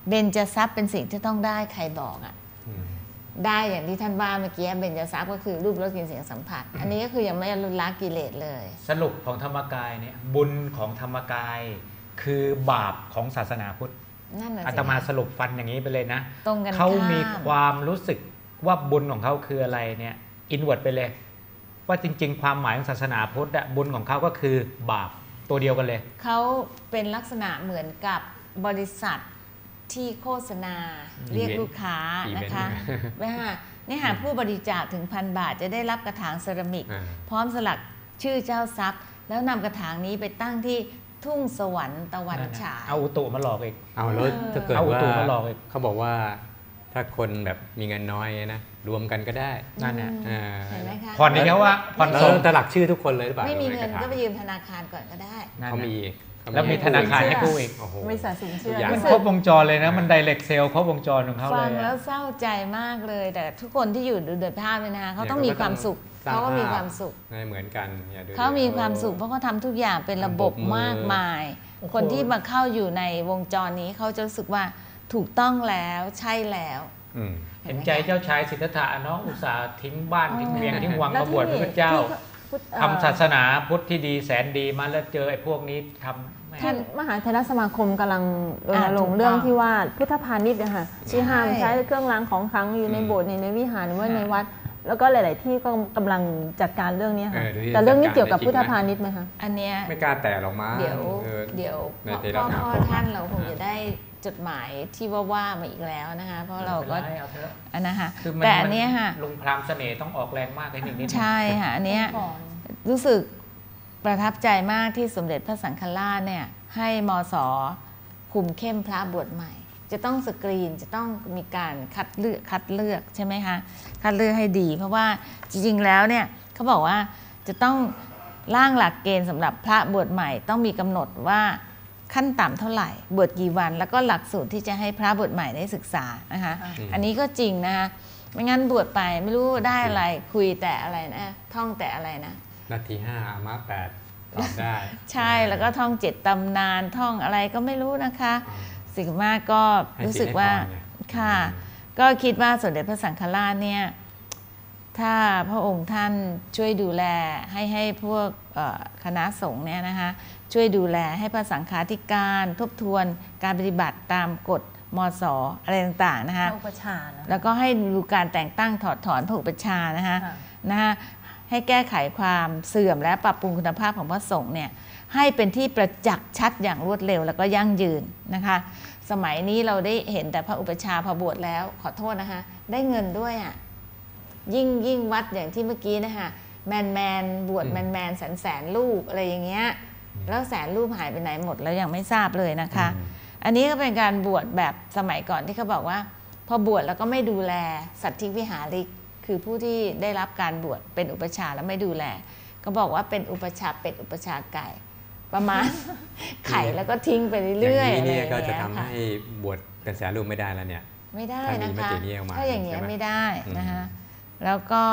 เบญจทรัพย์เป็นสิ่งที่ต้องได้ใครบอกอ่ะได้อย่างที่ท่านว่าเมื่อกี้เบญจทรัพย์ก็คือรูปรสกลิ่นเสียงสัมผัส อันนี้ก็คือยังไม่ลดละกิเลสเลยสรุปของธรรมกายเนี่ยบุญของธรรมกายคือบาปของศาสนาพุทธอาตมาสรุปฟันอย่างนี้ไปเลยนะเขามีความรู้สึกว่าบุญของเขาคืออะไรเนี่ยอินเวิร์ดไปเลยว่าจริงๆความหมายของศาสนาพุทธบุญของเขาก็คือบาปตัวเดียวกันเลยเขาเป็นลักษณะเหมือนกับบริษัทที่โฆษณาเรียกลูกค้านะคะนี่หาผู้บริจาคถึงพันบาทจะได้รับกระถางเซรามิกพร้อมสลักชื่อเจ้าทรัพย์แล้วนำกระถางนี้ไปตั้งที่ทุ่งสวรรค์ตะวันฉายเอาอุตุมาหลอกอีกเอาแล้วถ้าเกิดว่าเขาบอกว่าถ้าคนแบบมีเงินน้อยนะรวมกันก็ได้นั่นเนี่ยเห็นไหมคะผ่อนนี้แล้วว่าผ่อนส่งตลักชื่อทุกคนเลยหรือเปล่าไม่มีเงินก็ไปยืมธนาคารก่อนก็ได้เขามีแล้วมีธนาคารให้กู้อีกบริษัทสินเชื่อมันครบวงจรเลยนะมันไดเรกเซลครบวงจรของเขาเลยฟังแล้วเศร้าใจมากเลยแต่ทุกคนที่อยู่ดูเดือดภาพเลยนะคะเขาต้องมีความสุขเขาก็มีความสุขเหมือนกันเขามีความสุขเพราะเขาทำทุกอย่างเป็นระบบมากมายคนที่มาเข้าอยู่ในวงจรนี้เขาจะรู้สึกว่าถูกต้องแล้วใช่แล้วเห็นใจเจ้าชายสิทธัตถะเนาะอุตส่าห์ทิ้งบ้านทิ้งเมียทิ้งวังมาบวชพระเจ้าทำศาสนาพุทธที่ดีแสนดีมาแล้วเจอไอ้พวกนี้ทำท่านมหาเถรสมาคมกำลังรณรงค์เรื่องที่ว่าพุทธพาณิชย์นะคะที่ห้ามใช้เครื่องรางของขลังอยู่ในโบสถ์ในวิหารหรือว่าในวัดแล้วก็หลาย ๆ ที่ก็กำลังจัดการเรื่องนี้ค่ะแต่เรื่องนี้เกี่ยวกับพุทธพาณิชย์ไหมคะอันเนี้ยไม่กล้าแตะหรอกมาเดี๋ยวเดี๋ยวพ่อพ่อท่านเราคงจะได้จดหมายที่ว่าว่ามาอีกแล้วนะคะเพราะเราก็อันนะคะแต่อันนี้ค่ะลงพรามเสน่ห์ต้องออกแรงมากเลยนิดนึงใช่ค่ะอันนี้รู้สึกประทับใจมากที่สมเด็จพระสังฆราชเนี่ยให้มส.คุมเข้มพระบวชใหม่จะต้องสกรีนจะต้องมีการคัดเลือกคัดเลือกใช่ไหมคะคัดเลือกให้ดีเพราะว่าจริงๆแล้วเนี่ยเขาบอกว่าจะต้องร่างหลักเกณฑ์สำหรับพระบวชใหม่ต้องมีกำหนดว่าขั้นต่ำเท่าไหร่บวชกี่วันแล้วก็หลักสูตรที่จะให้พระบวชใหม่ได้ศึกษานะคะอันนี้ก็จริงนะคะไม่งั้นบวชไปไม่รู้ได้อะไรคุยแต่อะไรนะท่องแต่อะไรนะนาทีห้าอามาแปดตอบได้ใช่แล้วก็ท่องเจ็ดตำนานท่องอะไรก็ไม่รู้นะคะสิ่งมากก็รู้สึกว่าค่ะก็คิดว่าสมเด็จพระสังฆราชเนี่ยถ้าพระองค์ท่านช่วยดูแลให้ให้พวกคณะสงฆ์เนี่ยนะคะช่วยดูแลให้พระสังฆาธิการทบทวนการปฏิบัติตามกฎมศ.อะไรต่างๆนะคะแล้วก็ให้ดูการแต่งตั้งถอดถอนพระอุปัชฌาย์นะคะนะคะให้แก้ไขความเสื่อมและปรับปรุงคุณภาพของพระสงฆ์เนี่ยให้เป็นที่ประจักษ์ชัดอย่างรวดเร็วแล้วก็ยั่งยืนนะคะสมัยนี้เราได้เห็นแต่พระอุปัชฌาย์พอบวชแล้วขอโทษนะคะได้เงินด้วยอ่ะยิ่งยิ่งวัดอย่างที่เมื่อกี้นะคะแมนแมนบวชแมนแมนแสนแสนรูปอะไรอย่างเงี้ยแล้วแสนรูปหายไปไหนหมดแล้วยังไม่ทราบเลยนะคะอันนี้ก็เป็นการบวชแบบสมัยก่อนที่เขาบอกว่าพอบวชแล้วก็ไม่ดูแลสัตถิวิหาริกคือผู้ที่ได้รับการบวชเป็นอุปัชฌาย์แล้วไม่ดูแลก็บอกว่าเป็นอุปัชฌาย์เป็ดอุปัชฌาย์ไก่ประมาณไข่แล้วก็ทิ้งไปเรื่อยๆอย่างนี้ก็จะทำให้บวชเป็นแสนรูปไม่ได้แล้วเนี่ยไม่ได้นะคะถ้าอย่างนี้ไม่ได้นะคะแล้วก็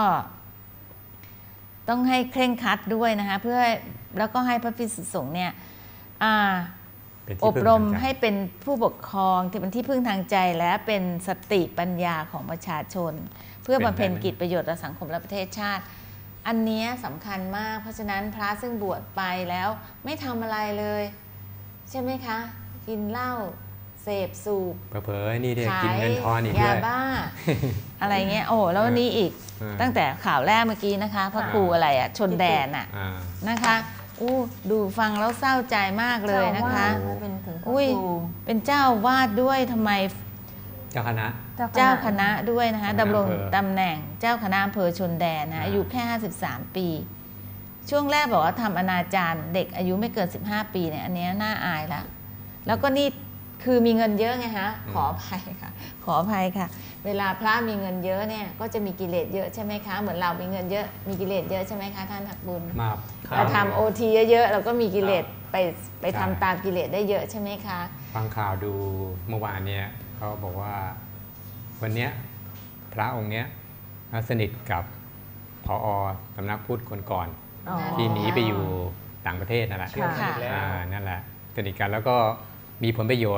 ต้องให้เคร่งครัดด้วยนะคะเพื่อแล้วก็ให้พระภิกษุสงฆ์เนี่ยอบรมให้เป็นผู้ปกครองที่เป็นที่พึ่งทางใจและเป็นสติปัญญาของประชาชนเพื่อบำเพ็ญกิจประโยชน์ต่อสังคมและประเทศชาติอันนี้สำคัญมากเพราะฉะนั้นพระซึ่งบวชไปแล้วไม่ทำอะไรเลยใช่ไหมคะกินเหล้าเสพสูบเผลอๆนี่เด็กกินเงินทอนอีกด้วยยาบ้าอะไรเงี้ยโอ้แล้ววันนี้อีกตั้งแต่ข่าวแรกเมื่อกี้นะคะพระครูอะไรอ่ะชนแดนอ่ะนะคะอู้ดูฟังแล้วเศร้าใจมากเลยนะคะอุ้ยเป็นเจ้าวาดด้วยทำไมเจ้าคณะเจ้าคณะด้วยนะคะดำรงตำแหน่งเจ้าคณะอำเภอชนแดนนะอายุแค่ห้าสิบสามปีช่วงแรกบอกว่าทำอนาจารเด็กอายุไม่เกินสิบห้าปีเนี่ยอันนี้น่าอายละแล้วก็นี่คือมีเงินเยอะไงฮะขออภัยค่ะขออภัยค่ะเวลาพระมีเงินเยอะเนี่ยก็จะมีกิเลสเยอะใช่ไหมคะเหมือนเรามีเงินเยอะมีกิเลสเยอะใช่ไหมคะท่านถักบุญเราทำโอทีเยอะๆเราก็มีกิเลสไปไปทำตามกิเลสได้เยอะใช่ไหมคะฟังข่าวดูเมื่อวานเนี่ยเขาบอกว่าวันนี้พระองค์เนี้ยสนิทกับผอ.สำนักพุทธคนก่อนที่หนีไปอยู่ต่างประเทศนั่นแหละนั่นแหละสนิทกันแล้วก็มีผลประโยชน์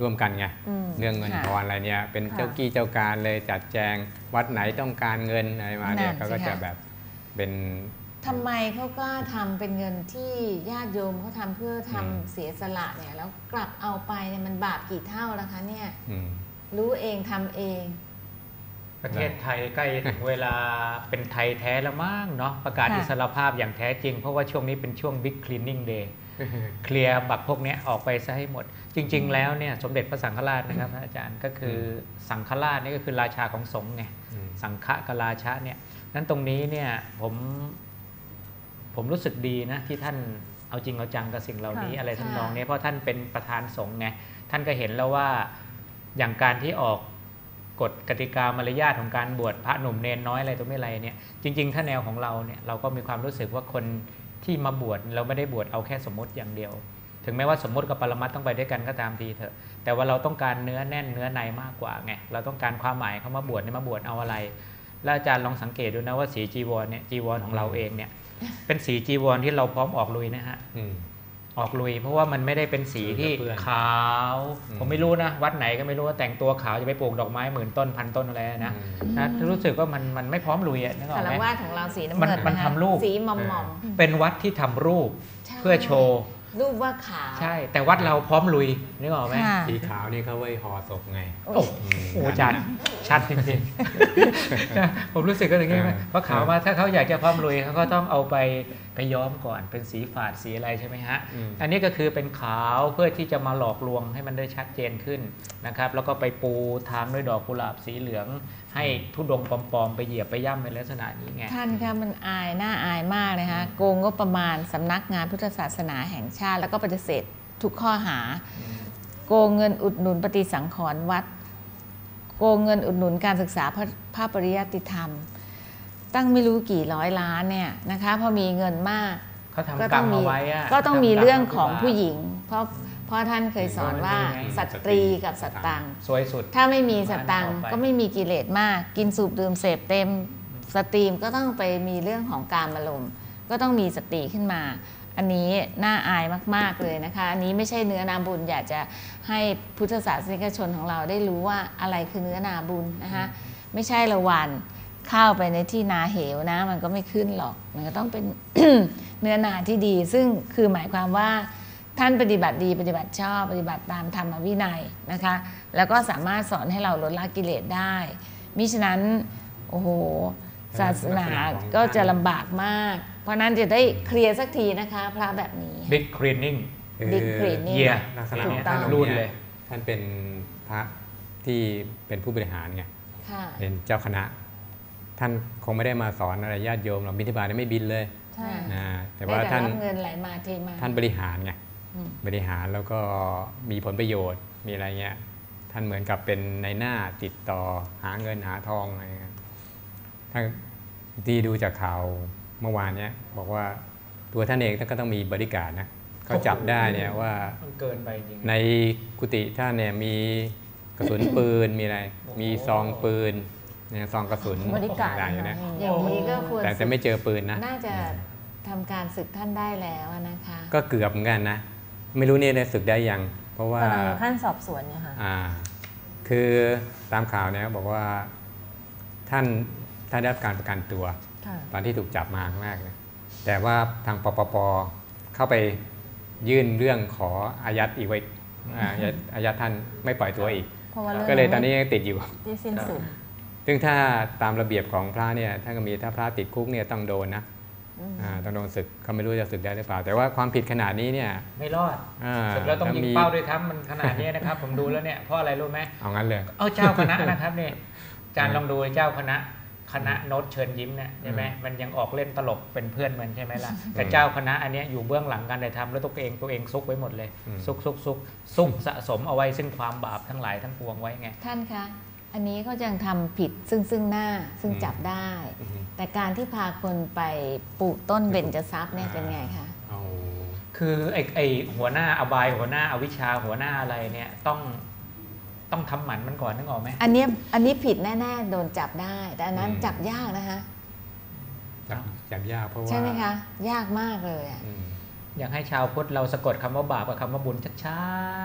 ร่วมกันไงอืมเรื่องเงินค่ะทอนอะไรเนี่ยเป็นค่ะเจ้ากี้เจ้าการเลยจัดแจงวัดไหนต้องการเงินอะไรมาเนี่ยนั่นสิเขาก็จะค่ะแบบเป็นทำไมเขากล้าทำเป็นเงินที่ญาติโยมเขาทำเพื่อทำอืมเสียสละเนี่ยแล้วกลับเอาไปเนี่ยมันบาปกี่เท่าแล้วคะเนี่ยอืมรู้เองทำเองประเทศไทยใกล้ถึงเวลาเป็นไทยแท้แล้วมั้งเนาะประกาศค่ะอิสรภาพอย่างแท้จริง เพราะว่าช่วงนี้เป็นช่วง Big Cleaning Day เคลียร์บัตรพวกนี้ออกไปซะให้หมด จริง ๆ แล้วเนี่ยสมเด็จพระสังฆราชนะครับอาจารย์ก็คือสังฆราชนี่ก็คือราชาของสงฆ์ไงอืมสังฆะกับราชะเนี่ยนั้นตรงนี้เนี่ยผมผมรู้สึกดีนะที่ท่านเอาจริงเอาจังกับสิ่งเหล่านี้ค่ะอะไรทำนองค่ะนี้เพราะท่านเป็นประธานสงฆ์ไงท่านก็เห็นแล้วว่าอย่างการที่ออกกฎกติกามารยาทของการบวชพระหนุ่มเนนน้อยอะไรตัวไม่อะไรเนี่ยจริงๆถ้าแนวของเราเนี่ยเราก็มีความรู้สึกว่าคนที่มาบวชเราไม่ได้บวชเอาแค่สมมติอย่างเดียว ถึงแม้ว่าสมมติกับปรมัตถ์ต้องไปด้วยกันก็ตามทีเถอะแต่ว่าเราต้องการเนื้อแน่นเนื้อในมากกว่าไงเราต้องการความหมายเขามาบวชเนี่ยมาบวชเอาอะไร แล้วอาจารย์ลองสังเกตดูนะว่าสีจีวรเนี่ยจีวรของเราเองเนี่ยเป็นสีจีวรที่เราพร้อมออกลุยนะฮะอืมออกลุย เพราะว่ามันไม่ได้เป็นสีที่สีกระเปื้อนขาวอืมผมไม่รู้นะวัดไหนก็ไม่รู้ว่าแต่งตัวขาวจะไปปลูกดอกไม้หมื่นต้นพันต้นอะไรนะอืมนะรู้สึกว่ามันมันไม่พร้อมลุยอะนึกออกคารไหมวาสของเราสีน้ำมันเงินมันนะคะทำรูปสีหมอมหมอมเป็นวัดที่ทำรูปใช่เพื่อโชว์รูปว่าขาวใช่ แต่วัดเราพร้อมลุยนึกออกไหมค่ะสีขาวนี่เขาไว้ห่อศพไงโอ้โหอาจารย์ชัดจริงๆ ผมรู้สึกก็อย่างนี้ไหมเพราะขาวมาถ้าเขาอยากจะพร้อมลุยเขาก็ต้องเอาไปไปย้อมก่อนเป็นสีฝาดสีอะไรใช่ไหมฮะอืมอันนี้ก็คือเป็นขาวเพื่อที่จะมาหลอกลวงให้มันได้ชัดเจนขึ้นนะครับแล้วก็ไปปูทางด้วยดอกกุหลาบสีเหลือง ให้ทุดงค์ปลอมๆไปเหยียบไปย่ำในลักษณะนี้ไงท่านคะมันอายน่าอายมากเลยฮะโกงงบประมาณสำนักงานพุทธศาสนาแห่งชาติ แล้วก็ปฏิเสธทุกข้อหา โกงเงินอุดหนุนปฏิสังขรณ์วัด โกงเงินอุดหนุนการศึกษาพระพระปริยัติธรรม ตั้งไม่รู้กี่ร้อยล้านเนี่ยนะคะพอมีเงินมากเขาทำกรรมเอาไว้อะก็ต้องมีทำกรรมเรื่องของเอาไว้ผู้หญิง เพราะเพราะท่านเคยสอนว่าสตรีกับสตังค์สวยสุดถ้าไม่มีสตังค์เอาไปก็ไม่มีกิเลสมาก กินสูบดื่มเสพเต็มสตรีมก็ต้องไปมีเรื่องของการอารมณ์ก็ต้องมีสติขึ้นมา อันนี้น่าอายมากๆเลยนะคะ อันนี้ไม่ใช่เนื้อนาบุญอยากจะให้พุทธศาสนิกชนของเราได้รู้ว่าอะไรคือเนื้อนาบุญนะคะไม่ใช่ละวันเข้าไปในที่นาเหวนะ มันก็ไม่ขึ้นหรอกมันก็ต้องเป็น เนื้อนาที่ดี ซึ่งคือหมายความว่าท่านปฏิบัติดีปฏิบัติชอบปฏิบัติตามธรรมวินัยนะคะแล้วก็สามารถสอนให้เราลดละกิเลสได้มิฉะนั้นโอ้โหศาสนาก็จะลำบากมาก เพราะนั้นจะได้เคลียร์สักทีนะคะพระแบบนี้ Big Cleaning Big Cleaning เยียลักษณะถูกเนี้ยต้องท่านรูรูดนเลเลย ย ท่านเป็นพระที่เป็นผู้บริหารไงค่ะเป็นเจ้าคณะ ท่านคงไม่ได้มาสอนอะไรญาติโยมหรอกบิณฑบาตเนี่ยไม่บินเลยใช่นะแต่ว่าได้ท่านรับเงินไหลมาเทมาท่านบริหารไงอืมบริหารแล้วก็มีผลประโยชน์มีอะไรเงี้ยท่านเหมือนกับเป็นในหน้าติดต่อหาเงินหาทองอะไรเงี้ยท่านที่ดูจากข่าวเมื่อวานเนี้ยบอกว่าตัวท่านเองท่านก็ต้องมีบริการนะเขาจับได้เนี่ยว่ามันเกินไปจริงในกุฏิท่านเนี่ยมีกระสุนปืนมีอะไรมีซองปืนเนี่ยซองกระสุนบริการต่างๆอยู่นะอย่างนี้ก็ควรแต่จะไม่เจอปืนนะน่าจะทำการศึกท่านได้แล้วนะคะก็เกือบเหมือนกันนะ ไม่รู้เนี่ยได้ศึกได้ยัง เพราะว่ากำลังขั้นสอบสวนเนี่ยค่ะอ่าคือตามข่าวเนี่ยบอกว่าท่านท่านได้รับการประกันตัวค่ะตอนที่ถูกจับมาครั้งแรกเนี่ยแต่ว่าทางปปปเข้าไปยื่นเรื่องขออายัดอีกไว้อ่าอายัดอายัดท่านไม่ปล่อยตัวอีกเพราะว่าเรื่องก็เลยตอนนี้ยังติดอยู่ที่สิ้นสุดซึ่งถ้าตามระเบียบของพระเนี่ยท่านก็มีถ้าพระติดคุกเนี่ยต้องโดนนะอืมอ่าต้องโดนศึกเขาไม่รู้จะศึกได้หรือเปล่า แต่ว่าความผิดขนาดนี้เนี่ยไม่รอดอ่าศึกแล้วต้องยิงถ้ามีเป้าด้วยครับมันขนาดนี้นะครับ ผมดูแล้วเนี่ยเพราะอะไรรู้ไหมเอางั้นเลยเอาเจ้าคณะนะครับเนี่ยอาจารย์ลองดูเจ้าคณะคณะโน้ตเชิญยิ้มเนี่ยใช่ไหมมันยังออกเล่นตลกเป็นเพื่อนมันใช่ไหมล่ะแต่เจ้าคณะอันเนี้ยอยู่เบื้องหลังการถ่ายทำแล้วตัวเองตัวเองซุกไว้หมดเลยอืมซุกซุกซุกซุ่มสะสมเอาไว้ซึ่งความบาปทั้งหลายทั้งปวงไว้ไงท่านคะอันนี้ก็ยังทำผิดซึ่งซึ่งหน้าซึ่งอืมจับได้อืมแต่การที่พาคนไปปลูกต้นเบญจทรัพย์เนี่ยเป็นไงคะเอาคือไอ้ไอ้หัวหน้าอบายหัวหน้าอวิชชาหัวหน้าอะไรเนี่ยต้องต้องทำหมันมันก่อนนึกออกไหมอันเนี้ยอันนี้ผิดแน่ๆโดนจับได้ แต่อันนั้นจับยากนะคะจับจับยากเพราะว่าใช่ไหมคะ ยากมากเลยอะอืมอยากให้ชาวพุทธเราสะกดคำว่าบาปกับคำว่าบุญชัด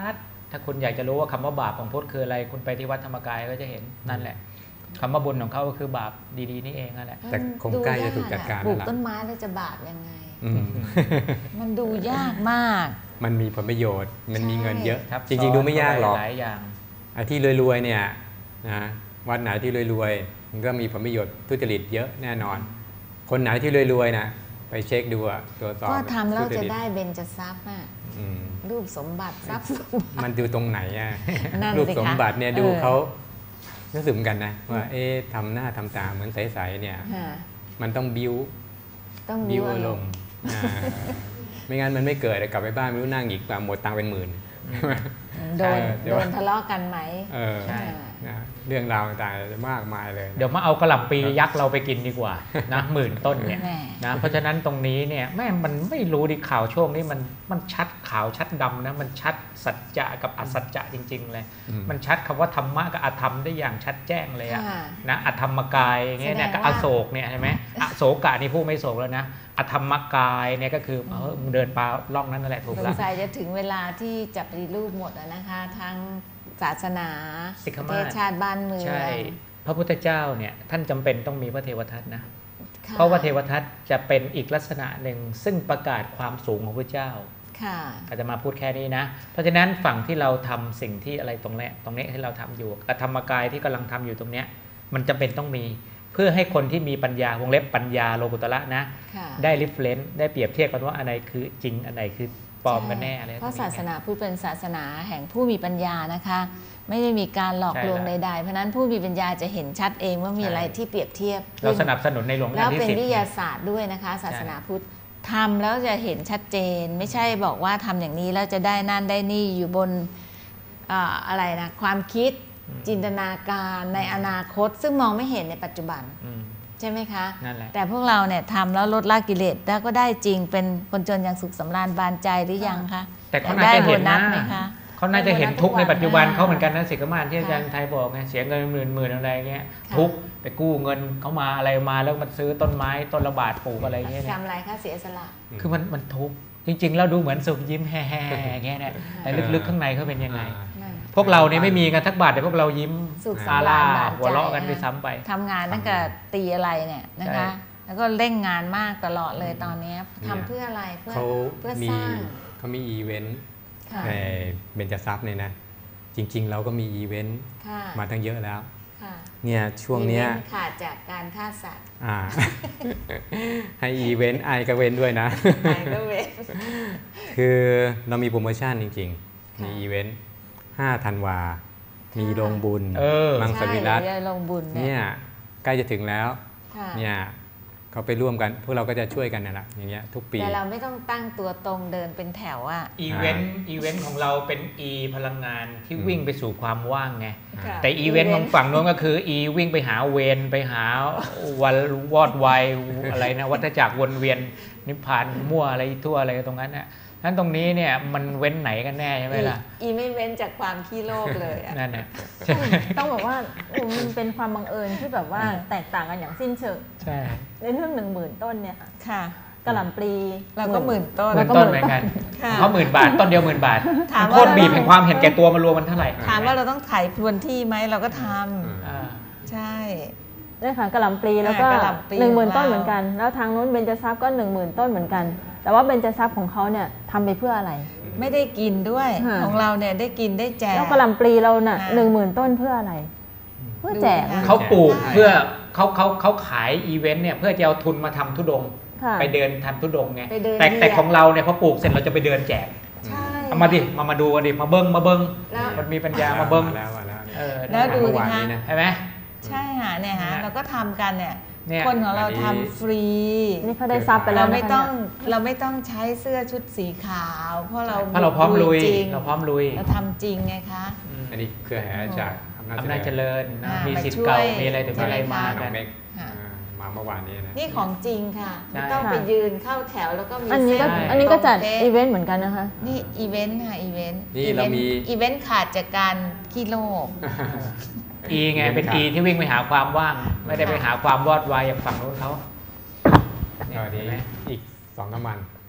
ถ้าคุณอยากจะรู้ว่าคำว่าบาปของพุทธคืออะไรคุณไปที่วัดธรรมกายก็จะเห็นนั่นแหละคำว่าบุญของเขาก็คือบาปดีๆนี่เองนั่นแหละแต่คงใกล้จะถูกจัดการปลูกแล้วต้นไม้แล้วจะบาปยังไงอืมมันดูยากมากมันมีผลประโยชน์มันมีเงินเยอะครับจริงๆดูไม่ยากหรอกหลายอย่างไอ้ที่รวยๆเนี่ยนะวัดไหนที่รวยๆมันก็มีผลประโยชน์ทุจริตเยอะแน่นอน คนไหนที่รวยๆนะไปเช็คดูอะตัวสอบก็ทำแล้วทุจจะริตได้เบญจทรัพย์อ่ะอืมรูปสมบัติทรัพย์สมบัติมันดูตรงไหนอะนั่นสิรูปสมบัติเนี่ยคะดูเออเขารู้สึกเหมือนกันนะว่าเอ๊ะทำหน้าทำตาเหมือนใสๆเนี่ยค่ะมันต้องบิ้วต้องบิ้บิ้ววอารมณ์อ่าไม่งั้นมันไม่เกิดกลับไปบ้านไม่รู้นั่งอีกแบบหมดตังค์เป็นหมื่นโดนเดี๋โดยวนทะเลาะกันไหมเออใช่นะเรื่องราวต่างๆจะมากมายเลยเดี๋ยวมาเอากระหล่ำปียักษ์เราไปกินดีกว่านะหมื่นต้นเนี่ยแน่นะเพราะฉะนั้นตรงนี้เนี่ยแม่มันไม่รู้ดิข่าวช่วงนี้มันมันชัดขาวชัดดำนะมันชัดสัจจะกับอสัจจะจริงๆเลยอืมมันชัดคำว่าธรรมะกับอธรรมได้อย่างชัดแจ้งเลยอะค่ะนะอธรรมกายอย่างเงี้ยเนี่ยแสดกับงอว่าโศกเนี่ยใช่ไหมอโศกะนี่ผู้ไม่โศกแล้วนะอธรรมกายเนี่ยก็คือเออมึงเดินปลาล่องนั้นนั่นแหละถูกสแล้งวสัยจะถึงเวลาที่จะปฏิรูปหมดแล้วนะคะทั้งศาสนาสิกขปมาระศเทศชาติบ้านเมืองใช่พระพุทธเจ้าเนี่ยท่านจำเป็นต้องมีพระเทวทัตนะค่เพราะว่าเทวทัตจะเป็นอีกลักษณะหนึ่งซึ่งประกาศความสูงของพระเจ้าค่ะอาจจะมาพูดแค่นี้นะ เพราะฉะนั้นฝั่งที่เราทำสิ่งที่อะไรตรงนี้ตรงนี้ที่เราทำอยู่อธรรมกายที่กำลังทำอยู่ตรงเนี้ยมันจำเป็นต้องมีเพื่อให้คนที่มีปัญญาวงเล็บปัญญาโลกุตระนะค่ะได้ริฟเลนได้เปรียบเทียบกันว่าอะไรคือจริงอันไหนคือปลอมกันแน่อะไรเพราะศาสนาพุทธเป็นศาสนาแห่งผู้มีปัญญานะคะ ไม่ได้มีการหลอกลวงใดๆเพราะฉะนั้นผู้มีปัญญาจะเห็นชัดเองว่ามีอะไรที่เปรียบเทียบเราสนับสนุนในหลวงรัชแล้กาว ลเป็นที่สิบวิทยาศาสตร์ด้วยนะคะ ศาสนาพุทธทำแล้วจะเห็นชัดเจน ไม่ใช่บอกว่าทำอย่างนี้แล้วจะได้นั่นได้นี่อยู่บนอ่าอะไรนะความคิดจินตนาการในอนาคต ซึ่งมองไม่เห็นในปัจจุบันอืมใช่ไหมคะนั่นแหละแต่พวกเราเนี่ยทำแล้วลดละกิเลสแล้วก็ได้จริงเป็นคนจนอย่างสุขสำราญบานใจหรือยังคะแต่เขาน่าจะเห็นได้นะโบนัสไหมคะเขาน่าจะเห็นทุกข์ในปัจจุบันได้เขาเหมือนกันนะสิกขมาศที่อาจารย์ค่ะไทยบอกไงเสียเงินหมื่นหมื่นอะไรเงี้ยค่ะทุกข์ไปกู้เงินเขามาอะไรมาแล้วมันซื้อต้นไม้ต้นละบาทปลูกอะไรเงี้ยเนี่ยทำอะไรคะเสียสละคือมันมันทุกข์จริง ๆ แล้วดูเหมือนสุขยิ้มแฮ่ๆอย่างเงี้ยเนี่ยแต่ลึกๆข้างในเขาเป็นยังไงนั่นพวกเราเนี่ยไม่มีกันทักบาทแต่พวกเรายิ้มสุขซาสำลาราญบานใจหัวเราะกันด้วยซ้ำไปทำงานตั้งแต่ตีอะไรเนี่ยนะคะใช่แล้วก็เร่งงานมากตลอดเลยตอนนี้ทำเพื่ออะไรเพื่อเขาเพื่อมีสร้างเขามีอีเวนต์ค่ะในเบญจทรัพย์เนี่ยนะจริง ๆ เราก็มีอีเวนต์ค่ะมาตั้งเยอะแล้วค่ะเนี่ยช่วงเนี้ยอีวนต์ขาดจากการฆ่าสัตว์อ่า ให้อีเวนต์ไอก็เว้นด้วยนะไปก็เว้นคือเรามีโปรโมชั่นจริงๆค่ะมีอีเวนต์ห้าธันวา มีโรงบุญเออมังสวิรัตใช่เลยลงบุญเนี่เนี่ย ยใกล้จะถึงแล้วค่ะเนี่ยเขาไปร่วมกันพวกเราก็จะช่วยกันนั่นแหละอย่างเงี้ยทุกปีแต่เราไม่ต้องตั้งตัวตรงเดินเป็นแถวอ่ะอีเวนต์อีเวนต์ของเราเป็น E พลังงานที่วิ่งไปสู่ความว่างไงค่ะแต่อีเวนต์ของฝั่งโน้นก็คือ E วิ่งไปหาเวนไปหาวันวอดวายอะไรนะวัฏจักรวนเวียนนิพพานมั่วอะไรทั่วอะไรตรงนั้นน่ะนั้นตรงนี้เนี่ยมันเว้นไหนกันแน่ใช่ไหมล่ะอีไม่เว้นจากความขี้โลภเลยอ่ะนั่นน่ะต้องบอกว่าโอ้มันเป็นความบังเอิญที่แบบว่าแตกต่างกันอย่างสิ้นเชิงใช่ในเรื่องหนึ่งหมื่นต้นเนี่ยค่ะค่ะกระหล่ำปลีเราก็หมื่นต้นหมื่นต้นเหมือนกันค่ะเขาหมื่นบาทต้นเดียวหมื่นบาทถามว่าโคตรบีบแห่งความเห็นแก่ตัวมารวมมันเท่าไหร่ถามว่าเราต้องไถพรวนที่ไหมเราก็ทอ่าำใช่เนี่ยค่ะกระหล่ำปลีแล้วก็อ่ากระหล่ำปลีหนึ่งหมื่นของเราต้นเหมือนกัน แล้วทางนู้นเบญจทรัพย์ก็หนึ่งหมื่นต้นเหมือนกัน แต่ว่าเบญจทรัพย์ของเขาเนี่ยทำไปเพื่ออะไรไม่ได้กินด้วยค่ะของเราเนี่ยได้กินได้แจกแล้วกระหล่ำปลีเราน่ะค่ะหนึ่งหมื่นต้นเพื่ออะไร เพื่อแจกดูนะคะเขาปลูกเพื่อเขาเขาเขาขายอีเวนต์เนี่ยเพื่อจะเอาทุนมาทำทุดงค์ค่ะไปเดินทำทุดงค์ไงไปเดินแต่เรียแต่ของเราเนี่ยพอปลูกเสร็จเราจะไปเดินแจกใช่เอามาดิมามาดูกันดิมาเบิ้งมาเบิ้งแล้วมันมีปัญญามาเบิ้งแล้วมาแล้วเออแล้วดูเมื่อสิวานคะนี้นะใช่ไหมใช่ค่ะเนี่ยฮะเนี่ยเราก็ทำกันเนี่ยเนี่ยคนของเราอันนี้ทำฟรีนี่เขาได้ทรัพย์ไปแล้เราวไม่นะคะต้องเนี่ยเราไม่ต้องใช้เสื้อชุดสีขาว เพราะเราเพราะเราพร้อมลุยจริงเราพร้อมลุยเราทำจริงไงคะอืมอันนี้เครือแห่จากอำนาจอำนาจเจริญนะอ่ามีมาสิทธิ์ช่วยเก่ามีอะไรถึงอะไรมาน้กัองนเม็กค่ะอ่ามาเมื่อวานนี้นะนี่ของจริงค่ะใช่ไม่ต้องไปยืนเข้าแถวแล้วก็มีอันนี้ก็เส้อันนี้ก็จัดตรงอีเป๊ะเวนต์เหมือนกันนะคะนี่อีเวนต์ค่ะอีเวนต์นี่อีเราวนต์มีอีเวนต์ขาดจากการขี้โลภอีไงเป็นอีที่วิ่งไปหาความว่าง ไม่ได้ไปหาความวอดวายอย่างฝั่งนู้นเขาก็นี้อีกสองสามวัน ส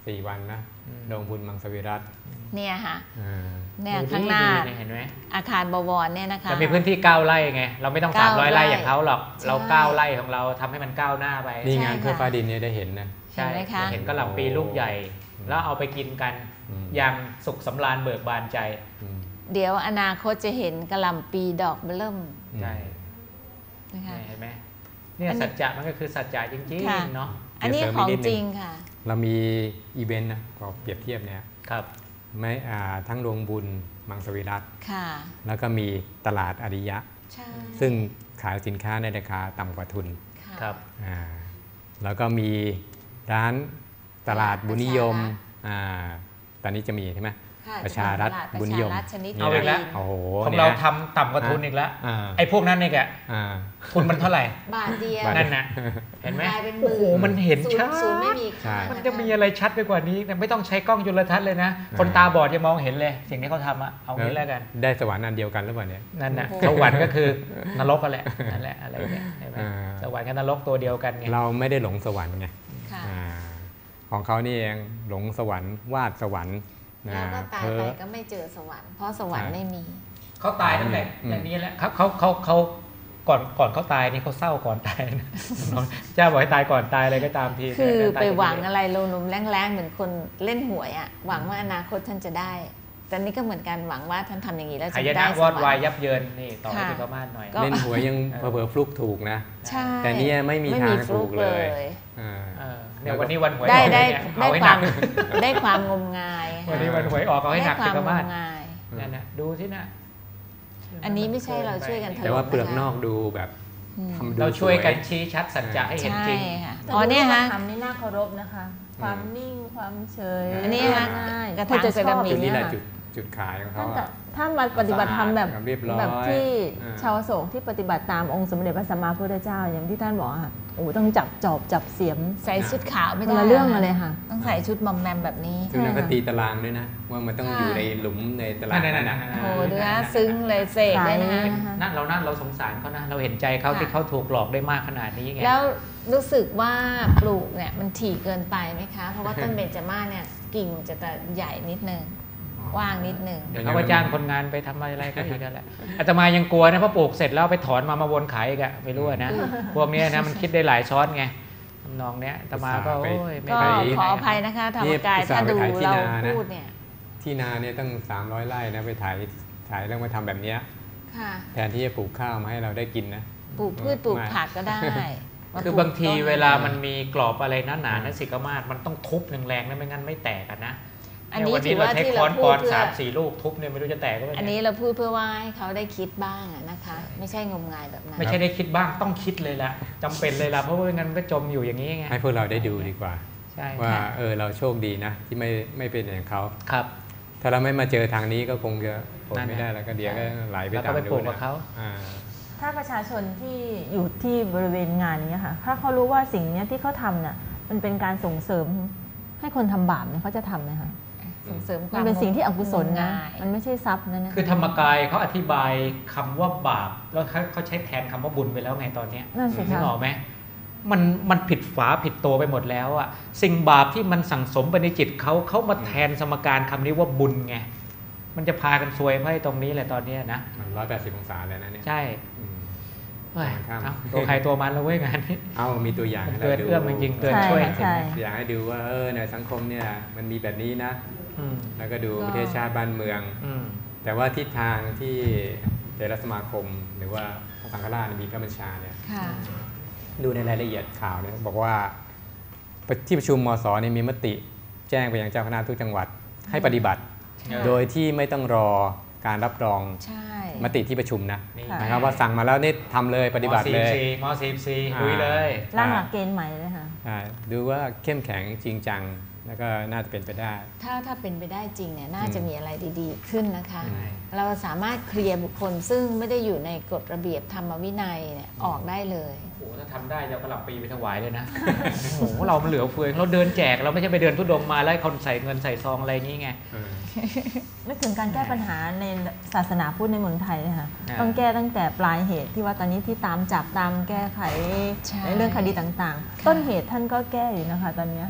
สี่วันนะดงบุญมังสวิรัติเนี่ยค่ะอ่าเนี่ยข้างหน้าดูดีๆเห็นไหมอาคารบวรเนี่ยนะคะเรามีพื้นที่เก้าไร่ไงเราไม่ต้องสามร้อยเก้าไร่ไร่อย่างเขาหรอกใช่เราเก้าไร่ของเราทำให้มันก้าวหน้าไปนี่งานใช่ค่ะเพื่อฟ้าดินเนี่ยได้เห็นนะเห็นไหมคะเห็นกะหล่ำปีลูกใหญ่ แล้วเอาไปกินกันอืมอย่างสุขสำราญเบิกบานใจอืมเดี๋ยวอนาคตจะเห็นกะหล่ำปีดอกเบิ่มใช่นะคะเห็นไหมเนี่ยอันนี้สัจจะมันก็คือสัจจะจริงค่ะๆเนาะอันนี้ของจริงค่ะเรามีอีเวนต์นะก็เปรียบเทียบเนี่ยครับไม่อ่าทั้งดวงบุญมังสวิรัติค่ะแล้วก็มีตลาดอริยะใช่ซึ่งขายสินค้าในราคาต่ำกว่าทุนค่ะครับอ่าแล้วก็มีร้านตลาดบุญนิยมอ่าตอนนี้จะมีใช่ไหมค่ะประชารัฐตลาดบุญนิยมประชารัฐชนิดเอาอีกแล้วโอ้โหของนี่ยเราทำต่ำกว่าทุนอีกแล้วอ่าไอ้พวกนั้นเนี่ยแกอ่าทุนมันเท่าไหร่บาทเดียวนั่นนะเห็นไหมกลายเป็นหมื่นโอ้โหมันเห็นศูชัดย์ศูนย์ไม่มีใช่ค่ามันจะมีอะไรชัดไปกว่านี้ไม่ต้องใช้กล้องจุลทรรศน์เลยนะ คนตาบอดจะมองเห็นเลย สิ่งที่เขาทำอะเอางี้แล้วกันได้สวรรค์อันเดียวกันหรือเปล่าเนี่ยนั่นน่ะสวรรค์ก็คือนรกกันแหละนั่นแหละอะไรเนี่ยเห็นไหมอ่าสวรรค์กับนรกตัวเดียวกันไงเราไม่ได้หลงสวรรค์ไงค่ะอ่าของเขานี่เองหลงสวรรค์วาดสวรรค์นะแล้วก็ตายเพ้ไปอก็ไม่เจอสวรรค์เพราะสวรรค์ไม่มีเขาตายตั้งแต่อืมอย่างนี้แหละเขาเขาเขาเขาก่อนก่อนเขาตายนี่เขาเศร้าก่อนตายนะ เจ้าบอกให้ตายก่อนตายอะไรก็ตามทีคือแต่ไปตายหวังอะไรลมๆแรงๆเหมือนคนเล่นหวยอะหวังว่าอนาคตท่านจะได้ แต่นี่ก็เหมือนกันหวังว่าท่านทำอย่างนี้แล้วหาจะยได้นะสวอดววาร ยค์ยับเยินนี่ต่อไปค่ะที่พม่าหน่อยก็เล่นหวยยังเผลอๆฟลุกถูกนะใช่แต่เนี่ยไม่มีไม่ทามีงฟลุถูกกเลเลยยอ่าเออเนี่ยวันนี้วันหวยอได้อกได้เนี่ยได้เอาให้คหนัวาก มได้ความงมงายวันนี้วันหวยออกเอาให้หนักได้ที่ความพงม่ามงายนั่นนะดูที่น่ะอันนี้ไม่ใช่เราช่วยกันถแต่ว่าเปลือกนอกดูแบบอืมทำดูเราช่วยกันสชี้ชัดสัจจะให้เห็นใช่จริงค่ะแต่อ๋อเนี่ยดูฮะว่าทำนี่น่าเคารพนะคะ ความนิ่งความเฉยอันนี้ฮะง่ายกระคนถางจะชเซราอบมิจุกดนี้แหละค่ะจุดจุดขายของเขาถ้าอะถ้ามาปฏิบัติธรรมแบบเรียบร้อยแบบที่อ่าชาวอโศกที่ปฏิบัติตามองค์สมเด็จพระสัมมาสัมพุทธเจ้าอย่างที่ท่านบอกอะค่ะโอ้ต้องจับจอบจับเสียมใส่ชุดขาวไม่คนได้ละเรื่องมาเลยค่ะต้องใส่ชุดมอมแมมแบบนี้ซึ่งนั้นก็ตีตารางด้วยนะ ว่ามันต้องค่ะอยู่ในหลุมในตารางนั่นๆๆๆนะโอ้โหดูนะซึ้งเลยเสกเลยนะฮะนั่นเรานั่นเราสงสารเขานะ เราเห็นใจเขาค่ะที่เขาถูกหลอกได้มากขนาดนี้ไงแล้วรู้สึกว่าปลูกเนี่ยมันถี่เกินไปไหมคะ เพราะว่าต้นเบญจมาศเนี่ยกิ่งจะแต่ใหญ่นิดนึงกว้างนิดนึงเดี๋ยวเขาก็จ้างคนงานไปทำอะไรก็อีกนั่นแหละอาตมายังกลัวนะเพราะปลูกเสร็จแล้วไปถอนมามาวนขายอีกอะไม่รู้อะนะ พวกเนี้ยนะมันคิดได้หลายช้อนไงทำนองเนี้ยอาตมาก็โอ้ยไม่ก็ไปขออภัยนะคะธรรมกายถ้าดูเราพูดเนี่ยที่นาเนี่ยตั้งสามร้อยไร่นะไปถ่ายถ่ายเรื่องมาทำแบบเนี้ยค่ะแทนที่จะปลูกข้าวมาให้เราได้กินนะปลูกพืชปลูกผักก็ได้คือบางทีเวลามันมีกรอบอะไรหนาๆนั่นสิกมาศมันต้องทุบแรงๆนะไม่งั้นไม่แตกกันนะอันนี้วัถือว่าใช้ที่ค้เราอนพูปอดนเพื่อสามสี่ลูกทุบเนี่ยไม่รู้จะแตกก็ไม่อันนี้เราพูดเพื่อว่าให้เขาได้คิดบ้างอะนะคะ ไม่ใช่งมงายแบบนั้นไม่ใช่ได้คิดบ้างต้องคิดเลยละจำเป็นเลยละเพราะว่าไม่งั้นมันก็จมอยู่อย่างนี้ไงให้พวกเราได้ดูดีกว่าใช่ว่าค่ะเออเราโชคดีนะที่ไม่ไม่เป็นอย่างเขาครับถ้าเราไม่มาเจอทางนี้ก็คงจะอดนั่นไม่ได้น่ะแล้วก็เดี๋ยวก็ไหลไปแล้วก็ตามไปปลูกนู้นกับเขาอ่าถ้าประชาชนที่อยู่ที่บริเวณงานนี้ค่ะ ถ้าเขารู้ว่าสิ่งเนี้ยที่เขาทำน่ะมันเป็นการส่งเสริมให้คนทำบาปเนี่ยเขาจะทำไหมคะส่งเสริมคมัวามนเป็นสิ่งที่อกุศลนะงมงายมันไม่ใช่ทรัพย์นะนะคือธรรมกายเขาอธิบายคำว่าบาปแล้วเขาเขาใช้แทนคำว่าบุญไปแล้วไงตอนเนี้ยนั่นสินึคะกออกไหมมันมันผิดฝาผิดตัวไปหมดแล้วอะสิ่งบาปที่มันสั่งสมไปในจิตเขาเขามาแทนสมการคำนี้ว่าบุญไงมันจะพากันซวยเพราะไอ้ตรงนี้แหละตอนเนี้ยนะมันร้อยแปดสิบองศาเลยนะเนี่ยใช่อืมเฮ้ยข้ามเอาตัวใครตัวมันแล้วเว้ยงานนี้เอามีตัวอย่างให้เกิเรานดูเอื้อมจริงๆเกินใช่ช่วยใช่ตัวอย่างให้ดูว่าเออในสังคมเนี่ยมันมีแบบนี้นะอืมแล้วก็ดูก็ประเทศชาติบ้านเมืองอืมแต่ว่าทิศทางที่เทรสมาคม หรือว่าพระสังฆราชมีพระบัญชาเนี่ยค่ะดูในรายละเอียดข่าวเนี่ยบอกว่าที่ประชุมมสเนี่ยมีมติแจ้งไปยังเจ้าคณะทุกจังหวัดให้ปฏิบัติใช่โดยที่ไม่ต้องรอการรับรองใช่มติที่ประชุมนะนี่นะครับว่าสั่งมาแล้วนี่ทำเลยปฏิบัติเลยมสี่สิบสี่อ่าลุยเลยร่างหลักเกณฑ์ใหม่เลยค่ะอ่าดูว่าเข้มแข็งจริงจังแล้วก็น่าจะเป็นไปได้ถ้าถ้าเป็นไปได้จริงเนี่ยน่าจะมีอะไรดีๆขึ้นนะคะใช่เราสามารถเคลียร์บุคคลซึ่งไม่ได้อยู่ในกฎระเบียบธรรมวินัยเนี่ยออกได้เลยโอ้โหถ้าทำได้จะเอากระหล่ำปีไปถวายเลยนะ โอ้โหเรามันเหลือเฟือเราเดินแจกเราไม่ใช่ไปเดินทุดงค์มาแล้วให้คนใส่เงินใส่ซองอะไรอย่างนี้ไงเออนึกถึงการแก้ปัญหาในศาสนาพุทธในเมืองไทยนะคะอ่าต้องแก้ตั้งแต่ปลายเหตุที่ว่าตอนนี้ที่ตามจับตามแก้ไขใช่ในเรื่องคดีต่างๆ ต้นเหตุท่านก็แก้อยู่นะคะตอนนี้ค่ะ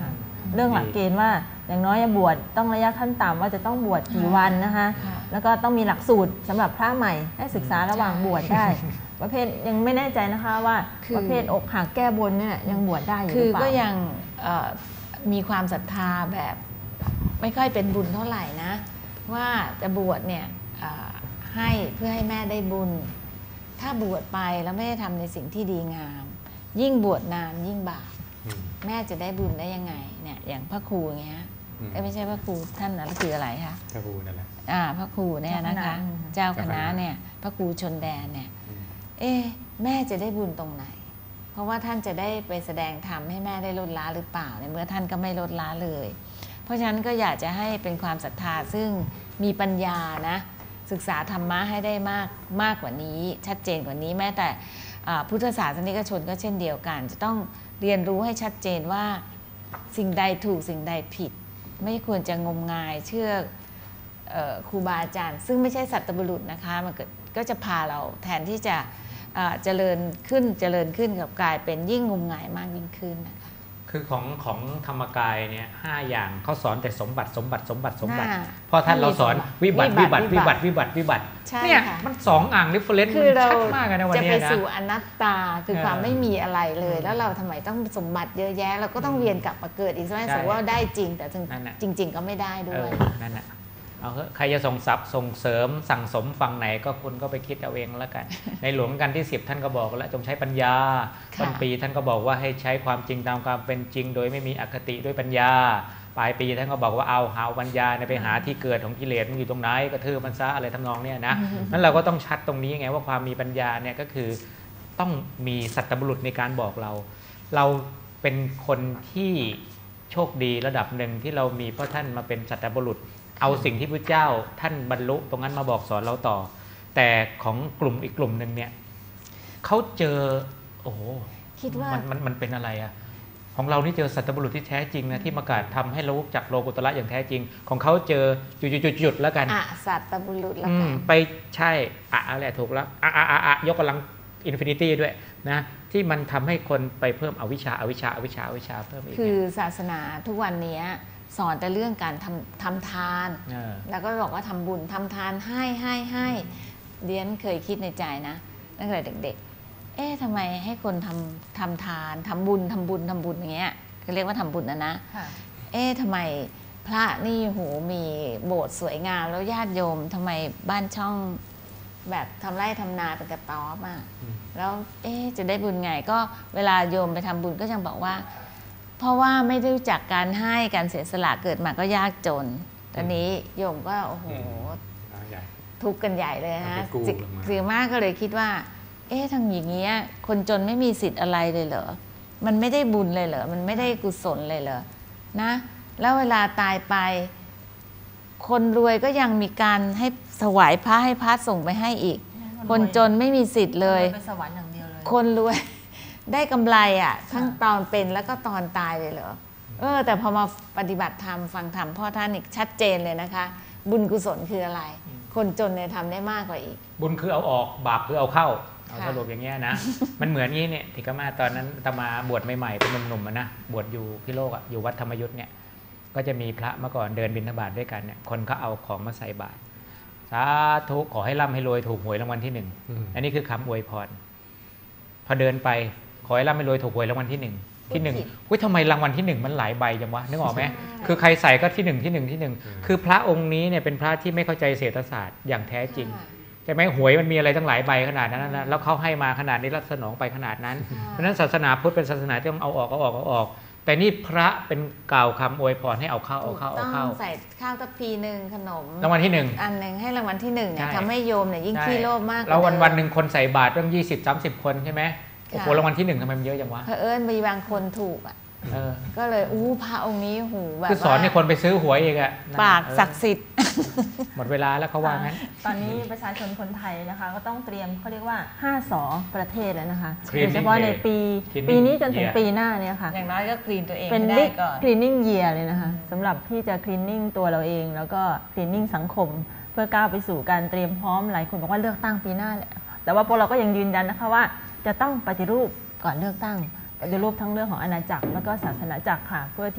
เรื่องหลักเกณฑ์ว่าอย่างน้อยบวชต้องระยะขั้นต่ำว่าจะต้องบวชกี่วันนะคะแล้วก็ต้องมีหลักสูตรสำหรับพระใหม่ให้ศึกษาระหว่างบวชได้ประเภทยังไม่แน่ใจนะคะว่าประเภทอกหักแก้บนเนี่ยยังบวชได้อยู่หรือเปล่าคือก็ยังมีความศรัทธาแบบไม่ค่อยเป็นบุญเท่าไหร่นะว่าจะบวชเนี่ยให้เพื่อให้แม่ได้บุญถ้าบวชไปแล้วไม่ได้ทำในสิ่งที่ดีงามยิ่งบวชนานยิ่งบาปแม่จะได้บุญได้ยังไงเนี่ยอย่างพระครูเงี้ยไม่ใช่พระครูท่านนั้นคืออะไรคะพระครูนั่นแหละอ่าพระครูเนี่ยนะคะเจ้าคณะเนี่ยพระครูชนแดนเนี่ยเอ๊ะแม่จะได้บุญตรงไหนเพราะว่าท่านจะได้ไปแสดงธรรมให้แม่ได้ลดละหรือเปล่าในเมื่อท่านก็ไม่ลดละเลยเพราะฉะนั้นก็อยากจะให้เป็นความศรัทธาซึ่งมีปัญญานะศึกษาธรรมะให้ได้มากมากกว่านี้ชัดเจนกว่านี้แม้แต่พุทธศาสนิกชนก็เช่นเดียวกันจะต้องเรียนรู้ให้ชัดเจนว่าสิ่งใดถูกสิ่งใดผิดไม่ควรจะงมงายเชื่อครูบาอาจารย์ซึ่งไม่ใช่สัตบุรุษนะคะมันก็จะพาเราแทนที่จะเจริญขึ้นเจริญขึ้นกับกลายเป็นยิ่งงมงายมากยิ่งขึ้นนะคะคือของของธรรมกายเนี่ยห้าอย่างเขาสอนแต่สมบัติสมบัติสมบัติสมบัติพอท่านเราสอนวิบัติวิบัติวิบัติวิบัติวิบัติเนี่ยมันสองอ่างริฟเฟอเรนซ์มันชัดมากนะวันนี้นะจะไปสู่อนัตตาคือความไม่มีอะไรเลยแล้วเราทำไมต้องสมบัติเยอะแยะเราก็ต้องเวียนกลับมาเกิดอีกใช่ไหมสมมติว่าได้จริงแต่จริงๆก็ไม่ได้ด้วยนั่นแหละเอาใครจะส่งทรัพย์ส่งเสริมสั่งสมฝั่งไหนก็คุณก็ไปคิดเอาเองแล้วกัน ในหลวงกันที่สิบท่านก็บอกแล้วจงใช้ปัญญาต้นปีท่านก็บอกว่าให้ใช้ความจริงตามความเป็นจริงโดยไม่มีอคติด้วยปัญญาปลายปีท่านก็บอกว่าเอาหาปัญญาไปหาที่เกิดของกิเลสมันอยู่ตรงไหนกระทืบมันซะอะไรทำนองนี้นะนั้นเราก็ต้องชัดตรงนี้ไงว่าความมีปัญญาเนี่ยก็คือต้องมีสัตบุรุษในการบอกเราเราเป็นคนที่โชคดีระดับหนึ่งที่เรามีเพราะท่านมาเป็นสัตบุรุษเอาสิ่งที่พระเจ้าท่านบรรลุตรงนั้นมาบอกสอนเราต่อแต่ของกลุ่มอีกกลุ่มหนึ่งเนี่ยเขาเจอโอ้โหคิดว่ามันมันมันเป็นอะไรอะของเรานี่เจอสัตบุรุษที่แท้จริงนะที่ประกาศทำให้เรารู้จักโลกุตระอย่างแท้จริงของเขาเจอจุดๆๆแล้วกันอะสัตบุรุษแล้วกันไปใช่อะอะไรถูกแล้วอะอะอะอะยกกำลังอินฟินิตี้ด้วยนะที่มันทำให้คนไปเพิ่มอวิชชาอวิชชาอวิชชาอวิชชาเพิ่มอีกคือศาสนาทุกวันนี้สอนแต่เรื่องการทำทำทานแล้วก็บอกว่าทำบุญทำทานให้ให้ให้เดียนเคยคิดในใจนะตั้งแต่เด็กๆเอ๊ะทำไมให้คนทำทำทานทำบุญทำบุญทำบุญอย่างเงี้ยเขาเรียกว่าทำบุญนะนะเอ๊ะทำไมพระนี่โหมีโบสถ์สวยงามแล้วญาติโยมทำไมบ้านช่องแบบทำไร่ทำนาเป็นกระต๊อบอ่ะแล้วเอ๊ะจะได้บุญไงก็เวลาโยมไปทำบุญก็ยังบอกว่าเพราะว่าไม่ได้รู้จักการให้การเสียสละเกิดมาก็ยากจนตอนนี้โยมก็โอ้โหทุกข์กันใหญ่เลยฮะสื่อมากก็เลยคิดว่าเอ๊ะทางอย่างเงี้ยคนจนไม่มีสิทธิ์อะไรเลยเหรอมันไม่ได้บุญเลยเหรอมันไม่ได้กุศลเลยเหรอนะแล้วเวลาตายไปคนรวยก็ยังมีการให้ถวายพระให้พระส่งไปให้อีกคนจนไม่มีสิทธิ์เลยไปสวรรค์อย่างเดียวเลยคนรวยได้กำไรอ่ะทั้งตอนเป็นแล้วก็ตอนตายเลยเหรอเออแต่พอมาปฏิบัติธรรมฟังธรรมพ่อท่านอีกชัดเจนเลยนะคะบุญกุศลคืออะไรคนจนเนี่ยทำได้มากกว่าอีกบุญคือเอาออกบาปคือเอาเข้าเอาสรุปอย่างเงี้ยนะ มันเหมือนงี้เนี่ยที่กมาตอนนั้นตมาบวชใหม่ๆเป็นหนุ่มๆนะบวชอยู่พิโลกอ่ะอยู่วัดธรรมยุทธเนี่ยก็จะมีพระเมื่อก่อนเดินบิณฑบาตด้วยกันเนี่ยคนเขาเอาของมาใส่บาตรสาธุขอให้ร่ำให้รวยถูกหวยรางวัลที่หนึ่งอันนี้คือคำอวยพรพอเดินไปขอให้ร่ำให้รวยถูกหวยรางวัลที่หนึ่งที่หนึ่งเฮ้ยทำไมรางวัลที่หนึ่งมันหลายใบจังวะนึกออกไหมคือใครใส่ก็ที่หนึ่งที่หนึ่งที่หนึ่งคือพระองค์นี้เนี่ยเป็นพระที่ไม่เข้าใจเศรษฐศาสตร์อย่างแท้จริงใช่ไหมหวยมันมีอะไรตั้งหลายใบขนาดนั้นนะแล้วเขาให้มาขนาดนี้รับสนองไปขนาดนั้นเพราะฉะนั้นศาสนาพุทธเป็นศาสนาที่ต้องเอาออกเอาออกเอาออกแต่นี่พระเป็นกล่าวคำอวยพรให้เอาเข้าเอาเข้าเอาเข้าใส่ข้าวทัพพีหนึ่งขนมรางวัลที่หนึ่งอันหนึ่งให้รางวัลที่หนึ่งเนี่ยทำให้โยมเนี่ยยิ่งขี้โลภมากแล้ววันวันหนึ่งคนใส่บาตรต้องยี่สิบสามสิบคนใช่ไหมโอ้โหรางวัลที่หนึ่งทำไมมันเยอะจังวะเพอเอิญมีบางคนถูกอ่ะก็เลยอู้พระองค์นี้หูแบบคือสอนให้คนไปซื้อหวยเองอะปากศักดิ์สิทธิ์หมดเวลาแล้วเขาว่างั้นตอนนี้ประชาชนคนไทยนะคะก็ต้องเตรียมเขาเรียกว่าห้าสอประเทศแล้วนะคะโดยเฉพาะในปีปีนี้จนถึงปีหน้าเนี่ยค่ะอย่างน้อยก็คลีนตัวเองเป็นบิ๊กคลีนนิ่งเยียร์เลยนะคะสำหรับที่จะคลีนนิ่งตัวเราเองแล้วก็คลีนนิ่งสังคมเพื่อก้าวไปสู่การเตรียมพร้อมหลายคนบอกว่าเลือกตั้งปีหน้าแหละแต่ว่าพวกเราก็ยังยืนยันนะคะว่าจะต้องปฏิรูปก่อนเลือกตั้งปฏิรูปทั้งเรื่องของอาณาจักรแล้วก็ศาสนาจักรค่ะเพื่อที่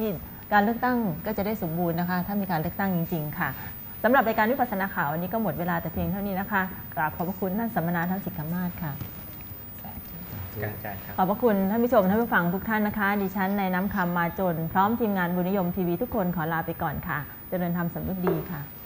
การเลือกตั้งก็จะได้สมบูรณ์นะคะถ้ามีการเลือกตั้งจริงๆค่ะสำหรับรายการวิปัสสนาข่าววันนี้ก็หมดเวลาแต่เพียงเท่านี้นะคะกราบขอบพระคุณท่านสัมมนาท่านสิกขมาศค่ะขอบพระคุณท่านผู้ชมท่านผู้ฟังทุกท่านนะคะดิฉันในน้ำคำมาจนพร้อมทีมงานบุญนิยมทีวีทุกคนขอลาไปก่อนค่ะเจริญธรรมสำนึกดีค่ะ